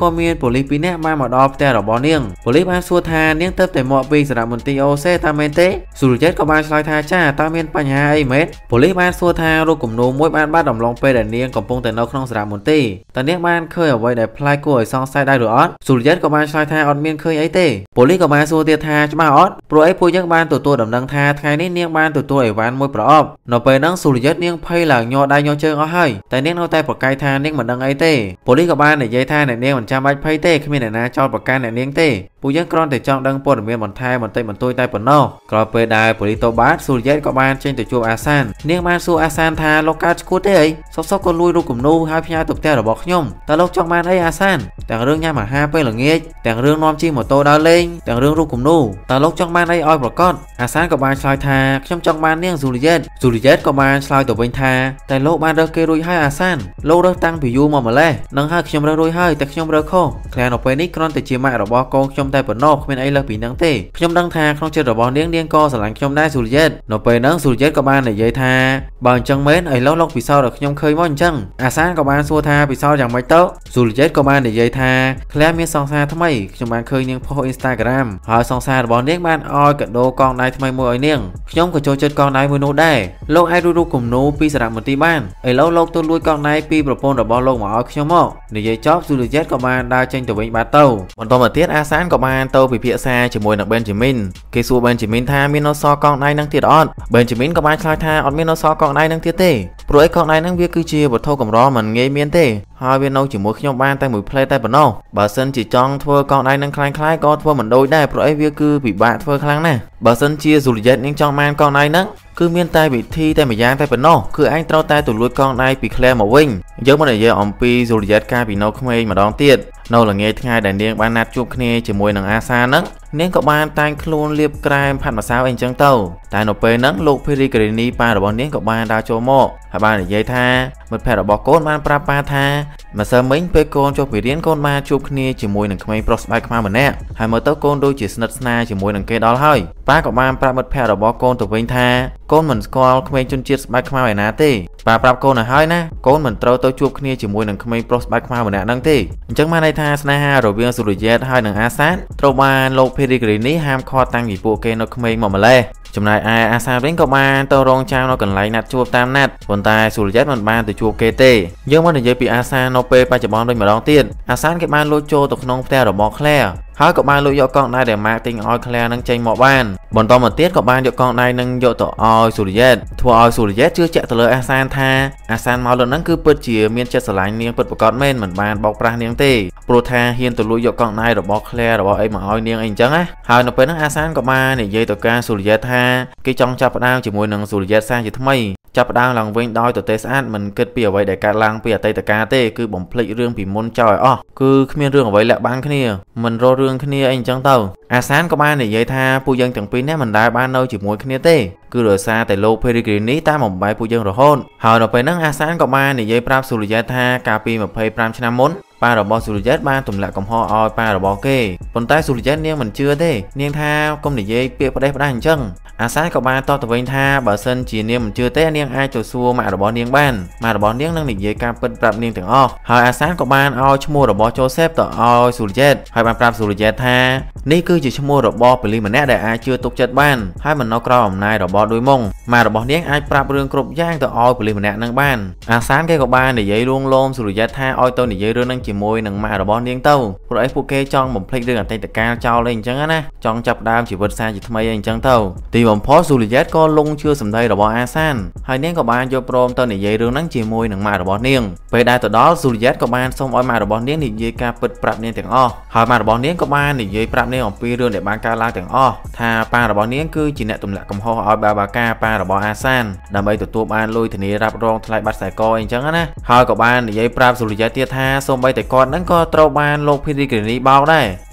ក៏មានប៉ូលីសពីរនាក់បានមកដល់ផ្ទះរបស់នាងប៉ូលីសបានសួរថានាងទៅតែមកពីសារមន្ទីរអូសេតាមមែនទេស៊ូលីយ៉េតក៏បានឆ្លើយថាចាតើមានបញ្ហាអីមែនប៉ូលីសបានសួរថារូបគំនូរមួយបានបាត់ដំឡងពេលដែលនាងកំពុងតែនៅក្នុងសារមន្ទីរតើនាងបានឃើញអ្វីដែលប្លែកគួរឲ្យសង្ស័យដែរឬអត់ស៊ូលីយ៉េតក៏បានឆ្លើយថាអត់មានឃើញអីទេប៉ូលីសក៏បានសួរទៀតថាច្បាស់អត់ព្រោះអីពួកយើងបានទទួលដំណឹងថាថ្ងៃនេះនាងបានទទួលអីវ៉ាន់មួយប្រអប់នៅពេលហ្នឹងស៊ូលីយ៉េតនាងភ័យឡើងញ័រដៃញ័រជើងអស់ហើយតែនាងនៅតែប្រកែកថានាងមិនដឹងអីទេប៉ូលីសក៏បាននិយាយថាអ្នកនាងមិនចាំបាច់ភ័យទេគ្មានអ្នកណាចោទប្រកាន់អ្នកនាងទេពួកយើងគ្រាន់តែចង់ដឹងព័ត៌មានបន្ថែមបន្តិចបន្តួចតែប៉ុណ្ណោះក្រោយពេលដែលប៉ូលីសទៅបាត់ស៊ូលីយ៉េតក៏បានចេញទៅជួបអាសាននាងបានសួរអាសានថាលោកកើតឈួតទេអីសុកសុកក៏លួចរូបគំនូរហើយផ្ញើទៅផ្ទះរបស់ខ្ញុំតើលោកចង់បានអីអាសានទាំងរឿងញ៉ាំអាហារពេលល្ងាចទាំងរឿងនាំជិះម៉ូតូដើរលេងទាំងរឿងរូបគំនូរតើលោកចង់បានអីឲ្យប្រកបអាសានក៏បានឆ្លើយថាខ្ញុំចង់បាននាងស៊ូលីយ៉េតស៊ូលីយ៉េតក៏បានឆ្លើយទៅវិញថាតែលោកបានរើសគេរួចហើយអាសានលោករើសតាំងពីយូរមកម្លេះនឹងហើយខ្ញុំរើសរួចហើយតែខ្ញុំរើសខុសខ្លាំងនៅពេលនេះគ្រាន់តែជាម៉ាក់របស់កូនខ្ញុំតែប៉ុណ្ណោះគ្មានអីលើសពីនឹងទេខ្ញុំដឹងថាក្នុងចិត្តរបស់នាងនាងក៏ស្រឡាញ់ខ្ញុំដែរស៊ូលីយ៉េតនៅពេលហ្នឹងស៊ូលីយ៉េតក៏បាននិយាយថាបើអញ្ចឹងមែនឥឡូវលោកពិសោធន៍ឲ្យខ្ញុំឃើញមកអញ្ចឹងអាសានក៏បានសួរថាពិសោធន៍យ៉ាងម៉េចទៅស៊ូលីយ៉េតក៏បាននិយាយថាក្លែមានសង្សារថ្មីខ្ញុំបានឃើញនាងផុស Instagram ហើយសង្សាររបស់នាងបានឲ្យកាដូកងដៃថ្មីមួយឲ្យនាងខ្ញុំក៏ចូលចិត្តកងដៃមួយនោះដែរលោកអាចរូបរូបគំនូរពីសារមន្ទីរបានឥឡូវលោកទៅលួចកងដៃពីប្រពន្ធរបស់លោកមកឲ្យខ្ញុំមកនិយាយចប់ស៊ូលីយ៉េតក៏បានដើរចេញទៅវិញបាត់ទៅបន្តមកទៀតអាសានក៏បានទៅពិភាក្សាជាមួយនឹង Benjamin គេសួរ Benjamin ថាមាននៅសល់កងដៃនឹងទៀតអត់ Benjamin ក៏បានឆ្លើយថាអត់មាននៅសល់កងដៃនឹងទៀតទេព្រោះឯកងដៃនឹងវាគឺជាវត្ថុកម្រមិនងាយមានទេហើយវានៅជាមួយខ្ញុំបានតែមួយផ្លេតតែប៉ុណ្ណោះបើសិនជាចង់ធ្វើកងដៃនឹងคล้ายៗក៏ធ្វើមិនដូចដែរព្រោះឯវាគឺពិបាកធ្វើខ្លាំងណាស់បើសិនជាស៊ូលីយ៉េតនាងចង់បានកងដៃនឹងគឺមានតែវិធីតែម្យ៉ាងតែប៉ុណ្ណោះគឺឯងត្រូវតែទៅលួចកងដៃពីក្លែមកវិញយើងមកនិយាយអំពីស៊ូលីយ៉េតកាលពីនៅក្មេងម្ដងទៀតនៅល្ងាចថ្ងៃដែលនាងបានណាត់ជួបគ្នាជាមួយនឹងអាសាហ្នឹងនាងក៏បានតែងខ្លួនលាបក្រែមផាត់ម្សៅអីចឹងទៅតែនៅពេលហ្នឹងលោកភេរីក្រីនីប៉ារបស់នាងក៏បានដើរចូលមកហើយបាននិយាយថាមិត្តភក្តិរបស់កូនបានប្រាប់ប៉ាថាម្សិលមិញពេលកូនចុះពីរៀនកូនបានជួបគ្នាជាមួយនឹងក្មេងប្រុសស្បែកខ្មៅម្នាក់ហើយមើលទៅកូនដូចជាស្និទ្ធស្នាលជាមួយនឹងគេដល់ហើយប៉ាក៏បានប្រាប់មិត្តភក្តិរបស់កូនទៅវិញថាកូនមិនស្គាល់ក្មេងជនជាតិស្បែកខ្មៅឯណាទេប៉ាប្រាប់កូនឲ្យហើយណាកូនមិនត្រូវទៅជួបគ្នាជាមួយនឹងក្មេងប្រុសស្បែកខ្មៅម្នាក់ហ្នឹងទេអញ្ចឹងបានន័យថាស្នេហារវាងស៊ូលីយ៉េតហើយនិងអាសានត្រូវបានលោកភេរីក្រីនីហាមឃាត់តាំងពីពួកគេនៅក្មេងមកម្លេះចំណែកឯអាសាវិញក៏បានទៅរងចាំនៅកន្លែងណាត់ជួបតាមណាត់ប៉ុន្តែស៊ូលីយ៉េតមិនបានទៅជួបគេទេយើងមកនិយាយពីអាសានៅពេលបច្ចុប្បន្នដូចម្ដងទៀតអាសានគេបានលួចចូលទៅក្នុងផ្ទះរបស់ក្លែហើយក៏បានលួចយកកងដៃដែលម៉ាក់ទិញឲ្យក្លែនឹងចេញមកបានបន្តមកទៀតក៏បានយកកងដៃនឹងយកទៅឲ្យស៊ូលីយ៉េតធ្វើឲ្យស៊ូលីយ៉េតជឿជាក់ទៅលើអាសានថាអាសានមកលើហ្នឹងគឺពិតជាមានចិត្តស្រឡាញ់នាងពិតប្រាកដមែនមិនបានបោកប្រាស់នាងទេព្រោះថាហ៊ានទៅលួចយកកងដៃរបស់ក្លែរបស់អីមកឲ្យនាងអីអញ្ចឹងណាហើយនៅពេលហ្នឹងអាសានក៏បាននិយាយទៅការស៊ូលីយ៉េតថាគេចង់ចាប់ផ្ដើមជាមួយនឹងស៊ូលីយ៉េតសារជាថ្មីចាប់ផ្ដើមឡើងវិញដោយទទេស្អាតមិនគិតពីអ្វីដែលកើតឡើងពីអតីតកាលទេគឺបំភ្លេចរឿងពីមុនចោលឲ្យអស់គឺគ្មានរឿងអ្វីលាក់បាំងគ្នាមិនរករឿងគ្នាអីអញ្ចឹងទៅអាសានក៏បាននិយាយថាពួកយើងទាំងពីរនេះមិនដែលបាននៅជាមួយគ្នាទេគឺដោយសារតែលោកភេរីក្រីនីតាមបំបីពួកយើងរហូតហើយនៅពេលហ្នឹងអាសានក៏បាននិយាយប្រាប់ស៊ូលីយ៉េតថាកាលពីម្ភៃប្រាំឆ្នាំមុនប៉ារបស់ស៊ូលីយ៉េតបានទម្លាក់កំហុសឲ្យប៉ារបស់គេប៉ុន្តែស៊ូលីយ៉េតនាងមិនជឿទេនាងថាកុំនិយាយពាក្យផ្ដេសផ្ដាស់អញ្ចឹងអាសានក៏បានតបទៅវិញថាបើសិនជានាងមិនជឿទេនាងអាចទៅសួរម៉ាក់របស់នាងបានម៉ាក់របស់នាងនឹងនិយាយការពិតប្រាប់នាងទាំងអស់ហើយអាសានក៏បានឲ្យឈ្មោះរបស់ជូសេបទៅឲ្យស៊ូលីយ៉េតហើយបានប្រាប់ស៊ូលីយ៉េតថានេះគឺជាឈ្មោះរបស់ប៉ូលីសម្នាក់ដែលអាចជឿទុកចិត្តបានហើយមិននៅក្រោមអំណាចរបស់ដួយមុងម៉ាក់របស់នាងអាចប្រាប់រឿងគ្រប់យ៉ាងទៅឲ្យប៉ូលីសម្នាក់នឹងបានអាសានគេក៏បាននិយាយលួងលោមស៊ូលីយ៉េតថាឲ្យទៅនិយាយរឿងនឹងជាមួយនឹងម៉ាក់របស់នាងទៅព្រោះអីពួកគេចង់បំភ្លេចរឿងអតីតកាលចោលអីអញ្ចឹងណាចង់ចាប់ដើមជីវិតសារជាថ្មីអីអញ្ចឹងទៅទីបំផុតស៊ូលីយ៉េតក៏លងជឿសម្ដីរបស់អាសានហើយនាងក៏បានយកព្រមទៅនិយាយរឿងហ្នឹងជាមួយនឹងម៉ាក់របស់នាងពេលដែលទៅដល់ស៊ូលីយ៉េតក៏បានសុំឲ្យម៉ាក់របស់នាងនិយាយការពិតប្រាប់នាងទាំងអស់ហើយម៉ាក់របស់នាងក៏បាននិយាយប្រាប់នាងអំពីរឿងដែលបានកើតឡើងទាំងអស់ថាប៉ារបស់នាងគឺជាអ្នកទម្លាក់កំហុសឲ្យបាបាកាប៉ារបស់អាសានដើម្បីទទួលបានលុយធានារ៉ាប់រងថ្លៃបាត់ខ្សែកអីអញ្ចឹងណាហើយក៏បាននិយាយប្រាប់ស៊ូលីយ៉េតទៀតថាសូម្បីតែគាត់ហ្នឹងក៏ត្រូវបានលោកភេរីក្រីនីបោកដែរគឺ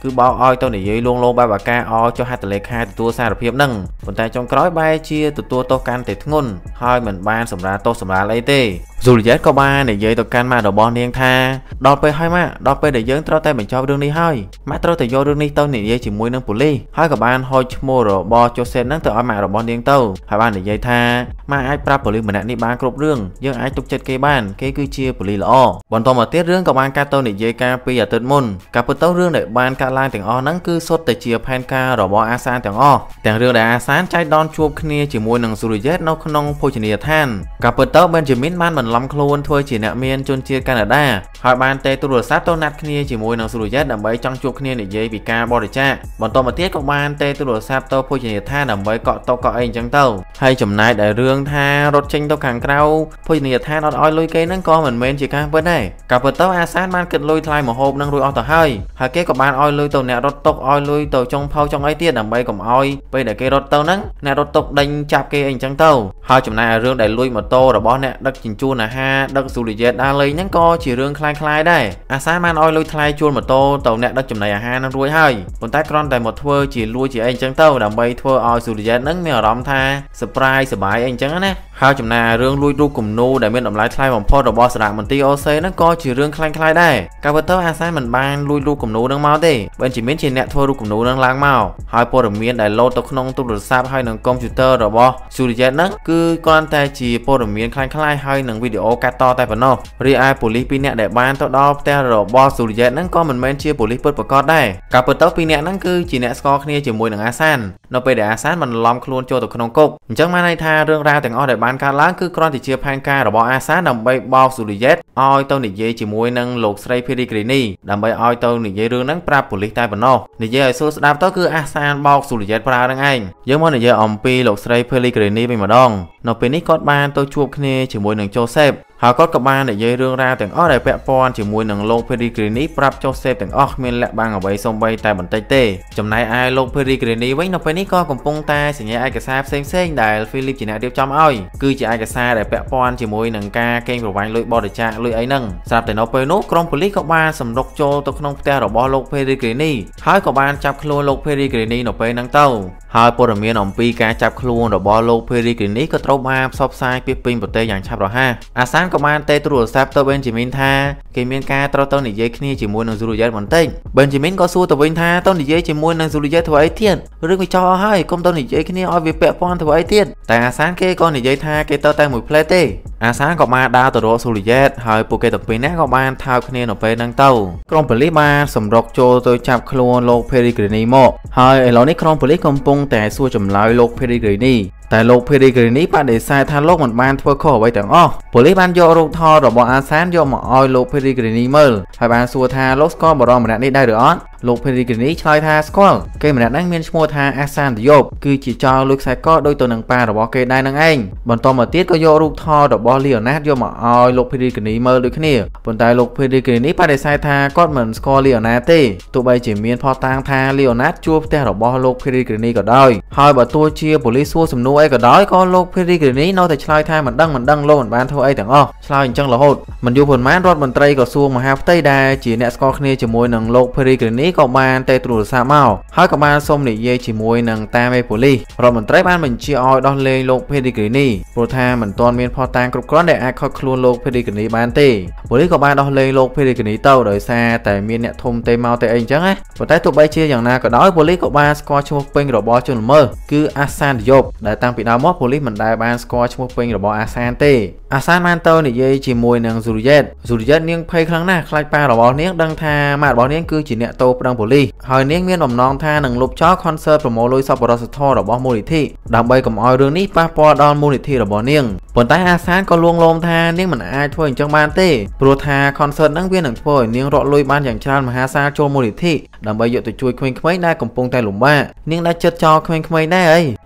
គឺបោកឲ្យទៅនិយាយលួងលោមបែបអាការអចុះហត្ថលេខាទទួលសារភាពនឹងប៉ុន្តែចុងក្រោយបែរជាទទួលទោសកាន់តែធ្ងន់ហើយមិនបានសម្រាលទោសសម្រាលអីទេស៊ូលីយ៉េតក៏បាននិយាយទៅកាន់ម៉ាក់របស់នាងថាដល់ពេលហើយម៉ាក់ដល់ពេលដែលយើងត្រូវតែបញ្ចប់រឿងនេះហើយម៉ាក់ត្រូវតែយករឿងនេះទៅនិយាយជាមួយនឹងប៉ូលីសហើយក៏បានហុចឈ្មោះរបស់ជូសេននឹងទៅឲ្យម៉ាក់របស់នាងទៅហើយបាននិយាយថាម៉ាក់អាចប្រាប់ប៉ូលីសម្នាក់នេះបានគ្រប់រឿងយើងអាចទុកចិត្តគេបានគេគឺជាប៉ូលីសល្អបន្តមកទៀតរឿងក៏បានកាត់ទៅនិយាយការពីអាទិត្យមុនការពិតទៅរឿងដែលបានកាត់ឡើងទាំងអស់ហ្នឹងគឺសុទ្ធតែជាផែនការរបស់អាសានទាំងអស់ទាំងរឿងដែលអាសានចែកដនជួបគ្នាជាមួយនឹងស៊ូលីយ៉េតនៅក្នុងភោជនីយដ្ឋានការពិតទៅប៊ែនជាមីនបានបន្លំខ្លួនធ្វើជាអ្នកមានជនជាតិកាណាដាហើយបានទេទូរស័ព្ទទៅណាត់គ្នាជាមួយនឹងស៊ូលីយ៉េតដើម្បីចង់ជួបគ្នានិយាយពីការបរិច្ចាគបន្តមកទៀតក៏បានទេទូរស័ព្ទទៅភោជនីយដ្ឋានដើម្បីកក់តុកកក់អីអញ្ចឹងទៅហើយចំណែកដែលរឿងថារត់ចេញទៅខាងក្រៅភោជនីយដ្ឋានអត់ឲ្យលុយគេហ្នឹងក៏មិនមែនជាការពិតដែរការពិតទៅអាសានបានគិតលុយថ្លៃម្ហូបនឹងរួចអស់ទៅហើយហើយគេក៏បានឲ្យលុយទៅអ្នករត់តុកឲ្យលុយទៅចុងផៅចុងអីទៀតដើម្បីកុំឲ្យពេលដែលគេរត់ទៅហ្នឹងអ្នករត់តុកដេញចាប់គេអីអញ្ចឹងទៅហើយចំណែករឿងដែលលួចម៉ូតូរបស់អ្នកដឹកជញ្ជូនអាហារដឹកស៊ូលីយ៉េតដើរលេងហ្នឹងក៏ជារឿងคล้ายៗដែរអាសានបានឲ្យលុយថ្លៃជួលម៉ូតូទៅអ្នកដឹកចំណីអាហារនឹងរួចហើយប៉ុន្តែគ្រាន់តែមកធ្វើជាលួចជាអីអញ្ចឹងទៅដើម្បីធ្វើឲ្យស៊ូលីយ៉េតហ្នឹងមានអារម្មណ៍ថា surprise សប្បាយអីអញ្ចឹងណាហើយចំណែករឿងលួចរូបគំនូដែលមានតម្លៃថ្លៃបំផុតរបស់សារមន្ទីរអូសេហ្នឹងក៏ជារឿងคล้ายៗដែរការពិតទៅអាសានមិនបានលួចរូបគំនូហ្នឹងមកទេប៊ែនជីមីនជាអ្នកធ្វើរូបគំនូហ្នឹងឡើងមកហើយព័ត៌មានដែលលោតទៅក្នុងទូរស័ព្ទហើយនឹងកុំព្យូទ័ររបស់ស៊ូលីយ៉េតហ្នឹងគឺគ្រាន់តែជាព័ត៌មានคล้ายៗហើយនឹងវីដេអូកាត់តតែប៉ុណ្ណោះរីឯប៉ូលីសពីរនាក់ដែលបានទៅដល់ផ្ទះរបស់ស៊ូលីយ៉េតហ្នឹងក៏មិនមែនជាប៉ូលីសពិតប្រាកដដែរការពិតទៅពីរនាក់ហ្នឹងគឺជាអ្នកស្គាល់គ្នាជាមួយនឹងអាសាននៅពេលដែលអាសានបានឡំខ្លួនចូលទៅក្នុងគុកអញ្ចឹងបានន័យថារឿងរ៉ាវទាំងអស់ដែលបានកើតឡើងគឺគ្រាន់តែជាផែនការរបស់អាសានដើម្បីបោកស៊ូលីយ៉េតឲ្យទៅនិយាយជាមួយនឹងលោកស្រីភេរីគ្រីនីដើម្បីឲ្យទៅនិយាយរឿងហ្នឹងប្រាប់ប៉ូលីសតែប៉ុណ្ណោះនិយាយឲ្យសួរស្ដាប់ទៅគឺអាសានបោកស៊ូលីយ៉េតប្រើនឹងឯងយើងមកនិយាយអំពីលោកស្រីភេរីគ្រីនីវិញម្ដងនៅពេលនេះគាត់បានទៅជួបគ្នាជាមួយនឹងជូសេបហើយគាត់ក៏បាននិយាយរឿងរ៉ាវទាំងអស់ដែលពាក់ព័ន្ធជាមួយនឹងលោកភេរីគ្រីនីប្រាប់ជូសេបទាំងអស់គ្មានលាក់បាំងអ្វីសូម្បីតែបន្តិចទេចំណែកឯលោកភេរីគ្រីនីវិញនៅពេលនេះក៏កំពុងតែសញ្ញាឯកសារផ្សេងៗដែលហ្វីលីបជាអ្នករៀបចំឲ្យគឺជាឯកសារដែលពាក់ព័ន្ធជាមួយនឹងការកេងប្រវ័ញ្ចលុយបរិច្ចាគលុយអីហ្នឹងស្រាប់តែនៅពេលនោះក្រុមប៉ូលីសក៏បានសម្រុកចូលទៅក្នុងផ្ទះរបស់លោកភេរីគ្រីនីហើយក៏បានចាប់ខ្លួនលោកភេរីគ្រីនីនៅពេលហ្នឹងទៅហើយព័ត៌មានអំពីការចាប់ខ្លួនរបស់លោកភេរីគ្រីនីក៏ត្រូវបានផ្សព្វផ្សាយពីពេញប្រទេសយ៉ាងឆាប់រហ័សអាសានក៏បានទេទូរស័ព្ទទៅប៊ែនជីមីនថាគេមានការត្រូវទៅនិយាយគ្នាជាមួយនឹងស៊ូលីយ៉េតបន្តិចប៊ែនជីមីនក៏សួរទៅវិញថាទៅនិយាយជាមួយនឹងស៊ូលីយ៉េតធ្វើអីទៀតរឿងវាចោលហើយកុំទៅនិយាយគ្នាឲ្យវាពាក់ព័ន្ធធ្វើអីទៀតតែអាសានគេក៏និយាយថាគេទៅតែមួយផ្លែទេអាសានក៏បានដើរទៅរកស៊ូលីយ៉េតហើយពួកគេទាំងពីរនាក់ក៏បានថើបគ្នានៅពេលហ្នឹងទៅក្រុមប៉ូលីសបានសម្រុកចូលទៅចាប់ខ្លួនលោកភេរីគ្រីនីមកហើយឥឡូវនេះក្រុមប៉ូលីសកំពុងតែសួរចម្លើយលោកភេរីគ្រីនីតែលោកភេរីគ្រីនីបដិសេធថាលោកមិនបានធ្វើខុសអ្វីទាំងអស់ប៉ូលីសបានយករូបថតរបស់អាសានយកមកឲ្យលោកភេរីគ្រីនីមើលហើយបានសួរថាលោកស្គាល់បរិមម្នាក់នេះដែរឬអត់លោកភេរីគ្រីនីឆ្លើយថាស្គាល់គេម្នាក់ហ្នឹងមានឈ្មោះថាអាសានឌីយ៉ូបគឺជាចោរលួចខ្សែកដូចទៅនឹងប៉ារបស់គេដែរនឹងឯងបន្តមកទៀតក៏យករូបថតរបស់លីអូណាតយកមកឲ្យលោកភេរីគ្រីនីមើលដូចគ្នាប៉ុន្តែលោកភេរីគ្រីនីបដិសេធថាគាត់មិនស្គាល់លីអូណាតទេទោះបីជាមានផតតាំងថាលីអូណាតជួបផ្ទះរបស់លោកភេរីគ្រីនីក៏ដោយហើយបើទោះជាប៉ូលីសសួរសំណួរអីក៏ដោយក៏លោកភេរីគ្រីនីនៅតែឆ្លើយថាមិនដឹងមិនដឹងលោកមិនបានធ្វើអីទាំងអស់ឆ្លើយអញ្ចឹងរហូតមិនយូរប៉ុន្មានរដ្ឋមន្ត្រីក្រសួងមហាផ្ទៃដែលជាអ្នកស្គាល់គ្នាជាមួយនឹងលោកភេរីគ្រីនីក៏បានតែទូរស័ព្ទមកហើយក៏បានសូមនិយាយជាមួយនឹងតាមេប៉ូលីសរដ្ឋមន្ត្រីបានបញ្ជាឲ្យដោះលែងលោកភេរីគ្រីនីព្រោះថាមិនទាន់មានភស្តុតាងគ្រប់គ្រាន់ដែលអាចខកខ្លួនលោកភេរីគ្រីនីបានទេប៉ូលីសក៏បានដោះលែងលោកភេរីគ្រីនីទៅដោយសារតែមានអ្នកធំទេមកទេអីអញ្ចឹងណាប៉ុន្តែទោះបីជាយ៉ាងណាក៏ដោយប៉ូលីសក៏បានស្គាល់ឈ្មោះពេញរបស់ជនល្មើសគឺអាសានឌីយ៉ូបដែលតាំងពីដើមមកប៉ូលីសមិនដែលបានស្គាល់ឈ្មោះពេញរបស់អាសានទេអាសានបានទៅនិយាយជាមួយនឹងស៊ូលីយ៉េតស៊ូលីយ៉េតនាងភ័យខ្លាំងណាស់ខ្លាចប៉ារបស់នាងដឹងថាម៉ាក់របស់នាងគឺជាអ្នកតូប្តឹងប៉ូលីសហើយនាងមានបំណងថានឹងលុបចោល concert ប្រមូលលុយសប្បុរសធម៌របស់មូលនិធិដើម្បីកុំឲ្យរឿងនេះប៉ះពាល់ដល់មូលនិធិរបស់នាងប៉ុន្តែអាសានក៏លួងលោមថានាងមិនអាចធ្វើអញ្ចឹងបានទេព្រោះថា concert ហ្នឹងវានឹងធ្វើឲ្យនាងរកលុយបានយ៉ាងច្រើនមហាសាលចូលមូលនិធិដើម្បីយកទៅជួយក្មេងៗដែលកំពុងតែលំបាកនាងដែលចិត្តចោលក្មេងៗដែរអី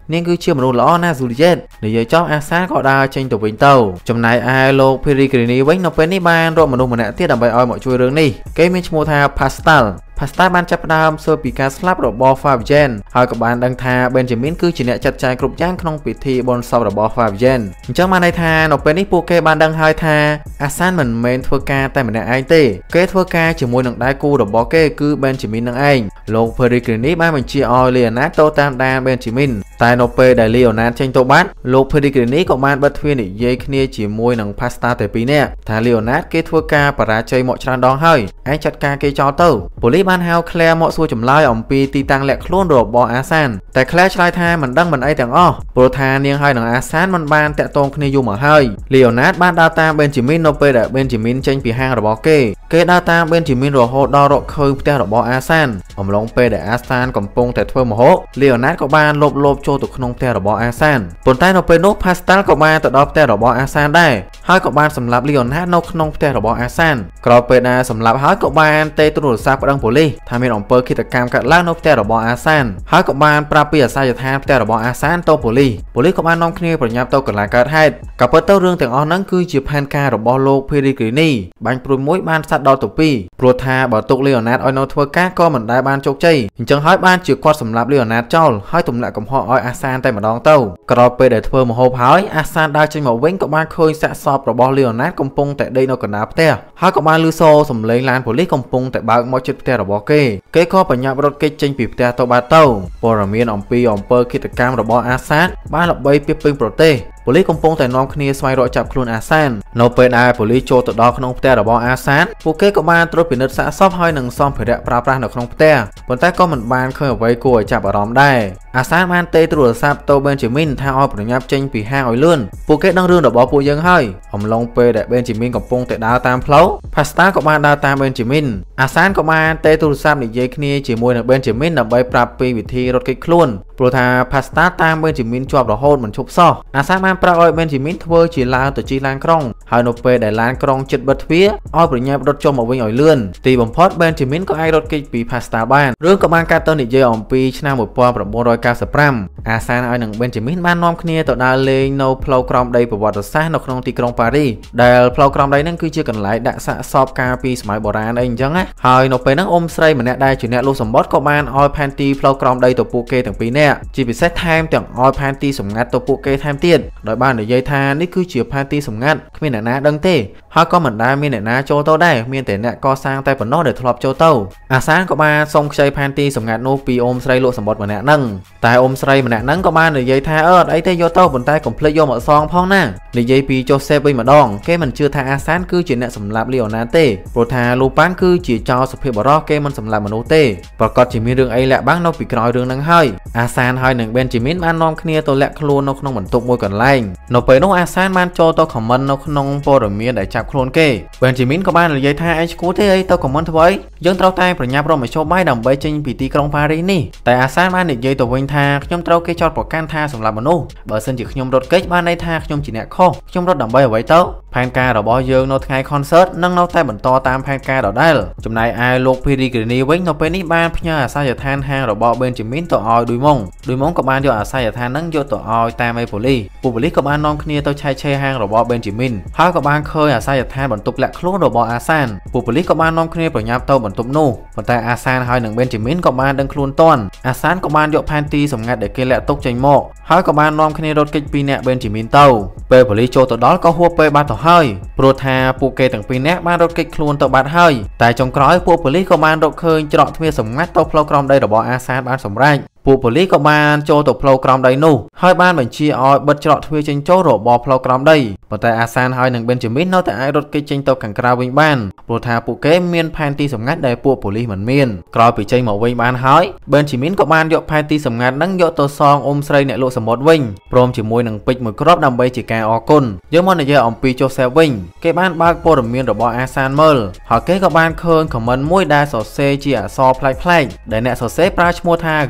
នាងគឺជាមនុស្សល្អណាស់ Juliet និយាយចោះអាសានក៏ដើរចេញទៅវិញទៅចំណែកឯលោក Pellegrini វិញនៅពេលនេះបានរកមនុស្សម្នាក់ទៀតដើម្បីឲ្យមកជួយរឿងនេះគេមានឈ្មោះថា Pascal Pascal បានចាប់ផ្ដើមសួរពីការស្លាប់របស់ Fabienne ហើយក៏បានដឹងថា Benjamin គឺជាអ្នកចាត់ចែងគ្រប់យ៉ាងក្នុងពិធីបុណ្យសពរបស់ Fabienne អញ្ចឹងបានន័យថានៅពេលនេះពួកគេបានដឹងហើយថា Asan មិនមែនធ្វើការតែម្នាក់ឯងទេគេធ្វើការជាមួយនឹងដៃគូរបស់គេគឺ Benjamin នឹងឯងលោក Pellegrini បានបញ្ជាឲ្យ Leonard ទៅតាមដាន Benjamin តែនៅពេលដែល Leonard ចេញទៅបាត់លោក Pellegrini ក៏បានបិទទ្វារនិយាយគ្នាជាមួយនឹង Pascal តែពីរនាក់ថា Leonard គេធ្វើការបរាជ័យមកច្រើនដងហើយឯងចាត់ការគេចោលទៅប៉ូលីសបានហៅ Claire មកសួរចម្លើយអំពីទីតាំងលាក់ខ្លួនរបស់ Asan តែ Claire ឆ្លើយថាមិនដឹងមិនអីទាំងអស់ព្រោះថានាងហើយនឹង Asan មិនបានតាក់ទងគ្នាយូរមកហើយ Leonard បានដើរតាម Benjamin នៅពេលដែល Benjamin ចេញពីហាងរបស់គេគេដើរតាម Benjamin រហូតដល់រកឃើញផ្ទះរបស់ Asan អំឡុងពេលដែល Asan កំពុងតែធ្វើម្ហូប Leonard ក៏បានលបលបចូលទៅក្នុងផ្ទះរបស់ Asan ប៉ុន្តែនៅពេលនោះ Pascal ក៏បានទៅដល់ផ្ទះរបស់ Asan ដែរហើយក៏បានសម្លាប់ Leonard នៅក្នុងផ្ទះរបស់ Asan ក្រោយពេលដែលសម្លាប់ហើយក៏បានទេទូរស័ព្ទប្តឹងប៉ូលីសថាមានអំពើឃាតកម្មកើតឡើងនៅផ្ទះរបស់ Asan ហើយក៏បានប្រាប់ពីអាសយដ្ឋានផ្ទះរបស់ Asan ទៅប៉ូលីសប៉ូលីសក៏បាននាំគ្នាប្រញាប់ទៅកន្លែងកើតហេតុក៏ពិតទៅរឿងទាំងអស់ហ្នឹងគឺជាផែនការរបស់លោក Pellegrini បាញ់ព្រួយមួយបានសាត់ដល់ទៅពីរព្រោះថាបើទុក Leonard ឲ្យនៅធ្វើការក៏មិនដែលបានជោគជ័យអញ្ចឹងហើយបានជាគាត់សម្លាប់ Leonard ចោលហើយទម្លាក់កំហុសឲ្យ Asan តែម្ដងទៅក្រោយពេលដែលធ្វើម្ហូបហើយ Asan ដើរចេញមកវិញក៏បានឃើញសាកសពរបស់ Leonard កំពុងតែដេកនៅកណ្ដាលផ្ទះហើយក៏បានឮសូរសំឡេងឡានប៉ូលីសកំពុងតែបើកមកជិតផ្ទះរបស់គេគេក៏បញ្ញាប់រត់គេចចេញពីផ្ទះទៅបាត់ទៅព័ត៌មានអំពីអំពើឃាតកម្មរបស់ Asan បានល្បីពាសពេញប្រទេសប៉ូលីសកំពុងតែនាំគ្នាស្វែងរកចាប់ខ្លួន Asan នៅពេលដែលប៉ូលីសចូលទៅដល់ក្នុងផ្ទះរបស់ Asan ពួកគេក៏បានត្រួតពិនិត្យសាកសពហើយនឹងសម្ភារៈប្រើប្រាស់នៅក្នុងផ្ទះប៉ុន្តែក៏មិនបានឃើញអ្វីគួរឲ្យចាប់អារម្មណ៍ដែរ Asan បានទេទូរស័ព្ទទៅ Benjamin ថាឲ្យប្រញាប់ចេញពីហាងឲ្យលឿនពួកគេដឹងរឿងរបស់ពួកយើងហើយអំឡុងពេលដែល Benjamin កំពុងតែដើរតាមផ្លូវ Pascal ក៏បានដើរតាម Benjamin Asan ក៏បានទេទូរស័ព្ទនិយាយគ្នាជាមួយនឹង Benjamin ដើម្បីប្រាប់ពីវិធីរត់គេចខ្លួនព្រោះថា Pascal តាម Benjamin ជាប់រហូតមិនឈប់សោះ Asan បានប្រាប់ឲ្យ Benjamin ធ្វើជាឡានទៅជិះឡានក្រុងហើយនៅពេលដែលឡានក្រុងជិតបិទទ្វារឲ្យប្រញាប់រត់ចុះមកវិញឲ្យលឿនទីបំផុត Benjamin ក៏អាចរត់គេចពី Pascal បានរឿងក៏បានកើតទៅនិយាយអំពីឆ្នាំmột nghìn chín trăm chín mươi lăm អាសានហើយនឹង Benjamin បាននាំគ្នាទៅដើរលេងនៅផ្លូវក្រោមដីប្រវត្តិសាស្ត្រនៅក្នុងទីក្រុងប៉ារីសដែលផ្លូវក្រោមដីហ្នឹងគឺជាកន្លែងដាក់សាកសពកាលពីសម័យបុរាណអីអញ្ចឹងណាហើយនៅពេលហ្នឹងអ៊ំស្រីម្នាក់ដែលជាអ្នកលុះសម្បត្តិក៏បានឲ្យផែនទីផ្លូវក្រោមដីទៅពួកគេទាំងពីរនាក់ជាពិសេសថែមទាំងឲ្យផែនទីសម្ងាត់ទៅពួកគេថែមទៀតដោយបាននិយាយថានេះគឺជាផែនទីសម្ងាត់គ្មានអ្នកណាដឹងទេហើយក៏មិនដែលមានអ្នកណាចូលទៅដែរមានតែអ្នកកសាងតែប៉ុណ្ណោះដែលធ្លាប់ចូលទៅអាសានក៏បានសុំខ្ចីផែនទីសម្ងាត់នោះពីអ៊ំស្រីលក់សម្បត្តិម្នាក់ហ្នឹងតែអ៊ំស្រីម្នាក់ហ្នឹងក៏បាននិយាយថាអឺអត់អីទេយកទៅប៉ុន្តែកុំភ្លេចយកមកសងផងណានិយាយពី Joseph វិញម្ដងគេមិនជឿថាអាសានគឺជាអ្នកសម្លាប់ Leonard ទេព្រោះថាលូប៉ាំងគឺជាចោរសុភាពបរោះគេមិនសម្លាប់មនុស្សទេប្រកាសជាមានរឿងអីលាក់បាំងនៅពីក្រោយរឿងហ្នឹងហើយអាសានហើយនឹង Benjamin បាននាំគ្នាទៅលាក់ខ្លួននៅក្នុងបន្ទប់មួយកន្លែងនៅពេលនោះអាសានបានចូលទៅ comment នៅក្នុងព័ត៌មានដែលចាប់ខ្លួនគេ Benjamin ក៏បាននិយាយថាឯងឈ្គួតទេអីទៅ comment ធ្វើអីយើងត្រូវតែប្រញាប់រកមធ្យោបាយដើម្បីចេញពីទីក្រុងប៉ារីសនេះតែអាសានបាននិយាយទៅវិញថាខ្ញុំត្រូវគេចោទប្រកាន់ថាសម្លាប់មនុស្សបើសិនជាខ្ញុំរត់គេចបានន័យថាខ្ញុំជាអ្នកខុសខ្ញុំរត់ដើម្បីអ្វីទៅផែនការរបស់យើងនៅថ្ងៃ concert នឹងនៅតែបន្តតាមផែនការដដែលចំណែកឯលោក Pellegrini វិញនៅពេលនេះបានផ្ញើអាសយដ្ឋានហាងរបស់ Benjamin ទៅឲ្យឌុយម៉ុងឌុយម៉ុងក៏បានយកអាសយដ្ឋានហ្នឹងយកទៅឲ្យតាមឯប៉ូលីសពួកប៉ូលីសក៏បាននាំគ្នាទៅឆែកឆេរហាងរបស់ Benjamin ហើយក៏បានឃើញអាសយដ្ឋានបន្ទប់លាក់ខ្លួនរបស់អាសានពួកប៉ូលីសក៏បាននាំគ្នាប្រញាប់ទៅបន្ទប់នោះប៉ុន្តែអាសានហើយនឹង Benjamin ក៏បានដឹងខ្លួនទាន់អាសានក៏បានយកផែនទីសម្ងាត់ដែលគេលាក់ទុកចេញមកហើយក៏បាននាំគ្នារត់គេចពីអ្នក Benjamin ទៅពេលប៉ូលីសចូលទៅដល់ក៏ហួសពេលបាត់ទៅហើយព្រោះថាពួកគេទាំងពីរនាក់បានរត់គេចខ្លួនទៅបាត់ហើយតែចុងក្រោយពួកប៉ូលីសក៏បានរកឃើញច្រកទ្វារសម្ងាត់ទៅផ្លូវក្រោមដីរបស់អាសានបានសម្រេចពួកប៉ូលីសក៏បានចូលទៅផ្លូវក្រោមដីនោះហើយបានបញ្ជាឲ្យបិទច្រកទ្វារចេញចូលរបស់ផ្លូវក្រោមដីប៉ុន្តែអាសានហើយនឹង Benjamin នៅតែអាចរត់គេចចេញទៅខាងក្រៅវិញបានព្រោះថាពួកគេមានផែនទីសម្ងាត់ដែលពួកប៉ូលីសមិនមានក្រោយពីចេញមកវិញបានហើយ Benjamin ក៏បានយកផែនទីសម្ងាត់ហ្នឹងយកទៅសងអ៊ំស្រីអ្នកលក់សមុទ្រវិញព្រមជាមួយនឹងពេជ្រមួយគ្រាប់ដើម្បីជាការអរគុណយើងមកនិយាយអំពី Joseph វិញគេបានបើកព័ត៌មានរបស់អាសានមើលហើយគេក៏បានឃើញ comment មួយដែលសរសេរជាអក្សរប្លែកៗដែលអ្នកសរសេរប្រើឈ្មោះថា Ganima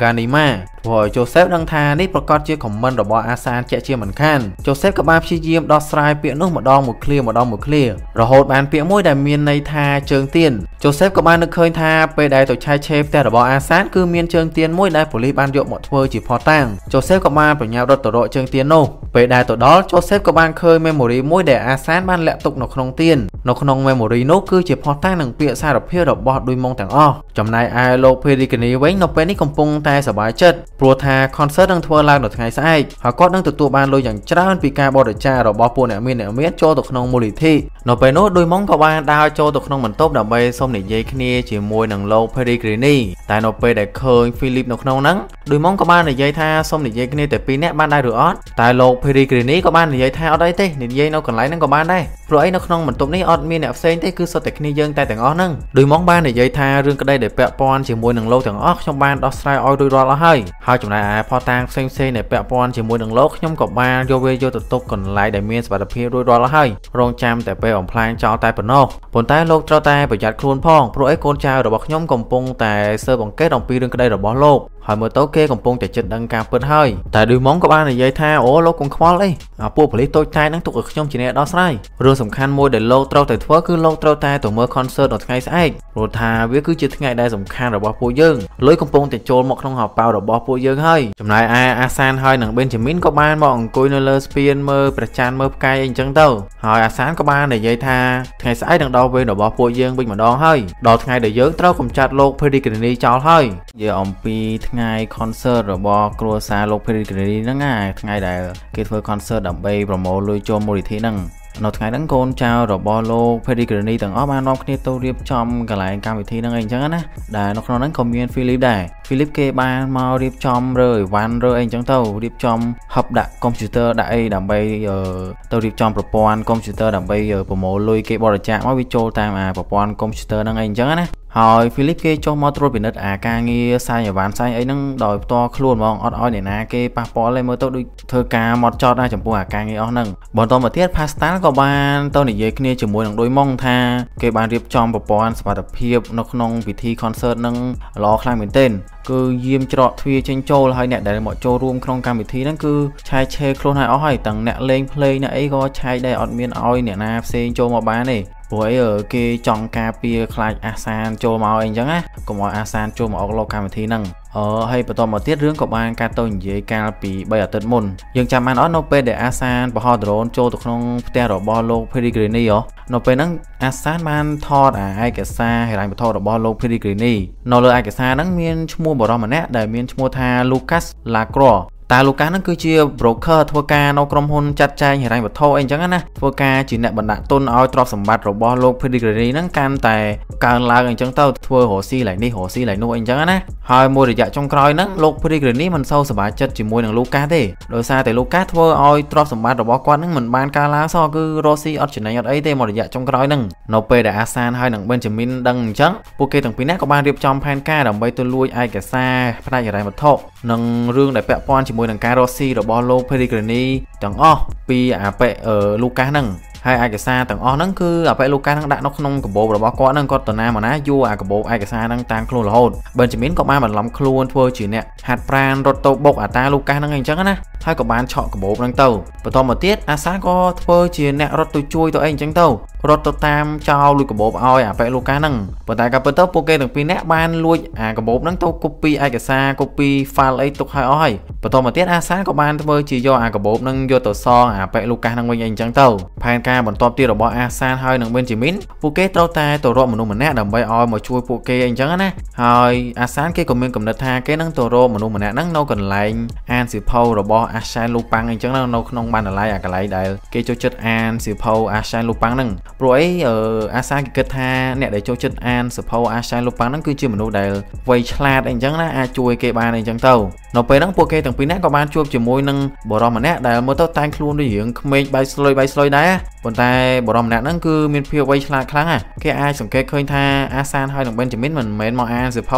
ព្រោះ Joseph ដឹងថានេះប្រកាសជា comment របស់ Asan ជាក់ជាមិនខាន Joseph ក៏បានព្យាយាមដោះស្រាយពាក្យនោះម្ដងមួយឃ្លាម្ដងមួយឃ្លារហូតបានពាក្យមួយដែលមានន័យថាជើងទៀន Joseph ក៏បាននឹកឃើញថាពេលដែលទៅឆែកឆេរផ្ទះរបស់ Asan គឺមានជើងទៀនមួយដែលប៉ូលីសបានយកមកធ្វើជាភស្តុតាង Joseph ក៏បានប្រញាប់រត់ទៅរកជើងទៀននោះពេលដែលទៅដល់ Joseph ក៏បានឃើញ memory មួយដែល Asan បានលាក់ទុកនៅក្នុងទៀននៅក្នុង memory នោះគឺជាភស្តុតាងនឹងពាក្យសារភាពរបស់ដួយម៉ុងទាំងអស់ចំណែកឯលោក Pellegrini វិញនៅពេលនេះកំពុងតែសប្បាយចិត្តព្រោះថា concert នឹងធ្វើឡើងនៅថ្ងៃស្អែកហើយគាត់នឹងទទួលបានលុយយ៉ាងច្រើនពីការបរិច្ចាគរបស់ពួកអ្នកមានអ្នកមានចូលទៅក្នុងមូលនិធិនៅពេលនោះដួយម៉ុងក៏បានដើរចូលទៅក្នុងបន្ទប់ដើម្បីសុំនិយាយគ្នាជាមួយនឹងលោក Pellegrini តែនៅពេលដែលឃើញ Philip នៅក្នុងហ្នឹងដួយម៉ុងក៏បាននិយាយថាសុំនិយាយគ្នាតែពីរនាក់បានដែរឬអត់តែលោក Pellegrini ក៏បាននិយាយថាអត់អីទេនិយាយនៅកន្លែងហ្នឹងក៏បានដែរព្រោះអីនៅក្នុងបន្ទប់នេះអត់មានអ្នកផ្សេងទេគឺសុទ្ធតែគ្នាយើងតែទាំងអស់ហ្នឹងដួយម៉ុងបាននិយាយថារឿងក្តីដែលពាក់ព័ន្ធជាមួយនឹងលោកទាំងអស់ខ្ញុំបានដោះស្រាយឲ្យរួចរាល់អស់ហើយហើយចំណែកឯផតតាងផ្សេងៗដែលពាក់ព័ន្ធជាមួយនឹងលោកខ្ញុំក៏បានយកវាយកទៅទុកកន្លែងដែលមានសុវត្ថិភាពរួចរាល់អស់ហើយរងចាំតែពេលបំផ្លាញចោលតែប៉ុណ្ណោះប៉ុន្តែលោកត្រូវតែប្រយ័ត្នខ្លួនផងព្រោះអីកូនចៅរបស់ខ្ញុំកំពុងតែស៊ើបអង្កេតអំពីរឿងក្តីរបស់លោកហើយមើលទៅគេកំពុងតែចិត្តដឹងការពិតហើយតែឌុយម៉ុងក៏បាននិយាយថាអូលោកកុំខ្វល់អីអាពួកប៉ូលីសតូចតាចហ្នឹងទុកឲ្យខ្ញុំជាអ្នកដោះស្រាយរឿងសំខាន់មួយដែលលោកត្រូវតែធ្វើគឺលោកត្រូវតែទៅមើល concert នៅថ្ងៃស្អែកព្រោះថាវាគឺជាថ្ងៃដែលសំខាន់របស់ពួកយើងលុយកំពុងតែចូលមកក្នុងហោប៉ៅរបស់ពួកយើងហើយចំណែកឯអាសានហើយនិង Benjamin ក៏បានមកអង្គុយនៅលើស្ពានមើលព្រះច័ន្ទមើលផ្កាយអីអញ្ចឹងទៅហើយអាសានក៏បាននិយាយថាថ្ងៃស្អែកនឹងដល់វេនរបស់ពួកយើងវិញម្ដងហើយដល់ថ្ងៃដែលយើងត្រូវកម្ចាត់លោក Pellegrini ចោលហើយនិយាយអំពីថ្ងៃ concert របស់គ្រួសារលោក Pellegrini ហ្នឹងណាថ្ងៃដែលគេធ្វើ concert ដើម្បីប្រមូលលុយចូលមូលនិធិហ្នឹងនៅថ្ងៃហ្នឹងកូនចៅរបស់លោក Pellegrini ទាំងអស់បាននាំគ្នាទៅរៀបចំកន្លែងកម្មវិធីហ្នឹងអីអញ្ចឹងណាដែលនៅក្នុងហ្នឹងក៏មាន Philip ដែរ Philip គេបានមករៀបចំរើអីវ៉ាន់រើអីអញ្ចឹងទៅរៀបចំហឹបដាក់ computer ដាក់អីដើម្បីទៅរៀបចំប្រព័ន្ធ computer ដើម្បីប្រមូលលុយគេបរិច្ចាគមកវាចូលតាមអាប្រព័ន្ធ computer ហ្នឹងអីអញ្ចឹងណាហើយ Philip គេចុះមកត្រួតពិនិត្យអាការងារសាយអីវ៉ាន់សាយអីហ្នឹងដោយផ្ទាល់ខ្លួនហ្មងអត់ឲ្យអ្នកណាគេប៉ះពាល់ទេមើលទៅដូចធ្វើការមកចត់ណាចំពោះអាការងារអស់ហ្នឹងបន្តមកទៀត Pascal ក៏បានទៅនិយាយគ្នាជាមួយនឹងដួយម៉ុងថាគេបានរៀបចំប្រព័ន្ធសុវត្ថិភាពនៅក្នុងពិធី concert ហ្នឹងល្អខ្លាំងមែនទែនគឺយាមច្រកទ្វារចេញចូលហើយអ្នកដែលមកចូលរួមក្នុងកម្មវិធីហ្នឹងគឺឆែកឆេរខ្លួនឲ្យអស់ហើយទាំងអ្នកលេងភ្លេងអ្នកអីក៏ឆែកដែរអត់មានឲ្យអ្នកណាផ្សេងចូលមកបានទេព្រោះអីគេចង់ការពារខ្លាចអាសានចូលមកអីអញ្ចឹងណាកុំឲ្យអាសានចូលមកអុកលោកកម្មវិធីហ្នឹងអឺហើយបន្តមកទៀតរឿងក៏បានកាត់ទៅនិយាយកាលពីបីអាទិត្យមុនយើងចាំបានអត់នៅពេលដែលអាសានបរហោះដ្រូនចូលទៅក្នុងផ្ទះរបស់លោក Pellegrini ហ៎នៅពេលហ្នឹងអាសានបានថតអាឯកសារហិរញ្ញវត្ថុរបស់លោក Pellegrini នៅលើឯកសារហ្នឹងមានឈ្មោះបរិសម្នាក់ដែលមានឈ្មោះថា Lucas Lacroixតែលោកកាសហ្នឹងគឺជា broker ធ្វើការនៅក្រុមហ៊ុនចាត់ចែងហិរញ្ញវត្ថុអីអញ្ចឹងណាធ្វើការជាអ្នកបណ្ដាក់ទុនឲ្យទ្រព្យសម្បត្តិរបស់លោក Pellegrini ហ្នឹងកាន់តែកើនឡើងអញ្ចឹងទៅធ្វើរកស៊ីឡើងនេះរកស៊ីឡើងនោះអីអញ្ចឹងណាហើយមួយរយៈចុងក្រោយហ្នឹងលោក Pellegrini មិនសូវសប្បាយចិត្តជាមួយនឹងលោកកាសទេដោយសារតែលោកកាសធ្វើឲ្យទ្រព្យសម្បត្តិរបស់គាត់ហ្នឹងមិនបានកើនឡើងសោះគឺរកស៊ីអត់ចំណេញអត់អីទេមួយរយៈចុងក្រោយហ្នឹងនៅពេលដែលអាសានហើយនឹង Benjamin ដឹងអញ្ចឹងពួកគេទាំងពីរនាក់ក៏បានរៀបចំផែនការដើម្បីទៅលួចឯកសារផ្នែកហិរញ្ញវត្ថុនិងរឿងដែលពាក់ព័ន្ធជាមួយនឹងការរកស៊ីរបស់លោក Pellegrini ទាំងអស់ពីអាប៉ែលូកាសហ្នឹងហើយឯកសារទាំងអស់ហ្នឹងគឺអាប៉ែលូកាសហ្នឹងដាក់នៅក្នុងកាបូបរបស់គាត់ហ្នឹងគាត់ទៅណាមកណាយួរអាកាបូបឯកសារហ្នឹងតាមខ្លួនរហូត Benjamin ក៏បានបន្លំខ្លួនធ្វើជាអ្នកហាត់ប្រាណរត់ទៅបុកអាតាលូកាសហ្នឹងអញ្ចឹងណាហើយក៏បានឆក់កាបូបហ្នឹងទៅបន្តមកទៀតអាសាក៏ធ្វើជាអ្នករត់ទៅជួយទៅអីអញ្ចឹងទៅរត់ទៅតាមចោលលួចកាបូបឲ្យអាប៉ែលូកាសហ្នឹងប៉ុន្តែក៏ពិតទៅពួកគេទាំងពីរនាក់បានលួចអាកាបូបហ្នឹងទៅ copy ឯកសារ copy file អីទុកឲ្យអស់ហើយបន្តមកទៀតអាសាក៏បានធ្វើជាយកអាកាបូបហ្នឹងយកទៅសងអាប៉ែលូកាសហ្នឹងវិញអីអញ្ចឹងទៅផែនការបន្ទាប់ទៀតរបស់អាសាហើយនឹង Benjamin ពួកគេត្រូវតែទៅរកមនុស្សម្នាក់ដើម្បីឲ្យមកជួយពួកគេអីអញ្ចឹងណាហើយអាសាគេក៏មានកំណត់ថាគេនឹងទៅរកមនុស្សម្នាក់ហ្នឹងនៅកន្លែងអានសៀវភៅរបស់អាសាលូប៉ាំងអីអញ្ចឹងនៅក្នុងបណ្ណាល័យអាកន្លែងដែលគេចូលចិត្តអានសៀវភៅអាសាលូប៉ាំងហ្នឹងព្រោះអីអាសាគេគិតថាអ្នកដែលចូលចិត្តអានសៀវភៅអាសាលូប៉ាំងហ្នឹងគឺជាមនុស្សដែលវៃឆ្លាតអីអញ្ចឹងណាអាចជួយគេបានអីអញ្ចឹងទៅនៅពេលហ្នឹងពួកគេទាំងពីរនាក់ក៏បានជួបជាមួយនឹងបរិសម្នាក់ដែលមើលទៅតែងខ្លួនដូចរឿងក្មេងបែកស្លុយបែកស្លុយដែរប៉ុន្តែបរិសម្នាក់ហ្នឹងគឺមានភាពវៃឆ្លាតខ្លាំងណាគេអាចសង្កេតឃើញថាអាសានហើយនឹង Benjamin មិនមែនមកអានសៀវភៅទេ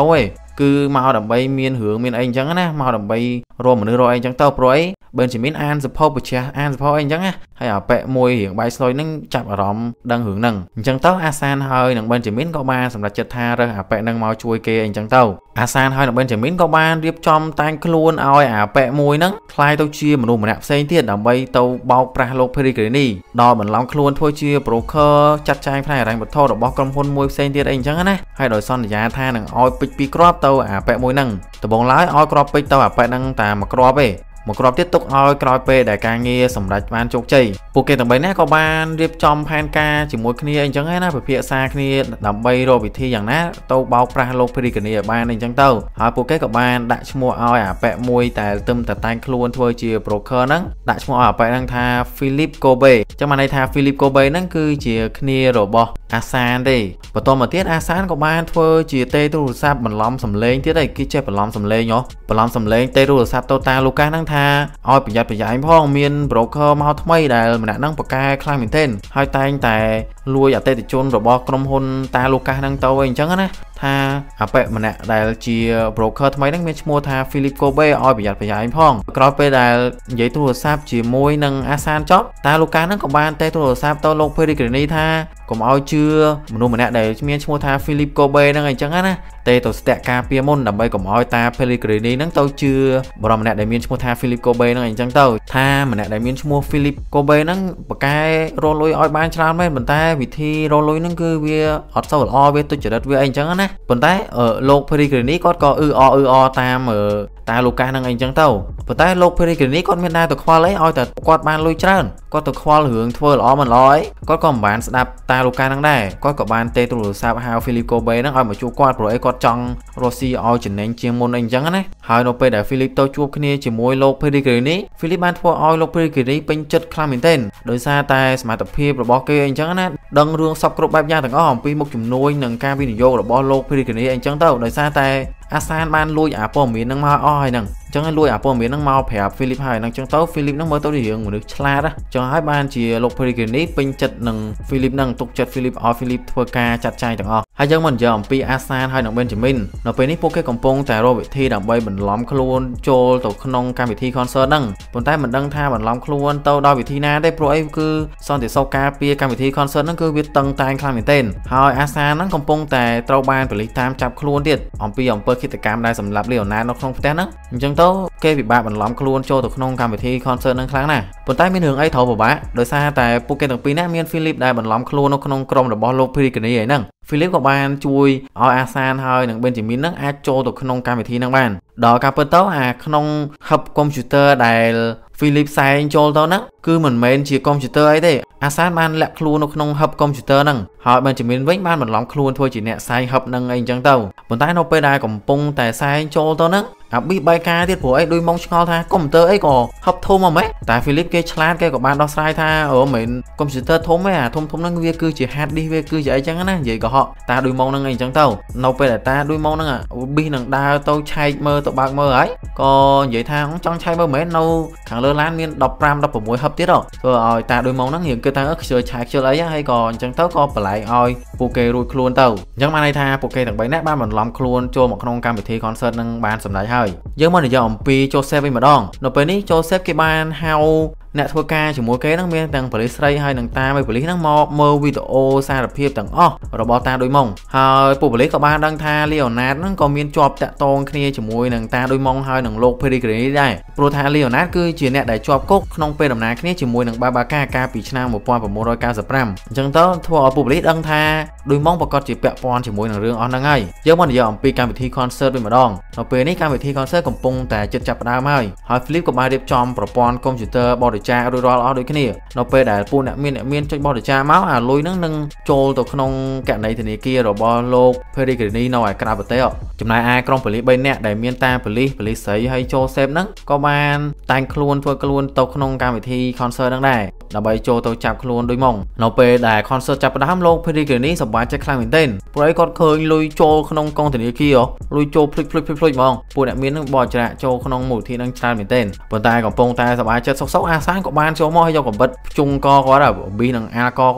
cứ mau đầm bay miên hưởng miên anh chẳng á mau đầm bay rồi mà nữa rồi anh chẳng tao rồi bên chỉ miên an support bật cha an support anh chẳng á hay ở bẹ môi hiện bay soi nâng chạm ở rõm đang hưởng nâng chẳng tao asan hơi nâng bên chỉ miên có ba sầm đặt chật tha ra ở bẹ nâng mau chui kê anh chẳng tao asan hơi nâng bên chỉ miên có ba điệp trong tay luôn ao ở bẹ môi nâng khai tao chia mà đồ mà nạp xây tiền đầm bay tao bao pra lô perigrini đo mình lòng luôn thôi chia broker chặt chai phải rằng một thô đổ bao công hôn môi xây tiền anh chẳng á hay đổi son giá tha nâng oi pick pick crop tao ở bẹ môi nâng từ bóng lái oi crop pick tao ở bẹ nâng tà mà crop ấy một crop tiếp tục oi crop pe để càng nghe sầm đặt ban chốt chì bộ kê tầm bấy nè có ban điệp trong pan ca chỉ một kia anh chẳng á na phải phía xa kia đầm bay rồi bị thiอย่างnát tao bao pra lô perigrini ở ban anh chẳng tao hỏi bộ kê của ban đại mua oi ở bẹ môi tại tâm tại tay luôn thôi chia broker nắng đại mua ở bẹ nâng tha Philip Kobe trong mà này tha Philip Kobe nắng cứ chia kia rồi bỏ asan đi và tôi mà tiết asan của ban thôi chia tê tu sáp mình lom sầm lên tiết đây kia chơi mình lom sầm lên nhó mình lom sầm lên tê tu sáp tao ta Lucas nắng tha oi bị giật bị giật anh phong miên broker mau thay mấy đại mình đã nâng bậc ca khai mình tên hai tay tại lui ở tê thì chôn rồi bỏ trong hôn ta Lucas nâng tao anh chẳng á tha à bẹ mình nè đại chia broker thay mấy nâng mua tha Philip Kobe oi bị giật bị giật anh phong crop pe đại giấy tu sáp chỉ môi nâng asan chót ta Lucas nâng còn ban tê tu sáp tao lô perigrini tha còn oi chưa mình mình nè để mua tha Philip Kobe nâng anh chẳng á tê tổ sẽ ca pia môn đầm bay của oi ta perigrini nâng tao chưa bỏ mình nè để mua tha Philip Kobe nâng anh chẳng tao tha mình nè để mua Philip Kobe nâng bậc cái rô lôi oi ban tràn mấy mình ta vì thi rô lôi nâng cứ vi ở sau o vi tôi chỉ đất vi anh chẳng á mình ta ở lô perigrini có có ư o ư o tam ở ta Lucas nâng anh chẳng tao mình ta lô perigrini con miền Nam từ khoa lấy oi từ quạt ban lôi trơn có từ khoa hướng thưa là mình nói có còn bán đạp ta Lucas nâng đây có cả ban tê tu sao hao Philip Kobe nâng oi mà chú quạt rồi có trong Rossi oi chỉ nên chiên môn anh chẳng á hai nó pe để Philip tao chụp kia chỉ môi lô perigrini Philip ban thua oi lô perigrini bên chất khám mình tên đối xa tay mà tập phim rồi bỏ kia anh chẳng á đăng rương sọc cột bẹp nha thằng có hỏng pi một chùm nuôi nâng ca video rồi bỏ lô perigrini anh chẳng tao đối xa tay asan ban lui à po miền nâng ma oi nâng chẳng ai lui à po miền nâng mau phèo Philip hai nâng chẳng tao Philip nâng mới tao đi hiện một nước chla đó cho hai ban chỉ lô perigrini bên chất nâng Philip nâng tục chất Philip oi Philip thua ca chặt chay thằng o hai dân mình giờ pi asan hai nâng bên chỉ mình nó bên ní po cái công pong tại rồi bị thi đằng bay mình lõm luôn cho tổ không cam bị thi concert nâng còn tay mình đăng tha mình lõm luôn tao đo bị thi na đây pro ấy cứ son thì sau ca pia cam bị thi concert nâng cứ biết tăng tay khai mình tên hai asan nâng công pong tại tao ban bị tam chập luôn tiệt ông pi ông khiตกรรมได้สำหรับเลี้ยวนาnó không phảiนะจังโตเก็บแบบมันล้อมคล้วนโจตัวขนมการไปที่คอนเสิร์ตนั่งครั้งน่ะบนใต้มีหนึ่งไอ้โถบ่บ้าโดยซาแต่โปรแกรมต่างปีนั้นมีฟิลิปได้มันล้อมคล้วนนกขนมกลมหรือบอลโลกพิริกันนี่ไอ้นั่งฟิลิปกับบ้านช่วยเอาอาซานให้หนึ่งเป็นจิมินนั่งอาโจตัวขนมการไปที่นั่งบ้านดอกการเปิดโต๊ะอาขนมฮับคอมพิวเตอร์ได้ฟิลิปใส่โจตัวนั้นคือเหมือนเมนชีคอมพิวเตอร์ไอ้เด้อาซานบ้านแหลกคล้วนนกขนมฮับคอมพิวเตอร์นั่งหอยเป็นจิมินวิ่งบ้านมันล้อมคล้วนทั่วจีเนี่ยใส่ฮับนั่งไอ้จังเต้าบนใต้นกไปได้กับปงแต่ใส่โจตัวนั้นอ่ะบีใบกาที่ผัวไอ้ดูมองชงอท่าคอมพิวเตอร์ไอ้ก่อฮับทุ่มมาไหมแต่ฟิลิปเกชลาดแกกับบ้านดอสไซท่าเออเหมือนคอมพิวเตอร์ทุ่มไหมอ่ะทุ่มทุ่มนั่งเวียคือจีฮัดดีเวียคือจีไอ้จังนะvậyก็họ taดูมองนั่งไอ้จังเต้าเราไปแต่ตาดูมองนั่งอ่ะบีนั่งดาวเต้าชัยเมื่อตัวบางเมื่อไอ้ก็vậyท่าของจังชัยเมื่อเหมือนเราขังเลือล้านมีดอกปรามดอกผมมวยฮับtiết rồi rồi oi taดูมองนั่งhiện cái ta ức sửa chạy chưa lấy hay cònจังเต้าก็ไปไหลเอยโปเกรุยคล้วนเต้ายังมาในท่าโปเกต่างใบแนบบ้านมันล้อมคล้วนโจมขนมการไปที่คอนเสิร์ตนั่งบ้านสำหรับให้ยังมันจะอมปีโจเซฟไปมาดองเราไปนี่โจเซฟกี่บ้านเฮาเนี่ยทัวร์การจมูกเก๋นั่งเมียต่างผลิตใส่ให้หนังตาไปผลิตนั่งมอเมื่อวิดีโอซาดเพียบต่างอ้อเราบอตาโดยมองหายผู้ผลิตกับบ้านดังทาเลี้ยวนัดนั่งก็มีจอบแตะตรงเคลียจมูกหนังตาโดยมองหายหนังโลกเพลิกนี้ได้โปรทาเลี้ยวนัดคือจีเนี่ยได้จอบกุ๊กน้องเป็นดำนาเคลียจมูกหนังบาบาก้ากาปีชนาหมู่ปอนผมโมรอยกาสปรัมจังเต้าทัวร์ผู้ผลิตดังทาโดยมองประกอบจีเปะปอนจมูกหนังเรื่องอ่อนนั่งไงเยอะมันจะอมปีการไปที่คอนเสิร์ตไปมาดองเราไปนี่การไปที่คอนเสิร์ตของปงแต่จุดจับดาวไม่หายฟิลิปกับบ้านเด็บจอมประปอนคอมพิวเตอร์บอดี้จ้าโดยรอเอาด้วยគ្នានៅពេលដែលពូអ្នកមានអ្នកមានចុចបរិចាមកអាលុយហ្នឹងនឹងចូលទៅក្នុងកណីធនាគាររបស់លោក Perigrini នៅឯក្រៅប្រទេសចំណែកឯក្រុមប៉ូលីសបីនាក់ដែលមានតាប៉ូលីសប៉ូលីសស្រីហើយចូលសេពហ្នឹងក៏បានតែងខ្លួនធ្វើខ្លួនទៅក្នុងកម្មវិធី concert ហ្នឹងដែរដើម្បីចូលទៅចាប់ខ្លួនដូចមកនៅពេលដែល concert ចាប់ផ្ដើមលោក Perigrini សប្បាយចិត្តខ្លាំងមែនទែនព្រោះឯគាត់ឃើញលុយចូលក្នុងកងធនាគារលុយចូលភ្លេចភ្លេចភ្លេចភ្លេចហ្មងពួកអ្នកមានហ្នឹងបោះច្រាក់ចូលក្នុងមូលនិធិហ្នឹងច្រើនមែនទែនប៉ុន្តែកំពុងតែសប្បាយចិត្តសុកសុកអាសានក៏បានចូលមកយកកំបិតជុងកគាត់ប៊ីនឹងអាកគាត់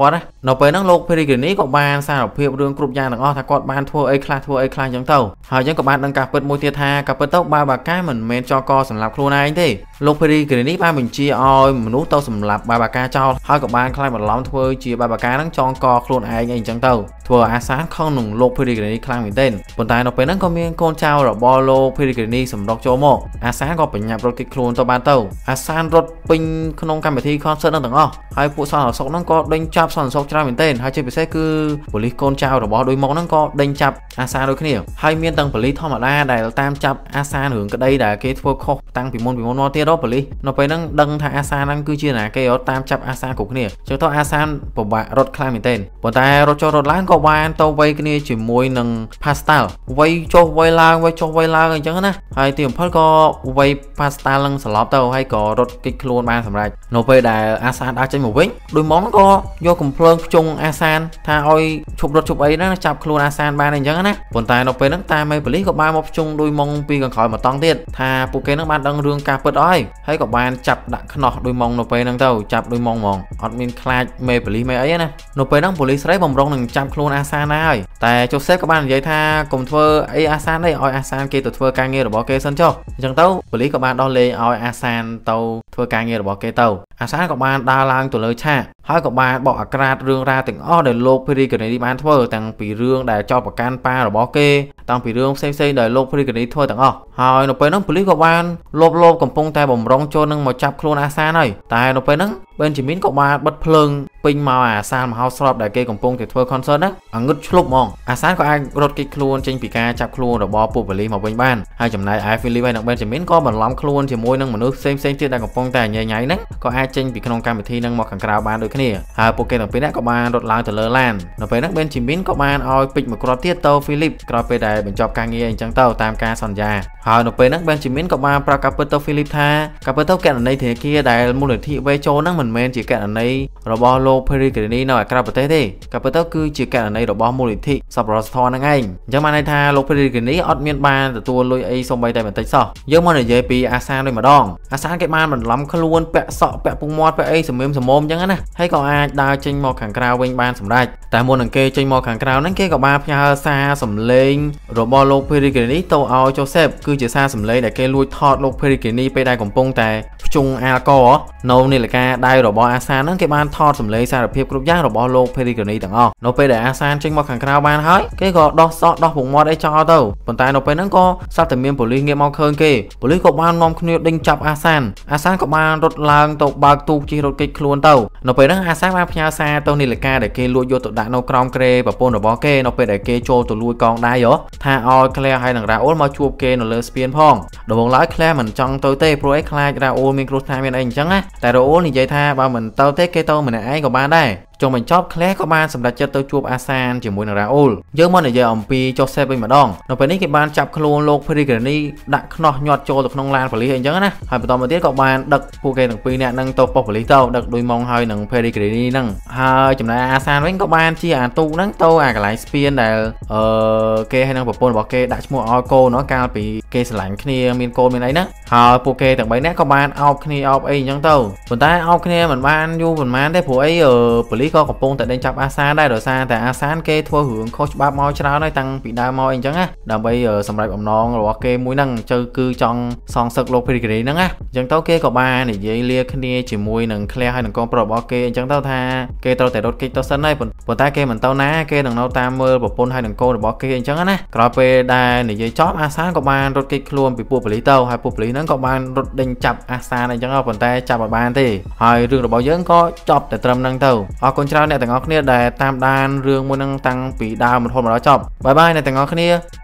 នៅពេលហ្នឹងលោក Pellegrini ក៏បានសារភាពរឿងគ្រប់យ៉ាងទាំងអស់ថាគាត់បានធ្វើអីខ្លះធ្វើអីខ្លះអញ្ចឹងទៅហើយអញ្ចឹងក៏បានដឹងការពិតមួយទៀតថាការពិតទៅបាបាកាមិនមែនចោលកសម្រាប់ខ្លួនឯងទេលោក Pellegrini បានបញ្ជាឲ្យមនុស្សទៅសម្លាប់បាបាកាចោលហើយក៏បានខ្លាចបន្លំធ្វើជាបាបាកាហ្នឹងចងកខ្លួនឯងអីអញ្ចឹងទៅធ្វើអាសានខំនឹងលោក Pellegrini ខ្លាំងមែនទែនប៉ុន្តែនៅពេលហ្នឹងក៏មានកូនចៅរបស់លោក Pellegrini សម្រុកចូលមកអាសានក៏បញ្ញាប់រត់គេចខ្លួនទៅបានទៅអាសានរត់ពេញក្នុងកម្មវិធី concert ហ្នឹងទាំងអស់ហើយពួកសន្តិសុខហ្នឹងក៏ដេញចាប់សន្តិសុខច្រើនមែនទែនហើយជាពិសេសគឺប៉ូលីសកូនចៅរបស់ដូចមកហ្នឹងក៏ដេញចាប់អាសានដូចគ្នាហើយមានទាំងប៉ូលីសធម្មតាដែលតាមចាប់អាសានរឿងក្តីដែលគេធ្វើខុសតាំងពីមុនពីមុនមកទៀតដល់ប៉ូលីសនៅពេលហ្នឹងដឹងថាអាសានហ្នឹងគឺជាណាគេរត់តាមចាប់អាសានគ្រប់គ្នាចឹងទៅអាសានពិបាករត់ខ្លាំងមែនទែនប៉ុន្តែរត់ចុះរត់ឡើងក៏បានទៅវ័យគ្នាជាមួយនឹង Pascal វ័យចុះវ័យឡើងវ័យចុះវ័យឡើងអញ្ចឹងណាហើយទីបំផុតក៏វ័យ Pascal នឹងសន្លប់ទៅហើយក៏រត់គេចខ្លួនបានសម្រេចនៅពេលដែលអាសានដើរចេញមកវិញដោយមកក៏យកកំភ្លើងភ្ជង់អាសានថាឲ្យឈប់រត់ឈប់អីណាចាប់ខ្លួនអាសានបានអញ្ចឹងណាប៉ុន្តែនៅពេលហ្នឹងតាមេប៉ូលីសក៏បានមកភ្ជង់ដោយមកពីខាងក្រោយមកតង់ទៀតថាពួកគេនឹងបានដឹងរឿងការពិតអស់ហើយក៏បានចាប់ដាក់ខ្នោះដោយមកនៅពេលហ្នឹងទៅចាប់ដោយមកហ្មងអត់មានខ្លាចមេប៉ូលីសមេអីណានៅពេលហ្នឹងប៉ូលីសស្រីបំរុងនឹងចាប់ខ្លួនអាសានហើយតែជូសេហ្វក៏បាននិយាយថាកុំធ្វើអីអាសានទេឲ្យអាសានគេទៅធ្វើការងាររបស់គេសិនចុះអញ្ចឹងទៅប៉ូលីសក៏បានដោះលែងឲ្យអាសានទៅធ្វើការងាររបស់គេទៅអាសានក៏បានដើរឡើងទៅលើឆាកហើយក៏បានបកអាក្រាតរឿងរ៉ាវទាំងអស់ដែលលោក Pellegrini បានធ្វើតាំងពីរឿងដែលចោទប្រកាន់ប៉ារបស់គេតាំងពីរឿងផ្សេងៗដែលលោក Pellegrini ធ្វើទាំងអស់ហើយនៅពេលហ្នឹងប៉ូលីសក៏បានលបលបកំពុងតែបំរុងចូលនឹងមកចាប់ខ្លួនអាសានហើយតែនៅពេលហ្នឹង Benjamin ក៏បានបិទភ្លើងពេញមកអាសានមហោស្រពដែលគេកំពុងតែធ្វើ concert ហ្នឹងអាងឹតឆ្លុបហ្មងអាសានក៏អាចរត់គេចខ្លួនចេញពីការចាប់ខ្លួនរបស់ពួកប៉ូលីសមកវិញបានហើយចំណែកឯ Philip ហើយនិង Benjamin ក៏បន្លំខ្លួនជាមួយនឹងមនុស្សផ្សេងៗទៀតដែលកំពុងតែញ៉ៃញ៉ៃហ្នឹងក៏អាចចេញពីក្នុងកម្មវិធីហ្នឹងមកខាងក្រៅបានដូចគ្នាហើយពួកគេទាំងពីរនាក់ក៏បានរត់ឡើងទៅលើឡាននៅពេលហ្នឹង Benjamin ក៏បានឲ្យពេជ្រមួយគ្រាប់ទៀតទៅ Philip ក្រោយពេលដែលបញ្ចប់ការងារអញ្ចឹងទៅតាមការសន្យាហើយនៅពេលហ្នឹង Benjamin ក៏បានប្រាប់ការពិតទៅ Philip ថាការពិតទៅកណន័យធនាគារដែលមូលនិធិវេចូលហ្នឹងមិនមែនជាកណន័យរបស់លោក Pellegrini នៅឯក្រៅប្រទេសទេការពិតទៅគឺជាកណន័យរបស់មូលនិធិសប្បុរសធម៌ហ្នឹងឯងអញ្ចឹងបានន័យថាលោក Pellegrini អត់មានបានទទួលលុយអីសូម្បីតែបន្តិចសោះយើងមកនិយាយពីអាសានដូចម្ដងអាសានគេបានបន្លំខ្លួនពាក់សក់ពាក់ពុងមាត់ពាក់អីសម្មឹមសម្មុំអញ្ចឹងណាហើយក៏អាចដើរចេញមកខាងក្រៅវិញបានសម្រេចតែមុននឹងគេចេញមកខាងក្រៅហ្នឹងគេក៏បានផ្ញើសារសម្លេងរបស់លោក Pellegrini ទៅឲ្យ Joseph គឺជាសារសម្លេងដែលគេលួចថតលោក Pellegrini ពេលដែលកំពុងតែភ្ជង់អាល់កុលនៅនាឡិកាដៃរបស់អាសានហ្នឹងគេបានថតសម្លេងសារភាពគ្រប់យ៉ាងរបស់លោក Pellegrini ទាំងអស់នៅពេលដែលអាសានចេញមកខាងក្រៅបានហើយគេក៏ដោះសក់ដោះពុងមាត់អីចោលទៅប៉ុន្តែនៅពេលហ្នឹងក៏សត្វតែមានប៉ូលីសងាកមកឃើញគេប៉ូលីសក៏បាននាំគ្នាដេញចាប់អាសានអាសានក៏បានរត់ឡើងទៅបើកទូកជិះរត់គេចខ្លួនទៅនៅពេលហ្នឹងអាសានបានផ្ញើសារទៅនាឡិកាដែលគេលួចយកទៅដាក់នៅក្រោមគ្រែប្រពន្ធរបស់គេនៅពេលដែលគេចូលទៅលួចកងដៃហ៎ថាឲ្យ Claire ហើយនិង Raoul មកជួបគេនៅលើស្ពានផងដំបូងឡើយ Claire មិនចង់ទៅទេព្រោះអីខ្លាច Raoul មានគ្រោះថ្នាក់មានអីអញ្ចឹងណាតែ Raoul និយាយថាបើមិនទៅទេគេទៅម្នាក់ឯងក៏បានដែរចុងបញ្ចប់ Claire ក៏បានសម្រេចចិត្តទៅជួបអាសានជាមួយនឹង Raoul យើងមកនិយាយអំពី Joseph វិញម្ដងនៅពេលនេះគេបានចាប់ខ្លួនលោក Pellegrini ដាក់ខ្នោះញាត់ចូលទៅក្នុងឡានប៉ូលីសអីចឹងណាហើយបន្តមកទៀតក៏បានដឹកពួកគេទាំងពីរនាក់នឹងទៅប៉ុស្តិ៍ប៉ូលីសទៅដឹកដូចម៉ងហើយនឹង Pellegrini ហ្នឹងហើយចំណែកអាសានវិញក៏បានជាអាទូកហ្នឹងទៅអាកន្លែងស្ពានដែលអឺគេហើយនឹងប្រពន្ធរបស់គេដាក់ឈ្មោះឲ្យកូននោះកាលពីគេស្រឡាញ់គ្នាមានកូនមានអីហ្នឹងហើយពួកគេទាំងបីនាក់ក៏បានអោបគ្នាអោបអីអញ្ចឹងទៅប៉ុន្តែអោបគ្នាមិនបានយូរប៉ុន្មានទេព្រោះអីប៉ូលីសក៏កំពុងតែដេញចាប់អាសានដែរដោយសារតែអាសានគេធ្វើរឿងខុសច្បាប់មកច្រើនហើយតាំងពីដើមមកអីចឹងណាដើម្បីសម្រេចបំណងរបស់គេមួយហ្នឹងជើគឺចង់សងសឹកលោក Pellegrini ហ្នឹងណាអញ្ចឹងទៅគេក៏បាននិយាយលាគ្នាជាមួយនឹង Claire ហើយនឹងកូនប្រុសរបស់គេអញ្ចឹងទៅថាគេត្រូវតែរត់គេចទៅសិនហើយប៉ុន្តែគេមិនទៅណាគេនឹងនៅតាមមើលប្រពន្ធហើយនឹងកូនរបស់គេអញ្ចឹងណាក្រោយពេលដែលនិយាយចប់អាសានក៏បានរត់គេចខ្លួនពីពួកប៉ូលីសទៅហើយពួកប៉ូលីសហ្នឹងក៏បានរត់ដេញចាប់អាសានអញ្ចឹងប៉ុន្តែចាប់អត់បានទេហើយរឿងរបស់យើងក៏ចប់តែត្រឹមហ្នឹងទៅអរគុណច្រើនអ្នកទាំងអស់គ្នាដែលតាមដានរឿងមួយហ្នឹងតាំងពីដើមរហូតមកដល់ចប់បាយបាយអ្នកទាំងអស់គ្នា